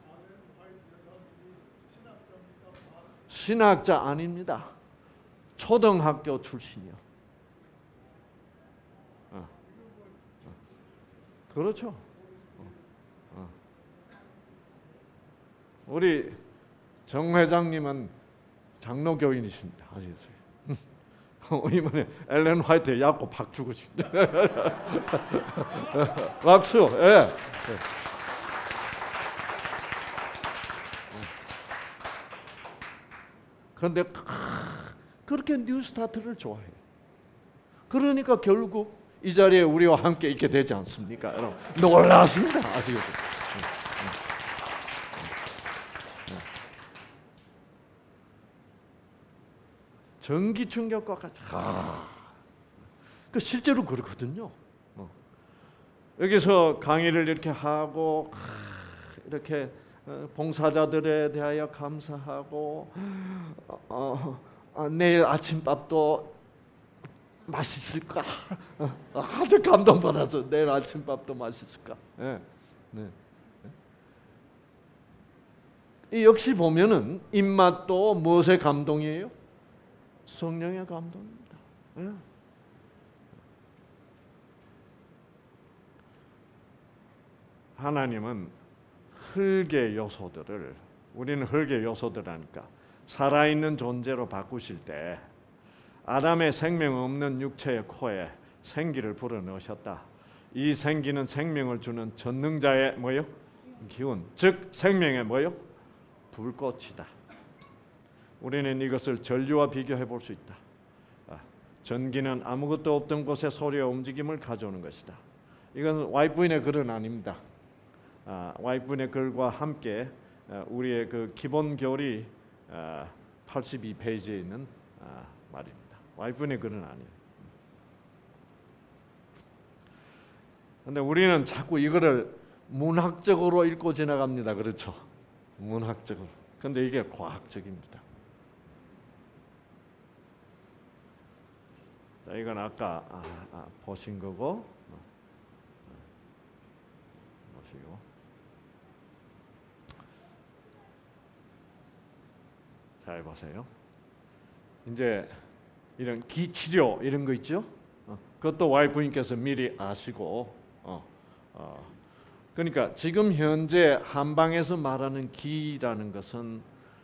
신학자 아닙니다. 초등학교 출신이요. 어. 어. 그렇죠. 어. 어. 우리 정 회장님은 장로교인이십니다. 아시겠어요? 이번에 엘렌 화이트에 약고 박 주고 싶다. 박수. 예. 그런데 그렇게 뉴스타트를 좋아해요. 그러니까 결국 이 자리에 우리와 함께 있게 되지 않습니까? 여러분 놀라십니다. 아시겠어요? 전기 충격과 같이. 아, 그 실제로 그렇거든요. 어. 여기서 강의를 이렇게 하고 아, 이렇게 어, 봉사자들에 대하여 감사하고 어, 어, 내일 아침밥도 맛있을까? 어, 아주 감동받아서 내일 아침밥도 맛있을까? 네. 네. 이 역시 보면은 입맛도 무엇의 감동이에요? 성령의 감동입니다. 네. 하나님은 흙의 요소들을, 우리는 흙의 요소들하니까 살아있는 존재로 바꾸실 때 아담의 생명 없는 육체의 코에 생기를 불어넣으셨다. 이 생기는 생명을 주는 전능자의 뭐요? 기운, 즉 생명의 뭐요? 불꽃이다. 우리는 이것을 전류와 비교해 볼 수 있다. 아, 전기는 아무것도 없던 곳에 소리와 움직임을 가져오는 것이다. 이건 와이프인의 글은 아닙니다. 아, 와이프인의 글과 함께 아, 우리의 그 기본 교리 아, 팔십이 페이지에 있는 아, 말입니다. 와이프인의 글은 아니에요. 근데 우리는 자꾸 이거를 문학적으로 읽고 지나갑니다. 그렇죠? 문학적으로. 근데 이게 과학적입니다. 자, 이건 아까 아, 아, 보신 거고 보시고 잘 보세요. 이제 이런 기치료 이런 거 있죠. 어, 그것도 와이프님께서 미리 아시고 어, 어, 그러니까 지금 현재 한방에서 말하는 기라는 것은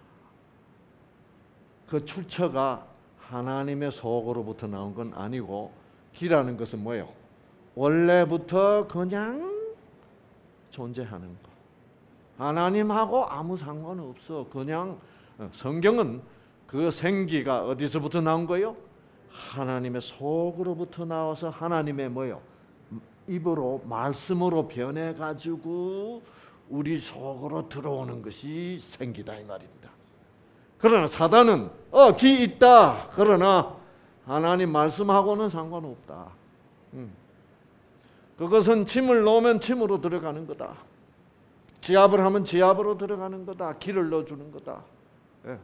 그 출처가 하나님의 속으로부터 나온 건 아니고 기라는 것은 뭐예요? 원래부터 그냥 존재하는 거. 하나님하고 아무 상관없어. 그냥 성경은 그 생기가 어디서부터 나온 거예요? 하나님의 속으로부터 나와서 하나님의 뭐예요? 입으로 말씀으로 변해 가지고 우리 속으로 들어오는 것이 생기다 이 말입니다. 그러나 사단은 어, 기 있다. 그러나 하나님 말씀하고는 상관없다. 음. 그것은 침을 놓으면 침으로 들어가는 거다. 지압을 하면 지압으로 들어가는 거다. 기를 넣어주는 거다. 예.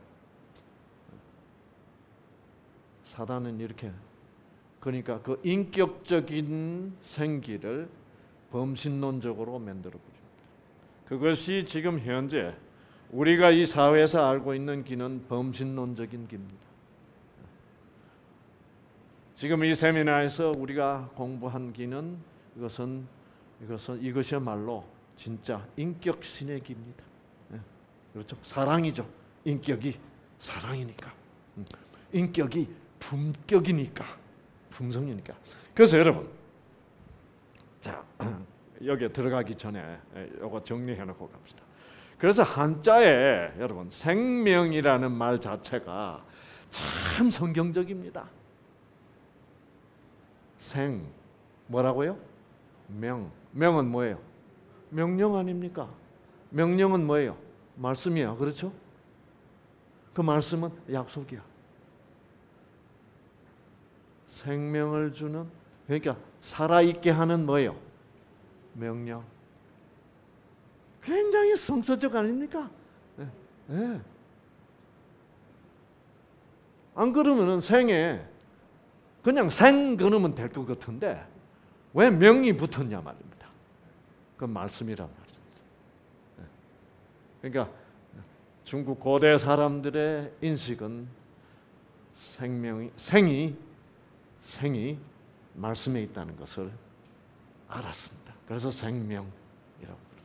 사단은 이렇게 그러니까 그 인격적인 생기를 범신론적으로 만들어 버립니다. 그것이 지금 현재 우리가 이 사회에서 알고 있는 기는 범신론적인 기입니다. 지금 이 세미나에서 우리가 공부한 기는 이것은 이것은 이것이야말로 진짜 인격신의 기입니다. 예. 그렇죠? 사랑이죠. 인격이 사랑이니까. 음. 인격이 품격이니까. 품성이니까. 그래서 여러분, 자 여기에 들어가기 전에 이거 정리해 놓고 갑시다. 그래서 한자에 여러분 생명이라는 말 자체가 참 성경적입니다. 생 뭐라고요? 명. 명은 뭐예요? 명령 아닙니까? 명령은 뭐예요? 말씀이야. 그렇죠? 그 말씀은 약속이야. 생명을 주는 그러니까 살아있게 하는 뭐예요? 명령. 굉장히 성서적 아닙니까? 네. 네. 안 그러면은 생에 그냥 생 그러면 될 것 같은데 왜 명이 붙었냐 말입니다. 그 말씀이란 말입니다. 네. 그러니까 중국 고대 사람들의 인식은 생명이 생이 생이 말씀에 있다는 것을 알았습니다. 그래서 생명이라고 부릅니다.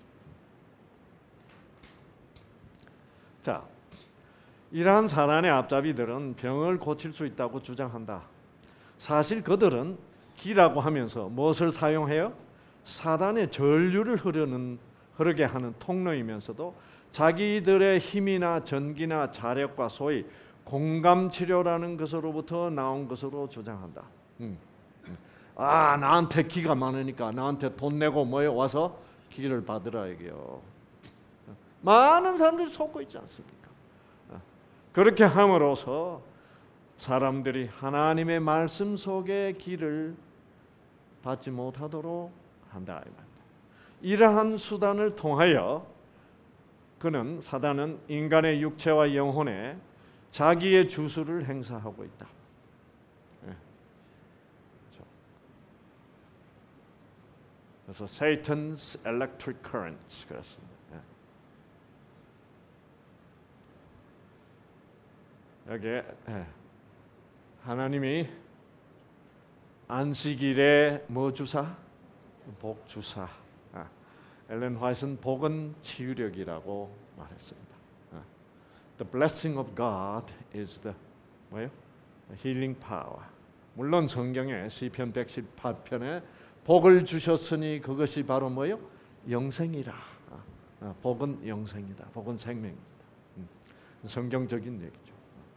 자, 이러한 사단의 앞잡이들은 병을 고칠 수 있다고 주장한다. 사실 그들은 기라고 하면서 무엇을 사용해요? 사단의 전류를 흐르는, 흐르게 하는 통로이면서도 자기들의 힘이나 전기나 자력과 소위 공감치료라는 것으로부터 나온 것으로 주장한다. 음. 아, 나한테 기가 많으니까 나한테 돈 내고 뭐에 와서 기를 받으라 이게요. 많은 사람들이 속고 있지 않습니까? 그렇게 함으로써 사람들이 하나님의 말씀 속의 기를 받지 못하도록 한다. 이러한 수단을 통하여 그는 사단은 인간의 육체와 영혼에 자기의 주수를 행사하고 있다. 네. 그래서 Satan's electric current 그렇습니다. 네. 여기에 네. 하나님이 안식일에 뭐 주사? 복 주사. 아. 엘렌 화이트는 복은 치유력이라고 말했습니다. 아. The blessing of God is the 뭐예요? healing power. 물론 성경에 시편 백십팔 편에 복을 주셨으니 그것이 바로 뭐예요? 영생이라. 아. 복은 영생이다. 복은 생명이다. 음. 성경적인 얘기죠.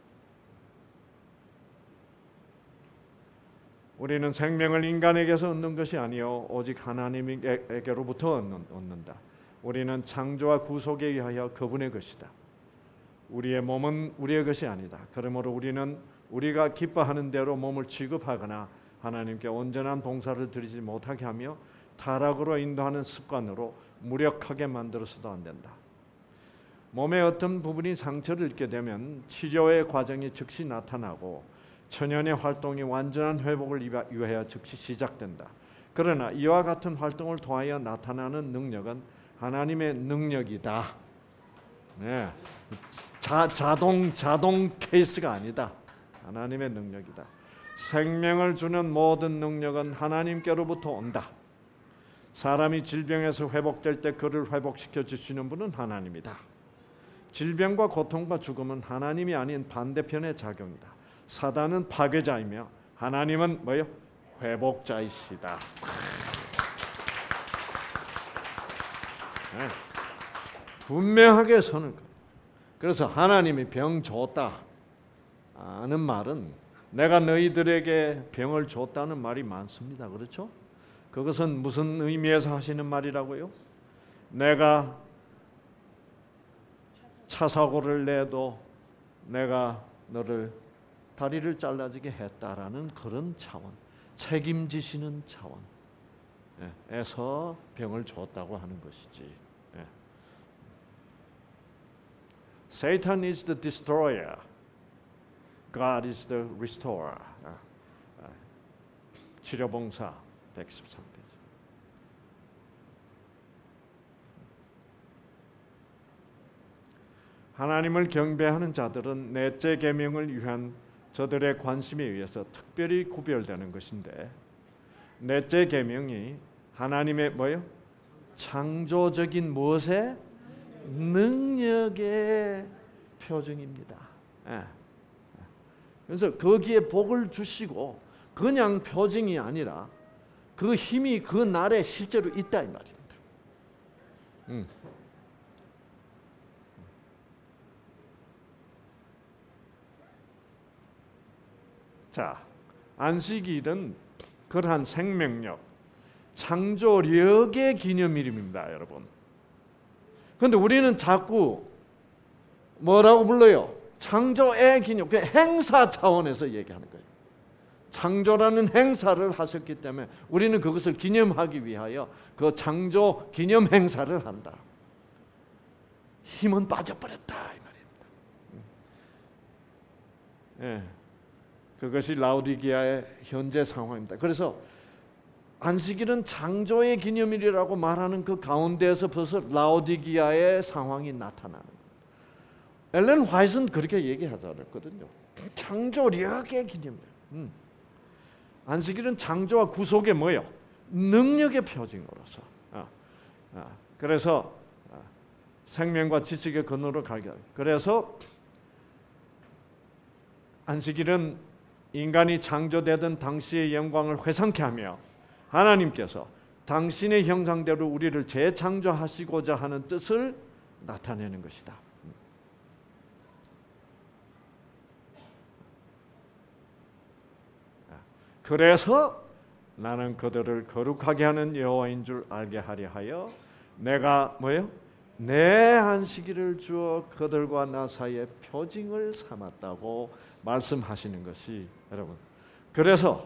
우리는 생명을 인간에게서 얻는 것이 아니요 오직 하나님에게로부터 얻는다. 우리는 창조와 구속에 의하여 그분의 것이다. 우리의 몸은 우리의 것이 아니다. 그러므로 우리는 우리가 기뻐하는 대로 몸을 취급하거나 하나님께 온전한 봉사를 드리지 못하게 하며 타락으로 인도하는 습관으로 무력하게 만들어서도 안 된다. 몸의 어떤 부분이 상처를 입게 되면 치료의 과정이 즉시 나타나고 천연의 활동이 완전한 회복을 위하여 즉시 시작된다. 그러나 이와 같은 활동을 통하여 나타나는 능력은 하나님의 능력이다. 네. 자, 자동 자동 케이스가 아니다. 하나님의 능력이다. 생명을 주는 모든 능력은 하나님께로부터 온다. 사람이 질병에서 회복될 때 그를 회복시켜 주시는 분은 하나님이다. 질병과 고통과 죽음은 하나님이 아닌 반대편의 작용이다. 사단은 파괴자이며 하나님은 뭐요? 회복자이시다. 네. 분명하게 서는 것. 그래서 하나님이 병 줬다 하는 말은 내가 너희들에게 병을 줬다는 말이 많습니다. 그렇죠? 그것은 무슨 의미에서 하시는 말이라고요? 내가 차 사고를 내도 내가 너를 다리를 잘라지게 했다라는 그런 차원, 책임지시는 차원에서 병을 줬다고 하는 것이지. Satan is the destroyer. God is the restorer. 치료봉사 백십삼 페이지. 하나님을 경배하는 자들은 넷째 계명을 위한 저들의 관심에 의해서 특별히 구별되는 것인데, 넷째 계명이 하나님의 뭐요? 창조적인 무엇의 능력의 표징입니다. 예. 그래서 거기에 복을 주시고 그냥 표징이 아니라 그 힘이 그 날에 실제로 있다 이 말입니다. 음. 자, 안식일은 그러한 생명력, 창조력의 기념일입니다, 여러분. 그런데 우리는 자꾸 뭐라고 불러요? 창조의 기념, 그 행사 차원에서 얘기하는 거예요. 창조라는 행사를 하셨기 때문에 우리는 그것을 기념하기 위하여 그 창조 기념 행사를 한다. 힘은 빠져버렸다 이 말입니다. 예, 그것이 라오디게아의 현재 상황입니다. 그래서 안식일은 창조의 기념일이라고 말하는 그 가운데에서 벌써 라오디게아의 상황이 나타나는 거예요. 엘렌 화이트는 그렇게 얘기하지 않았거든요. 창조력의 기념일. 음. 안식일은 창조와 구속의 뭐예요? 능력의 표징으로서. 아, 아, 그래서 아, 생명과 지식의 근원으로 가게 하고. 그래서 안식일은 인간이 창조되던 당시의 영광을 회상케 하며 하나님께서 당신의 형상대로 우리를 재창조하시고자 하는 뜻을 나타내는 것이다. 그래서 나는 그들을 거룩하게 하는 여호와인 줄 알게 하려 하여 내가 뭐예요? 내 안식일을 주어 그들과 나 사이에 표징을 삼았다고 말씀하시는 것이 여러분. 그래서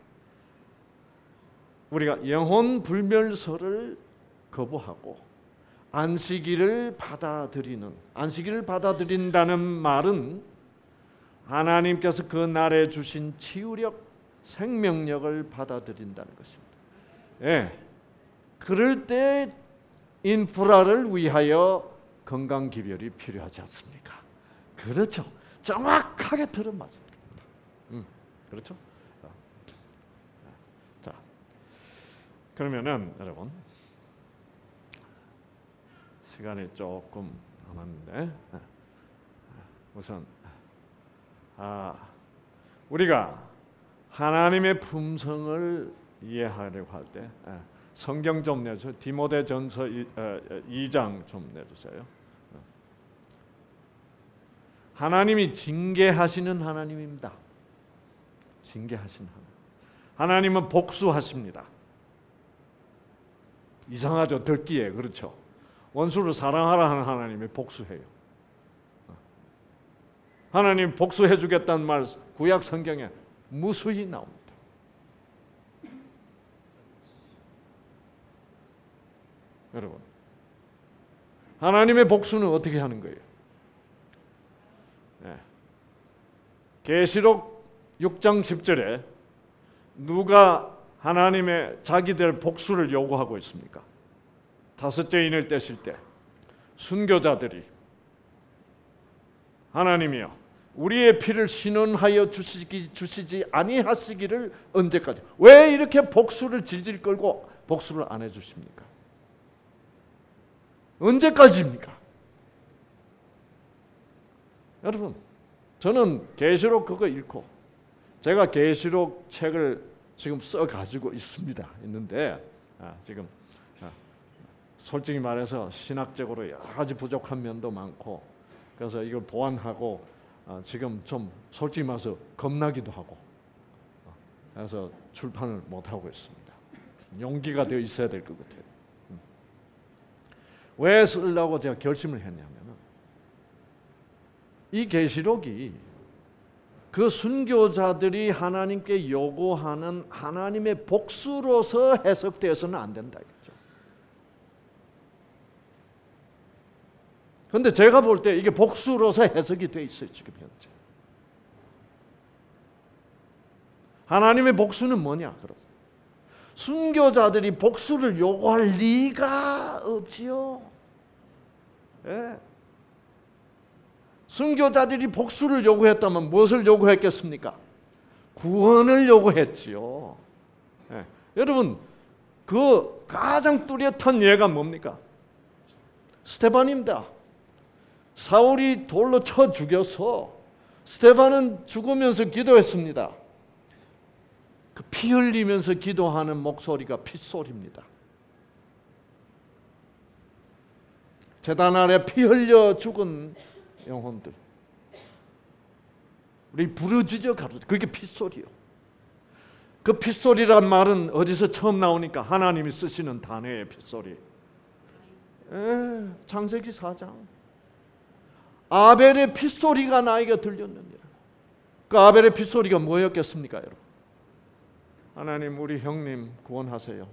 우리가 영혼 불멸설을 거부하고 안식일을 받아들이는, 안식일을 받아들인다는 말은 하나님께서 그 날에 주신 치유력, 생명력을 받아들인다는 것입니다. 예, 그럴 때 인프라를 위하여 건강기별이 필요하지 않습니까? 그렇죠. 정확하게 들은 말씀입니다. 음, 그렇죠? 자, 그러면은 여러분 시간이 조금 남았는데 우선 아 우리가 하나님의 품성을 이해하려고 할 때 성경 좀 내주세요. 디모데전서 이 장 좀 내주세요. 하나님이 징계하시는 하나님입니다. 징계하시는 하나님. 하나님은 복수하십니다. 이상하죠? 듣기에. 그렇죠? 원수를 사랑하라 하는 하나님이 복수해요. 하나님 복수해 주겠다는 말 구약 성경에 무수히 나옵니다. 여러분, 하나님의 복수는 어떻게 하는 거예요? 네. 계시록 육 장 십 절에 누가 하나님의 자기들 복수를 요구하고 있습니까? 다섯째 인을 떼실 때 순교자들이 하나님이여 우리의 피를 신원하여 주시기, 주시지 아니하시기를 언제까지? 왜 이렇게 복수를 질질 끌고 복수를 안 해주십니까? 언제까지입니까? 여러분, 저는 계시록 그거 읽고 제가 계시록 책을 지금 써 가지고 있습니다. 있는데 아, 지금 아, 솔직히 말해서 신학적으로 여러 가지 부족한 면도 많고 그래서 이걸 보완하고 아, 지금 좀 솔직히 말해서 겁나기도 하고 어, 그래서 출판을 못 하고 있습니다. 용기가 되어 있어야 될 것 같아요. 음. 왜 쓰려고 제가 결심을 했냐면은 이 계시록이 그 순교자들이 하나님께 요구하는 하나님의 복수로서 해석되어서는 안 된다 이거죠. 그런데 제가 볼 때 이게 복수로서 해석이 돼 있어요 지금 현재. 하나님의 복수는 뭐냐? 그럼 순교자들이 복수를 요구할 리가 없지요. 예. 순교자들이 복수를 요구했다면 무엇을 요구했겠습니까? 구원을 요구했지요. 예. 여러분, 그 가장 뚜렷한 예가 뭡니까? 스데반입니다. 사울이 돌로 쳐 죽여서 스데반은 죽으면서 기도했습니다. 그 피 흘리면서 기도하는 목소리가 핏소리입니다. 제단 아래 피 흘려 죽은 영혼들, 우리 부르짖어 가로, 그게 핏소리요. 그 핏소리란 말은 어디서 처음 나오니까 하나님이 쓰시는 단어의 핏소리. 에, 창세기 사 장. 아벨의 핏소리가 나에게 들렸느니라. 그 아벨의 핏소리가 뭐였겠습니까, 여러분? 하나님, 우리 형님 구원하세요.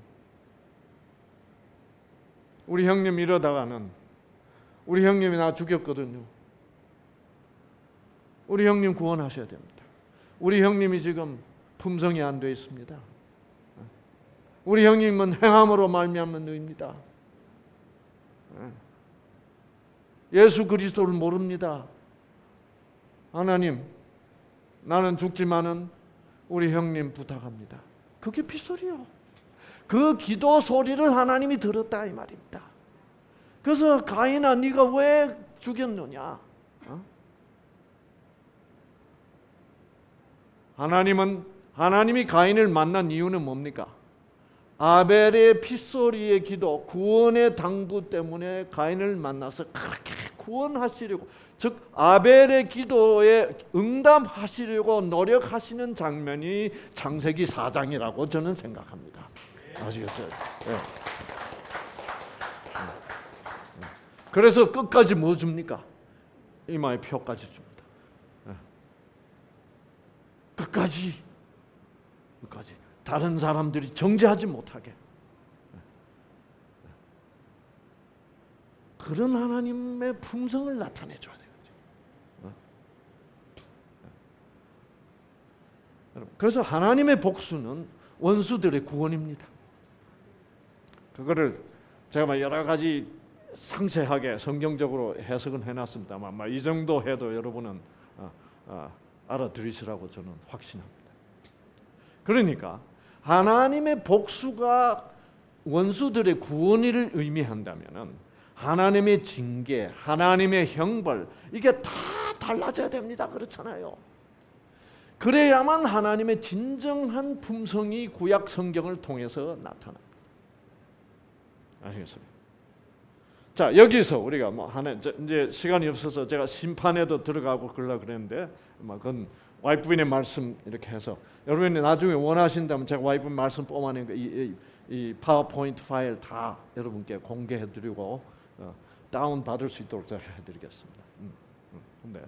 우리 형님 이러다가는 우리 형님이 나 죽였거든요. 우리 형님 구원하셔야 됩니다. 우리 형님이 지금 품성이 안 돼 있습니다. 우리 형님은 행함으로 말미암는 의입니다. 예수 그리스도를 모릅니다. 하나님, 나는 죽지만은 우리 형님 부탁합니다. 그게 핏소리요. 그 기도 소리를 하나님이 들었다 이 말입니다. 그래서 가인아, 네가 왜 죽였느냐? 어? 하나님은 하나님이 가인을 만난 이유는 뭡니까? 아벨의 핏소리의 기도, 구원의 당부 때문에 가인을 만나서 그렇게 구원하시려고, 즉 아벨의 기도에 응답하시려고 노력하시는 장면이 창세기 사 장이라고 저는 생각합니다. 아시겠어요? 네. 그래서 끝까지 뭐 줍니까? 이마에 표까지 줍니다. 네. 끝까지, 끝까지 다른 사람들이 정죄하지 못하게. 그런 하나님의 품성을 나타내줘야 되거든요. 그래서 하나님의 복수는 원수들의 구원입니다. 그거를 제가 여러 가지 상세하게 성경적으로 해석은 해놨습니다만 이 정도 해도 여러분은 어, 어, 알아들으시라고 저는 확신합니다. 그러니까 하나님의 복수가 원수들의 구원을 의미한다면은 하나님의 징계, 하나님의 형벌, 이게 다 달라져야 됩니다. 그렇잖아요. 그래야만 하나님의 진정한 품성이 구약 성경을 통해서 나타납니다. 아시겠어요? 자, 여기서 우리가 뭐 하나 이제 시간이 없어서 제가 심판에도 들어가고 그러려고 그랬는데 뭐 그건 와이프인의 말씀 이렇게 해서 여러분이 나중에 원하신다면 제가 와이프인 말씀 뽑아낸 거 이, 이, 이 파워포인트 파일 다 여러분께 공개해드리고 어, 다운 받을 수 있도록 제가 해드리겠습니다. 음, 음, 근데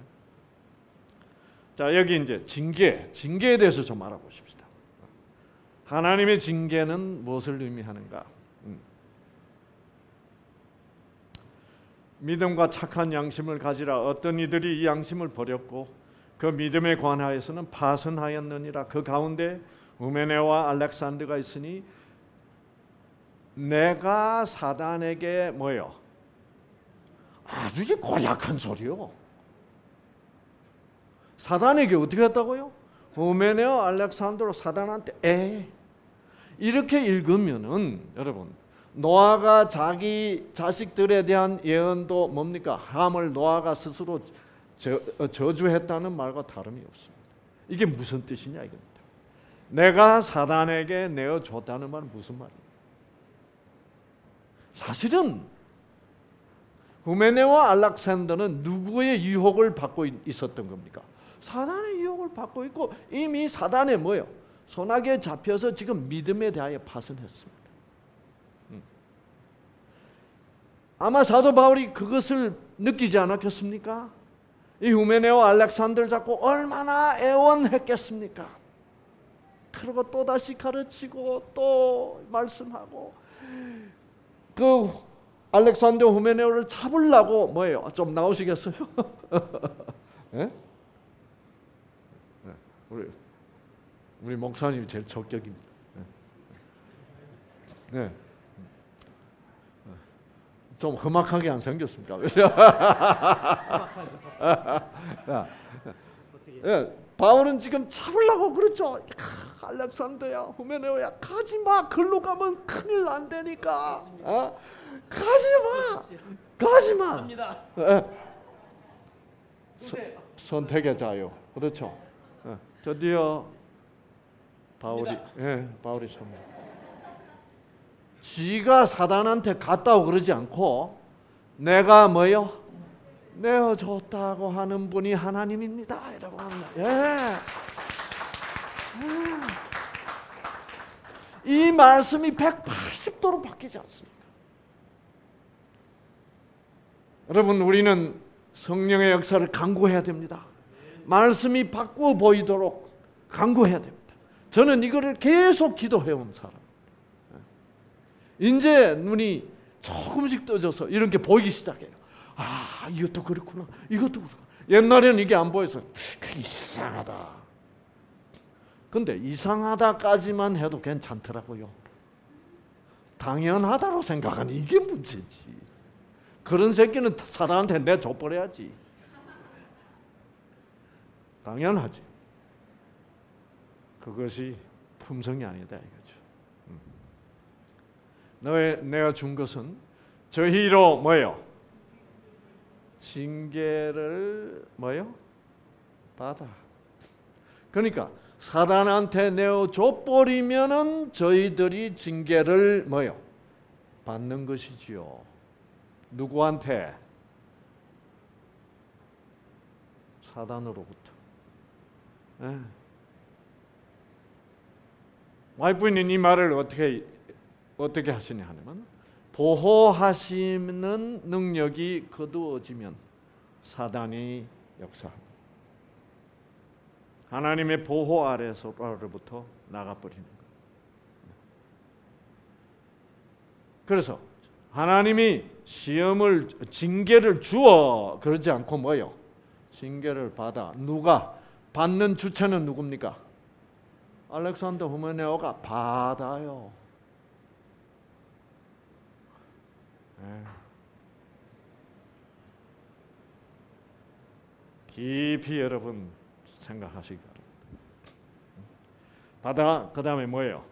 자, 여기 이제 징계, 징계에 대해서 좀 알아보십시다. 하나님의 징계는 무엇을 의미하는가? 음. 믿음과 착한 양심을 가지라. 어떤 이들이 이 양심을 버렸고 그 믿음에 관하여서는 파선하였느니라. 그 가운데 우메네와 알렉산더가 있으니 내가 사단에게 뭐요? 아주 고약한 소리요. 사단에게 어떻게 했다고요? 후메네오 알렉산드로 사단한테 에 이렇게 읽으면은 여러분 노아가 자기 자식들에 대한 예언도 뭡니까? 함을 노아가 스스로 저, 저주했다는 말과 다름이 없습니다. 이게 무슨 뜻이냐 이겁니다. 내가 사단에게 내어줬다는 말은 무슨 말이에요? 사실은 후메네와 알렉산더는 누구의 유혹을 받고 있었던 겁니까? 사단의 유혹을 받고 있고 이미 사단에 뭐요? 손아귀에 잡혀서 지금 믿음에 대하여 파선했습니다. 음. 아마 사도 바울이 그것을 느끼지 않았겠습니까? 이 후메네와 알렉산더를 잡고 얼마나 애원했겠습니까? 그리고 또 다시 가르치고 또 말씀하고 그 알렉산더 후메네오를 잡으려고 뭐예요? 좀 나오시겠어요? 네? 네. 우리 우리 목사님이 제일 적격입니다. 네. 네. 좀 험악하게 안 생겼습니까? 네. 바울은 지금 잡으려고 그렇죠. 야, 알렉산더야, 후메네오야, 가지 마. 글로 가면 큰일 난다니까. 어? 가지 마. 가지 마. 네. 선택의 자유. 그렇죠. 네. 드디어 바울이, 예, 바울이 선물. 지가 사단한테 갔다고 그러지 않고 내가 뭐요? 내어줬다고 하는 분이 하나님입니다, 여러분. 예. 예. 이 말씀이 백팔십 도로 바뀌지 않습니다. 여러분, 우리는 성령의 역사를 간구해야 됩니다. 말씀이 바꾸어 보이도록 간구해야 됩니다. 저는 이거를 계속 기도해온 사람. 이제 눈이 조금씩 떠져서 이런 게 보이기 시작해요. 아, 이것도 그렇구나. 이것도 그렇구나. 옛날에는 이게 안 보여서 이상하다. 근데 이상하다까지만 해도 괜찮더라고요. 당연하다로 생각하니 이게 문제지. 그런 새끼는 사람한테 내줘버려야지. 당연하지. 그것이 품성이 아니다 이거죠. 음. 너의 내가 준 것은 저희로 뭐요? 징계를 뭐요? 받아. 그러니까 사단한테 내어줘 버리면은 저희들이 징계를 뭐요? 받는 것이지요. 누구한테? 사단으로부터. 네. 와이프는 이 말을 어떻게 어떻게 하시냐 하면 보호하시는 능력이 거두어지면 사단이 역사합니다. 하나님의 보호 아래서로부터 나가버리는 거예요. 그래서 하나님이 시험을 징계를 주어 그러지 않고 뭐요? 징계를 받아. 누가? 받는 주체는 누굽니까? 알렉산더 후메네오가 받아요. 네. 깊이 여러분 생각하시기 바랍니다. 받아. 그 다음에 뭐예요?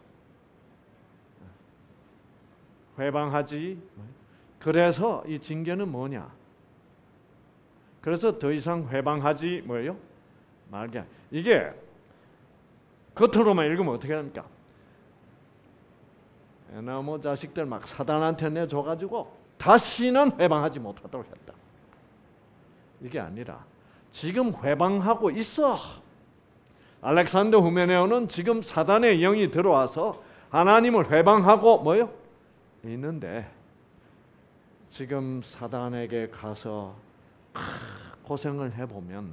회방하지. 그래서 이 징계는 뭐냐? 그래서 더 이상 회방하지 뭐예요? 말게. 이게 겉으로만 읽으면 어떻게 합니까? 에나모 자식들 막 사단한테 내줘가지고 다시는 회방하지 못하도록 했다. 이게 아니라 지금 회방하고 있어. 알렉산더 후메네오는 지금 사단의 영이 들어와서 하나님을 회방하고 뭐요? 있는데 지금 사단에게 가서 고생을 해보면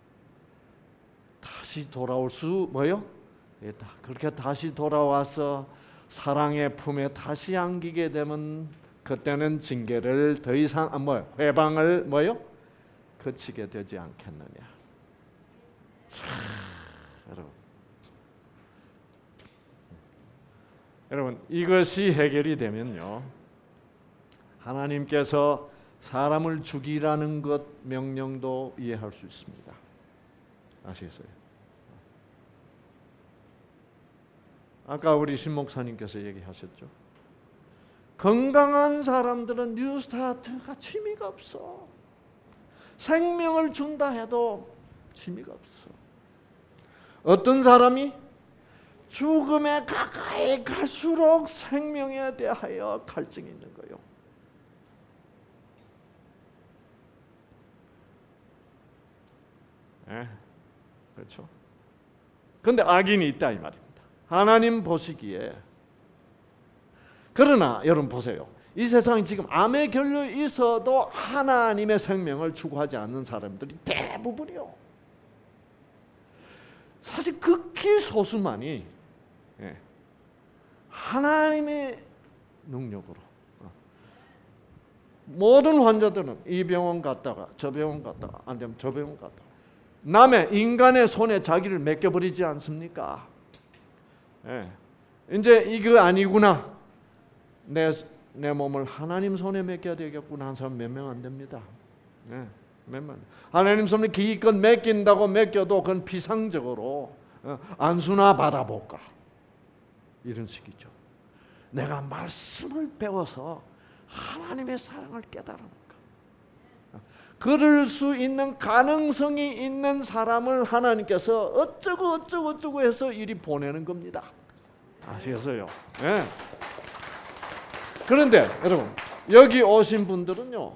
다시 돌아올 수 뭐요? 있다. 그렇게 다시 돌아와서 사랑의 품에 다시 안기게 되면 그때는 징계를 더 이상 아, 뭐 회방을 뭐요? 거치게 되지 않겠느냐. 참, 여러분, 여러분 이것이 해결이 되면요, 하나님께서 사람을 죽이라는 것 명령도 이해할 수 있습니다. 아시겠어요? 아까 우리 신 목사님께서 얘기하셨죠. 건강한 사람들은 뉴스타트가 취미가 없어. 생명을 준다 해도 취미가 없어. 어떤 사람이 죽음에 가까이 갈수록 생명에 대하여 갈증이 있는 거예요. 예, 그렇죠. 그런데 악인이 있다 이 말입니다. 하나님 보시기에. 그러나 여러분 보세요. 이 세상에 지금 암에 걸려 있어도 하나님의 생명을 추구하지 않는 사람들이 대부분이요. 사실 극히 소수만이 예, 하나님의 능력으로. 모든 환자들은 이 병원 갔다가 저 병원 갔다가 안 되면 저 병원 갔다가 남의 인간의 손에 자기를 맡겨버리지 않습니까? 예. 이제 이거 아니구나. 내, 내 몸을 하나님 손에 맡겨야 되겠구나 하는 사람 몇 명 안 됩니다. 예. 몇 명. 하나님 손에 기껏 맡긴다고 맡겨도 그건 피상적으로 어, 안수나 받아볼까. 이런 식이죠. 내가 말씀을 배워서 하나님의 사랑을 깨달아볼까. 그럴 수 있는 가능성이 있는 사람을 하나님께서 어쩌고 어쩌고 어쩌고 해서 이리 보내는 겁니다. 아시겠어요? 네. 그런데 여러분 여기 오신 분들은요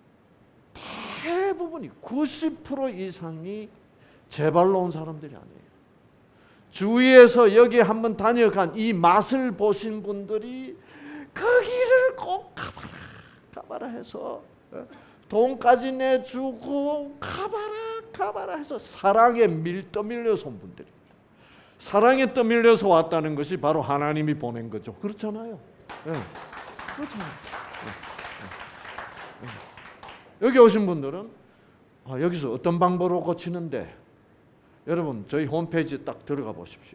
대부분이 구십 퍼센트 이상이 제발로 온 사람들이 아니에요. 주위에서 여기 한번 다녀간 이 맛을 보신 분들이 그 길을 꼭 가봐라 가봐라 해서 돈까지 내주고 가봐라 가봐라 해서 사랑에 밀 떠밀려서 온 분들입니다. 사랑에 떠밀려서 왔다는 것이 바로 하나님이 보낸 거죠. 그렇잖아요. 네. 그렇잖아요. 네. 네. 여기 오신 분들은 아, 여기서 어떤 방법으로 고치는데 여러분 저희 홈페이지에 딱 들어가 보십시오.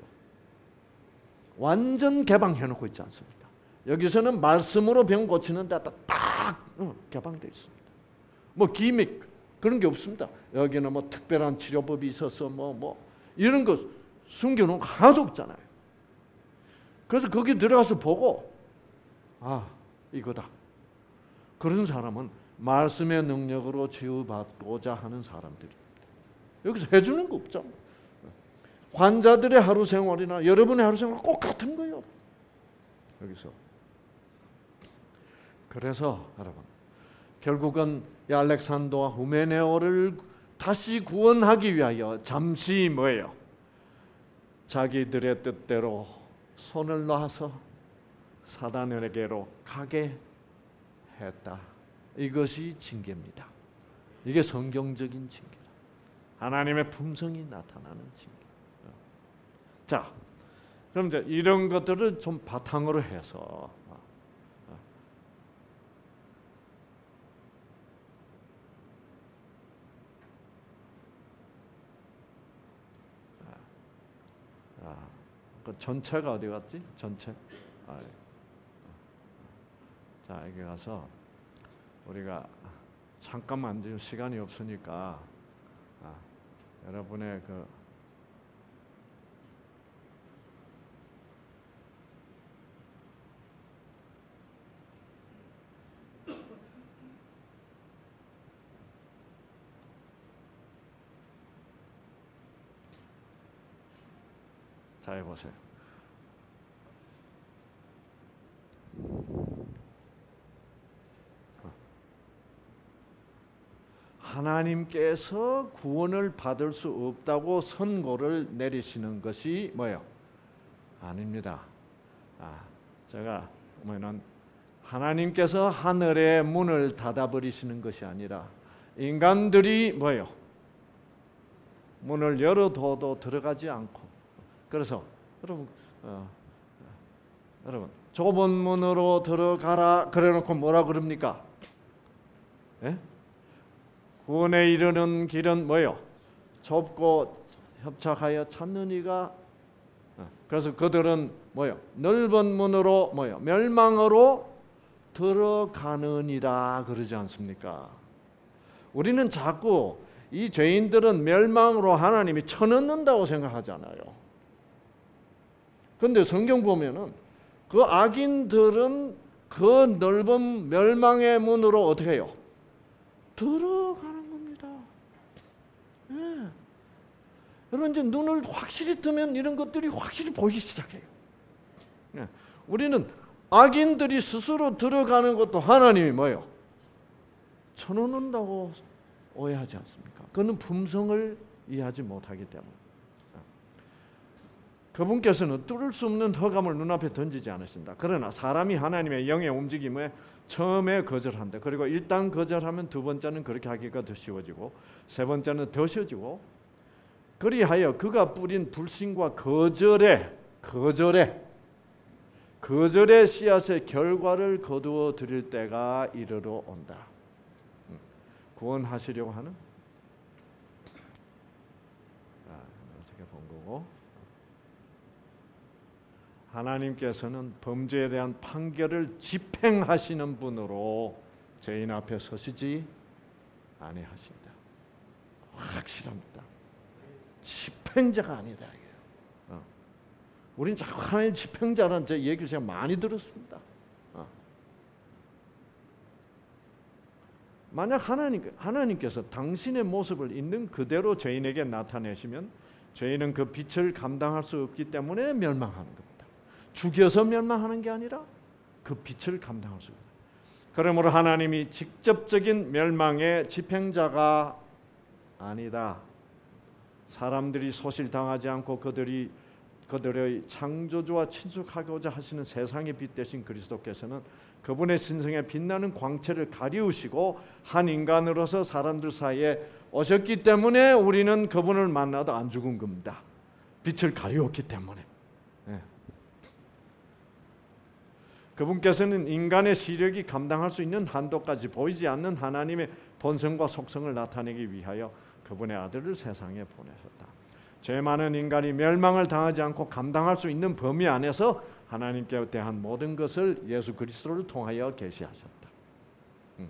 완전 개방해놓고 있지 않습니까? 여기서는 말씀으로 병 고치는 데다 딱 어, 개방되어 있습니다. 뭐 기믹 그런 게 없습니다. 여기는 뭐 특별한 치료법이 있어서 뭐 뭐 이런 거 숨겨놓은 거 하나도 없잖아요. 그래서 거기 들어가서 보고 아 이거다. 그런 사람은 말씀의 능력으로 치유받고자 하는 사람들입니다. 여기서 해주는 거 없죠. 환자들의 하루 생활이나 여러분의 하루 생활 꼭 같은 거예요. 여기서. 그래서 여러분 결국은 이 알렉산더와 후메네오를 다시 구원하기 위하여 잠시 뭐예요? 자기들의 뜻대로 손을 놔서 사단에게로 가게 했다. 이것이 징계입니다. 이게 성경적인 징계. 하나님의 품성이 나타나는 징계. 자, 그럼 이제 이런 것들을 좀 바탕으로 해서 아, 그 전체가 어디 갔지? 전체. 아, 자, 여기 가서 우리가 잠깐만 지금 시간이 없으니까 아, 여러분의 그 자, 해보세요. 하나님께서 구원을 받을 수 없다고 선고를 내리시는 것이 뭐예요? 아닙니다. 아, 제가 보면은 하나님께서 하늘의 문을 닫아버리시는 것이 아니라 인간들이 뭐예요? 문을 열어둬도 들어가지 않고 그래서 여러분 어, 여러분 좁은 문으로 들어가라 그래놓고 뭐라 그럽니까? 예? 구원에 이르는 길은 뭐예요? 좁고 협착하여 찾는 이가 그래서 그들은 뭐예요? 넓은 문으로 뭐예요? 멸망으로 들어가느니라 그러지 않습니까? 우리는 자꾸 이 죄인들은 멸망으로 하나님이 쳐넣는다고 생각하잖아요. 그런데 성경 보면은 그 악인들은 그 넓은 멸망의 문으로 어떻게 해요? 들어가는 겁니다. 네. 여러분 이제 눈을 확실히 뜨면 이런 것들이 확실히 보이기 시작해요. 네. 우리는 악인들이 스스로 들어가는 것도 하나님이 뭐예요? 쳐넣는다고 오해하지 않습니까? 그는 품성을 이해하지 못하기 때문에. 그분께서는 뚫을 수 없는 허감을 눈앞에 던지지 않으신다. 그러나 사람이 하나님의 영의 움직임에 처음에 거절한다. 그리고 일단 거절하면 두 번째는 그렇게 하기가 더 쉬워지고 세 번째는 더 쉬워지고 그리하여 그가 뿌린 불신과 거절에 거절에 거절의 씨앗의 결과를 거두어 드릴 때가 이르러 온다. 구원하시려고 하는 어떻게 본 거고 하나님께서는 범죄에 대한 판결을 집행하시는 분으로 죄인 앞에 서시지 아니하신다. 확실합니다. 집행자가 아니다. 어. 우린 자꾸 하나님 집행자라는 제 얘기를 제가 많이 들었습니다. 어. 만약 하나님, 하나님께서 당신의 모습을 있는 그대로 죄인에게 나타내시면 죄인은 그 빛을 감당할 수 없기 때문에 멸망하는 겁니다. 죽여서 멸망하는 게 아니라 그 빛을 감당할 수 있습니다. 그러므로 하나님이 직접적인 멸망의 집행자가 아니다. 사람들이 소실당하지 않고 그들이 그들의 창조주와 친숙하고자 하시는 세상의 빛 대신 그리스도께서는 그분의 신성에 빛나는 광채를 가리우시고 한 인간으로서 사람들 사이에 오셨기 때문에 우리는 그분을 만나도 안 죽은 겁니다. 빛을 가리웠기 때문에. 네. 그분께서는 인간의 시력이 감당할 수 있는 한도까지 보이지 않는 하나님의 본성과 속성을 나타내기 위하여 그분의 아들을 세상에 보내셨다. 죄 많은 인간이 멸망을 당하지 않고 감당할 수 있는 범위 안에서 하나님께 대한 모든 것을 예수 그리스도를 통하여 계시하셨다. 음.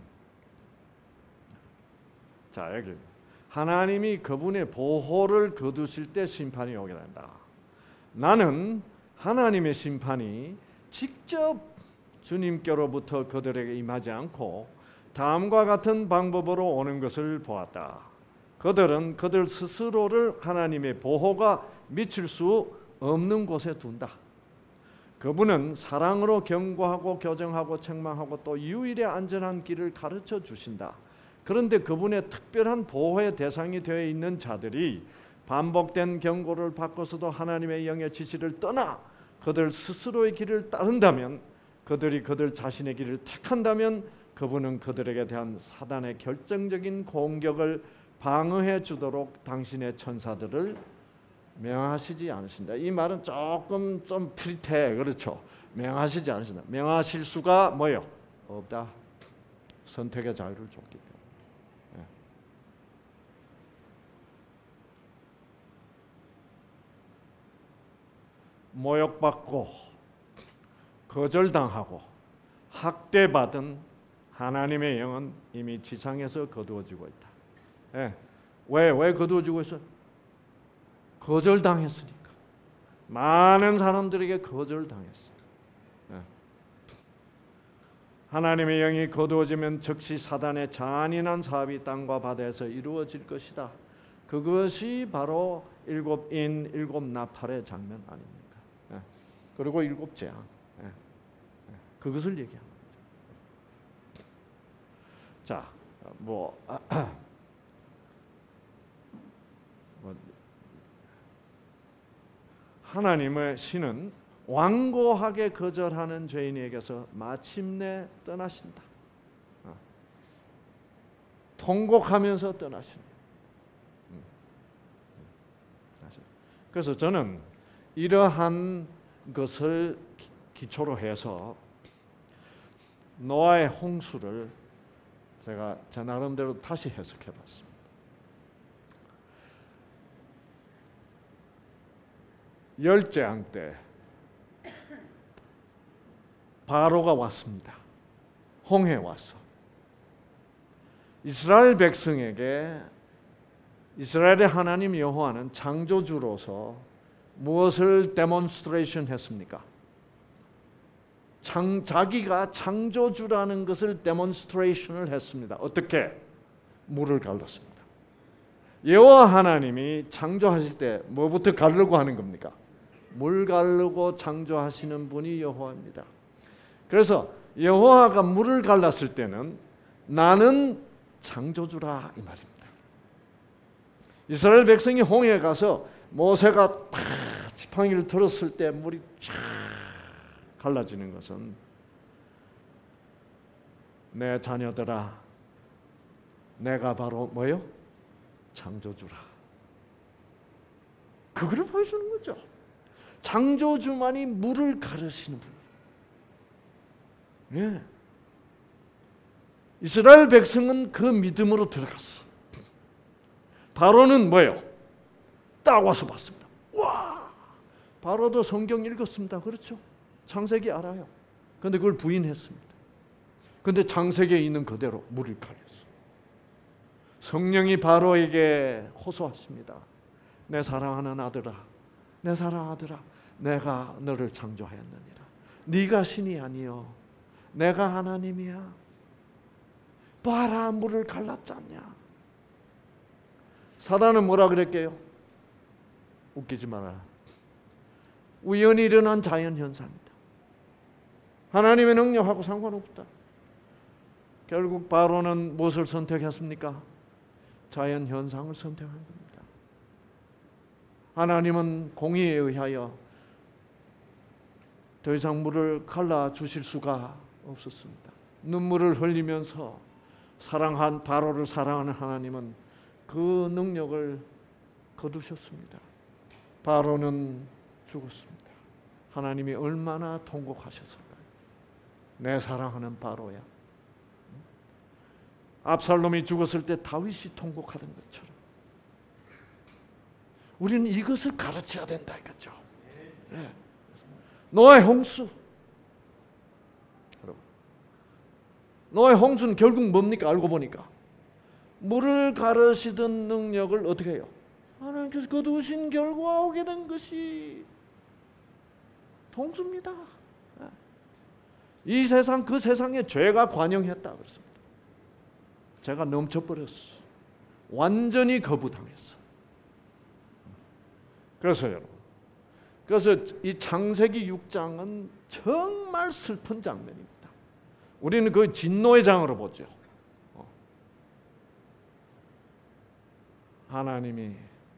자, 여기 하나님이 그분의 보호를 거두실 때 심판이 오게 된다. 나는 하나님의 심판이 직접 주님께로부터 그들에게 임하지 않고 다음과 같은 방법으로 오는 것을 보았다. 그들은 그들 스스로를 하나님의 보호가 미칠 수 없는 곳에 둔다. 그분은 사랑으로 경고하고 교정하고 책망하고 또 유일의 안전한 길을 가르쳐 주신다. 그런데 그분의 특별한 보호의 대상이 되어 있는 자들이 반복된 경고를 받고서도 하나님의 영의 지시를 떠나 그들 스스로의 길을 따른다면, 그들이 그들 자신의 길을 택한다면 그분은 그들에게 대한 사단의 결정적인 공격을 방어해 주도록 당신의 천사들을 명하시지 않으신다. 이 말은 조금 좀 트릿해. 그렇죠? 명하시지 않으신다. 명하실 수가 뭐요? 없다. 선택의 자유를 줬기 때문에. 예. 모욕받고 거절당하고 학대받은 하나님의 영은 이미 지상에서 거두어지고 있다. 예. 왜? 왜 거두어지고 있어? 거절당했으니까. 많은 사람들에게 거절당했어. 예. 하나님의 영이 거두어지면 즉시 사단의 잔인한 사업이 땅과 바다에서 이루어질 것이다. 그것이 바로 일곱 인 일곱 나팔의 장면 아닙니까? 예. 그리고 일곱 재앙. 예. 예. 그것을 얘기합니다. 자, 뭐, 아, 뭐 하나님의 신은 완고하게 거절하는 죄인에게서 마침내 떠나신다. 어. 통곡하면서 떠나신다. 음. 그래서 저는 이러한 것을 기초로 해서 노아의 홍수를 제가 제 나름대로 다시 해석해봤습니다. 열 재앙 때 바로가 왔습니다. 홍해 왔어. 이스라엘 백성에게 이스라엘의 하나님 여호와는 창조주로서 무엇을 데몬스트레이션 했습니까? 창, 자기가 창조주라는 것을 데몬스트레이션을 했습니다. 어떻게? 물을 갈랐습니다. 여호와 하나님이 창조하실 때 뭐부터 가르고 하는 겁니까? 물 가르고 창조하시는 분이 여호와입니다. 그래서 여호와가 물을 갈랐을 때는 나는 창조주라 이 말입니다. 이스라엘 백성이 홍해에 가서 모세가 탁 지팡이를 들었을 때 물이 쫙 갈라지는 것은 내 자녀들아 내가 바로 뭐요? 창조주라. 그거를 보여주는 거죠. 창조주만이 물을 가르시는 분. 예. 이스라엘 백성은 그 믿음으로 들어갔어. 바로는 뭐예요? 딱 와서 봤습니다. 와! 바로도 성경 읽었습니다. 그렇죠? 창세기 알아요. 그런데 그걸 부인했습니다. 그런데 창세기에 있는 그대로 물을 가렸어. 성령이 바로에게 호소하십니다. 내 사랑하는 아들아, 내 사랑하는 아들아, 내가 너를 창조하였느니라. 네가 신이 아니요, 내가 하나님이야. 봐라, 물을 갈랐지 않냐. 사단은 뭐라 그랬게요? 웃기지 마라. 우연히 일어난 자연현상이다. 하나님의 능력하고 상관없다. 결국 바로는 무엇을 선택했습니까? 자연현상을 선택한 겁니다. 하나님은 공의에 의하여 더 이상 물을 갈라주실 수가 없었습니다. 눈물을 흘리면서 사랑한 바로를 사랑하는 하나님은 그 능력을 거두셨습니다. 바로는 죽었습니다. 하나님이 얼마나 통곡하셨을까요? 내 사랑하는 바로야. 압살롬이 죽었을 때 다윗이 통곡하던 것처럼 우리는 이것을 가르쳐야 된다 이거죠. 네. 노아의 홍수. 노아의 홍수는 결국 뭡니까? 알고 보니까 물을 가르시던 능력을 어떻게 해요? 하나님께서 거두신 결과 오게 된 것이 홍수입니다. 이 세상 그 세상에 죄가 관영했다 그랬습니다. 죄가 넘쳐버렸어. 완전히 거부당했어. 그래서 여러분, 그래서 이 창세기 육 장은 정말 슬픈 장면입니다. 우리는 그 진노의 장으로 보죠. 하나님이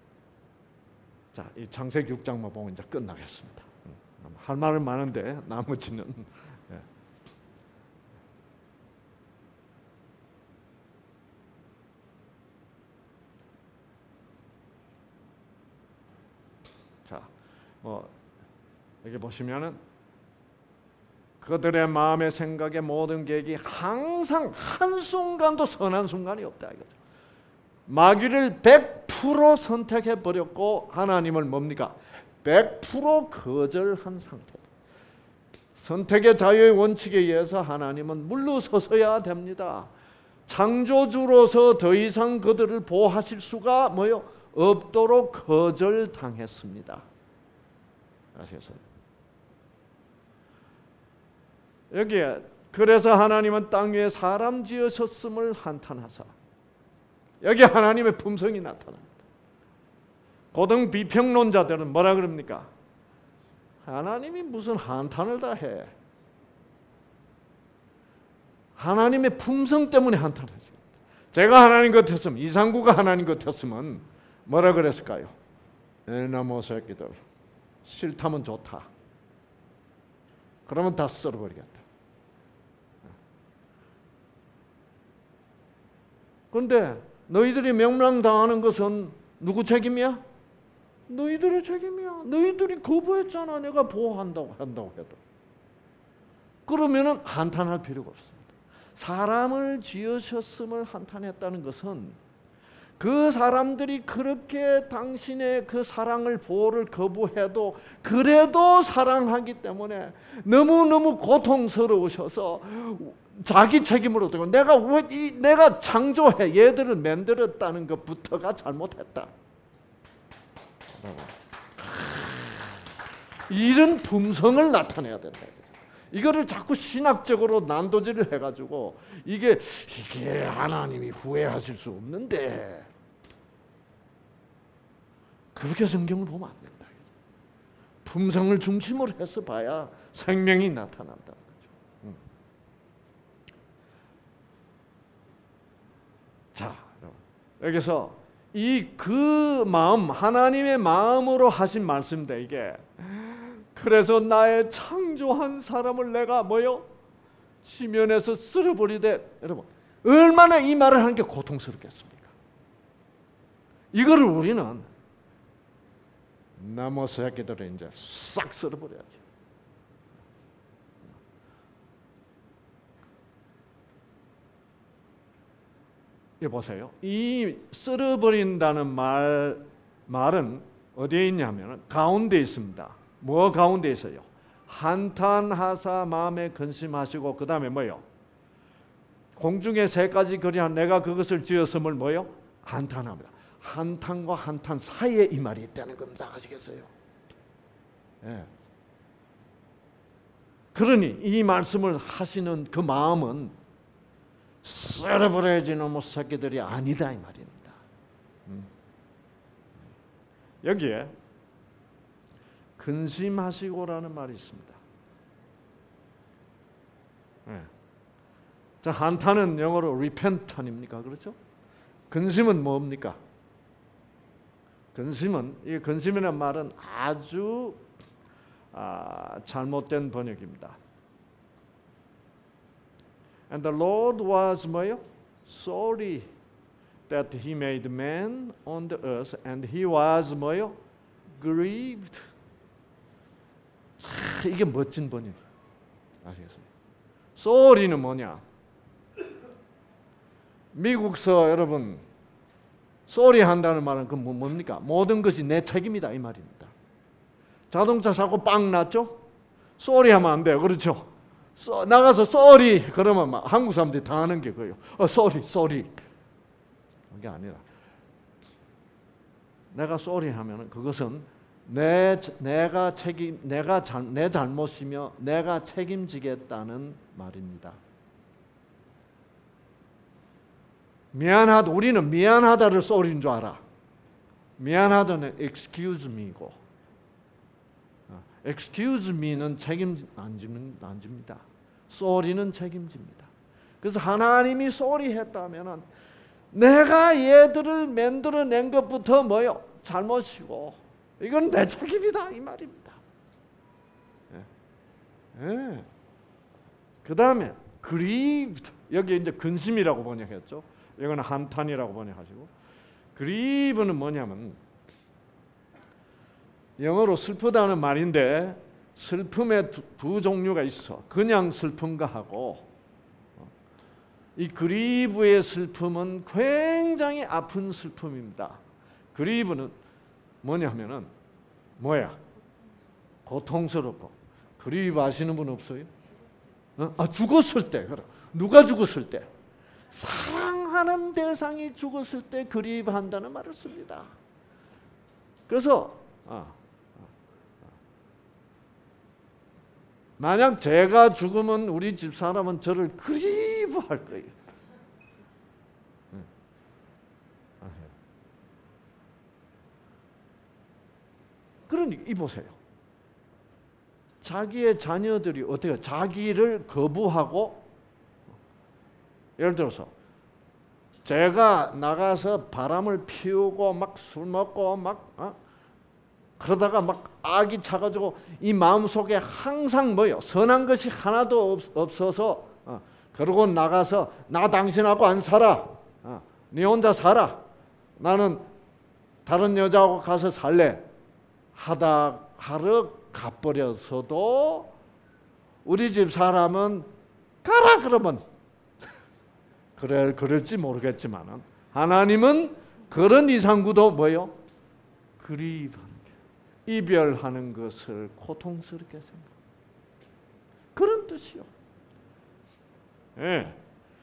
자, 이 창세기 육 장만 보면 이제 끝나겠습니다. 할 말은 많은데 나머지는 예. 자, 뭐 여기 보시면은 그들의 마음의 생각의 모든 계획이 항상 한순간도 선한 순간이 없다 이거죠. 마귀를 백 퍼센트 선택해 버렸고 하나님을 뭡니까? 백 퍼센트 거절한 상태. 선택의 자유의 원칙에 의해서 하나님은 물러서서야 됩니다. 창조주로서 더 이상 그들을 보호하실 수가 뭐요? 없도록 거절당했습니다. 아시겠어요? 여기에 그래서 하나님은 땅 위에 사람 지으셨음을 한탄하사 여기 하나님의 품성이 나타납니다. 고등 비평론자들은 뭐라 그럽니까? 하나님이 무슨 한탄을 다 해. 하나님의 품성 때문에 한탄하지. 제가 하나님 같았으면, 이상구가 하나님 같았으면 뭐라 그랬을까요? 에나모 새끼들 싫다면 좋다. 그러면 다 썰어버리겠다. 그런데 너희들이 명랑당하는 것은 누구 책임이야? 너희들의 책임이야. 너희들이 거부했잖아. 내가 보호한다고 한다고 해도. 그러면은 한탄할 필요가 없습니다. 사람을 지으셨음을 한탄했다는 것은 그 사람들이 그렇게 당신의 그 사랑을 보호를 거부해도 그래도 사랑하기 때문에 너무너무 고통스러우셔서 자기 책임으로 되고 내가 왜 이, 내가 창조해 얘들을 만들었다는 것부터가 잘못했다. 이런 품성을 나타내야 된다. 이거를 자꾸 신학적으로 난도질을 해가지고 이게 이게 하나님이 후회하실 수 없는데 그렇게 성경을 보면 안 된다. 품성을 중심으로 해서 봐야 생명이 나타난다는 거죠. 음. 자, 여기서 이 그 마음 하나님의 마음으로 하신 말씀인데 이게 그래서 나의 창조한 사람을 내가 뭐요? 지면에서 쓸어버리되 여러분 얼마나 이 말을 하는 게 고통스럽겠습니까? 이거를 우리는 나무 새끼들을 이제 싹 쓸어버려야지. 이 보세요. 이 쓸어버린다는 말 말은 어디에 있냐면 가운데 있습니다. 뭐 가운데 있어요? 한탄하사 마음에 근심하시고 그 다음에 뭐요? 공중의 세 가지 거리한 내가 그것을 지었음을 뭐요? 한탄합니다. 한탄과 한탄 사이에 이 말이 있다는 겁니다. 아시겠어요? 예. 그러니 이 말씀을 하시는 그 마음은 썰어버려야지 놈의 새끼들이 아니다 이 말입니다. 음. 여기에 근심하시고라는 말이 있습니다. 네. 자, 한탄은 영어로 repent 아닙니까? 그렇죠? 근심은 뭡니까? 근심은 이 근심이라는 말은 아주 아, 잘못된 번역입니다. And the Lord was 뭐요? Sorry that he made man on the earth and he was 뭐요? Grieved. 자, 이게 멋진 번역. 아시겠어요? sorry는 뭐냐? 미국서 여러분 sorry 한다는 말은 그 뭡니까? 모든 것이 내 책임이다 이 말입니다. 자동차 사고 빵 났죠? sorry 하면 안 돼요. 그렇죠? 써, 나가서 sorry 그러면 막 한국 사람들이 다 하는 게 그거예요. 어, sorry, sorry. 그게 아니라 내가 sorry 하면은 그것은 내 내가 책임 내가 잘, 내 잘못이며 내가 책임지겠다는 말입니다. 미안하다 우리는 미안하다를 sorry인 줄 알아. 미안하다는 excuse me고 excuse me는 책임 안 집니다. sorry는 책임집니다. 그래서 하나님이 sorry 했다면은 내가 얘들을 만들어낸 것부터 뭐요? 잘못이고 이건 내 책임이다 이 말입니다. 예. 예. 그 다음에 grieved 여기 이제 근심이라고 번역했죠. 이거는 한탄이라고 번역하시고 grieve는 뭐냐면 영어로 슬프다는 말인데 슬픔의 두, 두 종류가 있어. 그냥 슬픔과 하고 이 그리브의 슬픔은 굉장히 아픈 슬픔입니다. 그리브는 뭐냐면은 뭐야? 고통스럽고. 그리브 아시는 분 없어요? 어? 아 죽었을 때. 그래. 누가 죽었을 때? 사랑하는 대상이 죽었을 때 그리브 한다는 말을 씁니다. 그래서 아, 만약 제가 죽으면 우리 집 사람은 저를 그리워할 거예요. 그러니 이 보세요. 자기의 자녀들이 어떻게 자기를 거부하고 예를 들어서 제가 나가서 바람을 피우고 막 술 먹고 막 어? 그러다가 막 악이 차가지고 이 마음속에 항상 뭐요? 선한 것이 하나도 없, 없어서 어, 그러고 나가서 나 당신하고 안 살아. 어, 네 혼자 살아. 나는 다른 여자하고 가서 살래. 하다 하러 가버려서도 우리 집 사람은 가라 그러면 그래 그럴지 모르겠지만은 하나님은 그런 이상구도 뭐요? 그리워하는 게, 이별하는 것을 고통스럽게 생각. 그런 뜻이요. 예.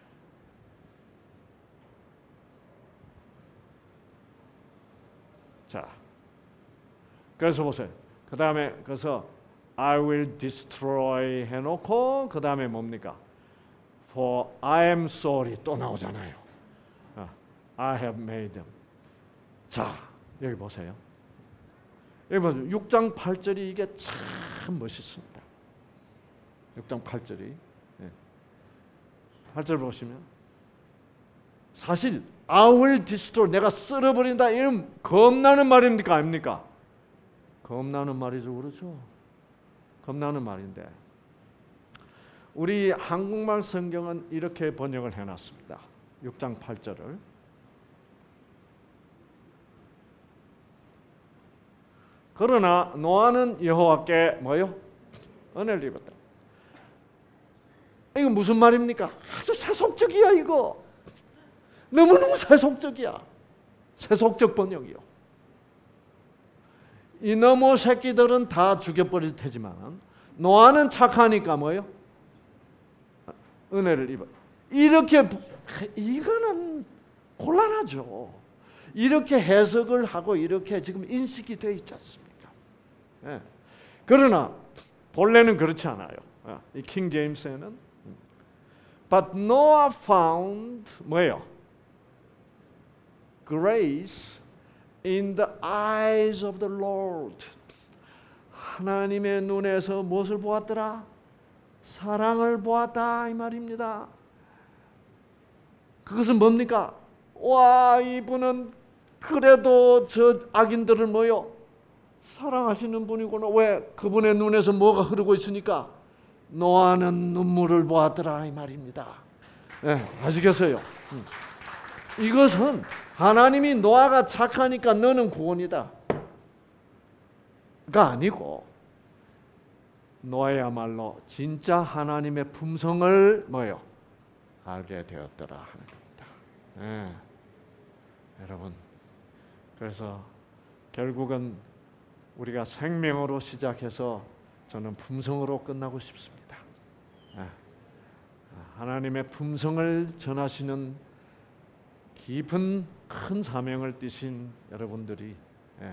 자, 그래서 보세요. 그 다음에 그래서 I will destroy 해놓고 그 다음에 뭡니까? For I am sorry 또 나오잖아요. I have made them. 자, 여기 보세요. 여기 보세요. 육 장 팔 절이 이게 참 멋있습니다. 육 장 팔 절이. 예. 팔 절 보시면 사실 I will destroy 내가 쓸어버린다 이런 겁나는 말입니까 아닙니까? 겁나는 말이죠. 그렇죠? 겁나는 말인데 우리 한국말 성경은 이렇게 번역을 해놨습니다. 육 장 팔 절을 그러나 노아는 여호와께 뭐요? 은혜를 입었다. 이거 무슨 말입니까? 아주 세속적이야 이거. 너무너무 세속적이야. 세속적 번역이요. 이놈의 새끼들은 다 죽여버릴 테지만 노아는 착하니까 뭐요? 은혜를 입어. 이렇게 이거는 곤란하죠. 이렇게 해석을 하고 이렇게 지금 인식이 되어 있지 않습니까? 예. 그러나 본래는 그렇지 않아요. 이 킹 제임스에는 But Noah found 뭐예요? Grace in the eyes of the Lord. 하나님의 눈에서 무엇을 보았더라? 사랑을 보았다 이 말입니다. 그것은 뭡니까? 와, 이분은 그래도 저 악인들을 뭐요? 사랑하시는 분이구나. 왜? 그분의 눈에서 뭐가 흐르고 있으니까 노아는 눈물을 보았더라 이 말입니다. 네, 아시겠어요? 이것은 하나님이 노아가 착하니까 너는 구원이다 가 아니고 노아야말로 진짜 하나님의 품성을 뭐요? 알게 되었더라 하는 겁니다. 네. 여러분, 그래서 결국은 우리가 생명으로 시작해서 저는 품성으로 끝나고 싶습니다. 네. 하나님의 품성을 전하시는 깊은 큰 사명을 띠신 여러분들이 예.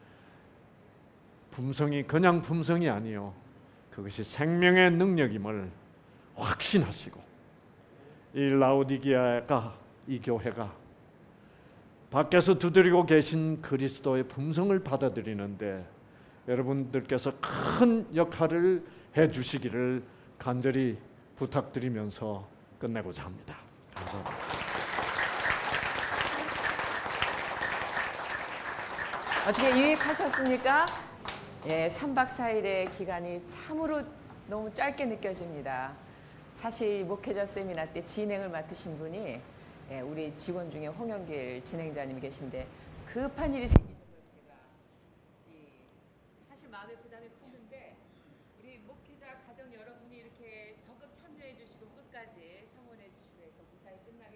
품성이 그냥 품성이 아니요 그것이 생명의 능력임을 확신하시고 이 라오디게아가 이 교회가 밖에서 두드리고 계신 그리스도의 품성을 받아들이는데 여러분들께서 큰 역할을 해주시기를 간절히 부탁드리면서 끝내고자 합니다. 감사합니다. 어떻게 유익하셨습니까? 예, 삼 박 사 일의 기간이 참으로 너무 짧게 느껴집니다. 사실 목회자 세미나 때 진행을 맡으신 분이 예, 우리 직원 중에 홍영길 진행자님이 계신데 급한 일이 생기셔서 제가 이, 사실 마음의 부담이 컸는데 우리 목회자 가정 여러분이 이렇게 적극 참여해 주시고 끝까지 성원해 주시고 해서 무사히 끝나게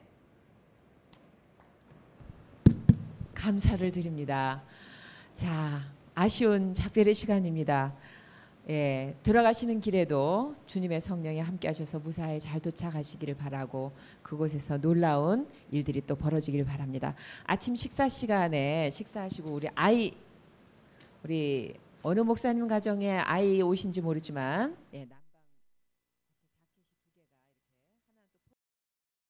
되네. 감사를 드립니다. 자, 아쉬운 작별의 시간입니다. 예, 들어가시는 길에도 주님의 성령이 함께 하셔서 무사히 잘 도착하시기를 바라고 그곳에서 놀라운 일들이 또 벌어지기를 바랍니다. 아침 식사 시간에 식사하시고 우리 아이 우리 어느 목사님 가정에 아이 오신지 모르지만 예,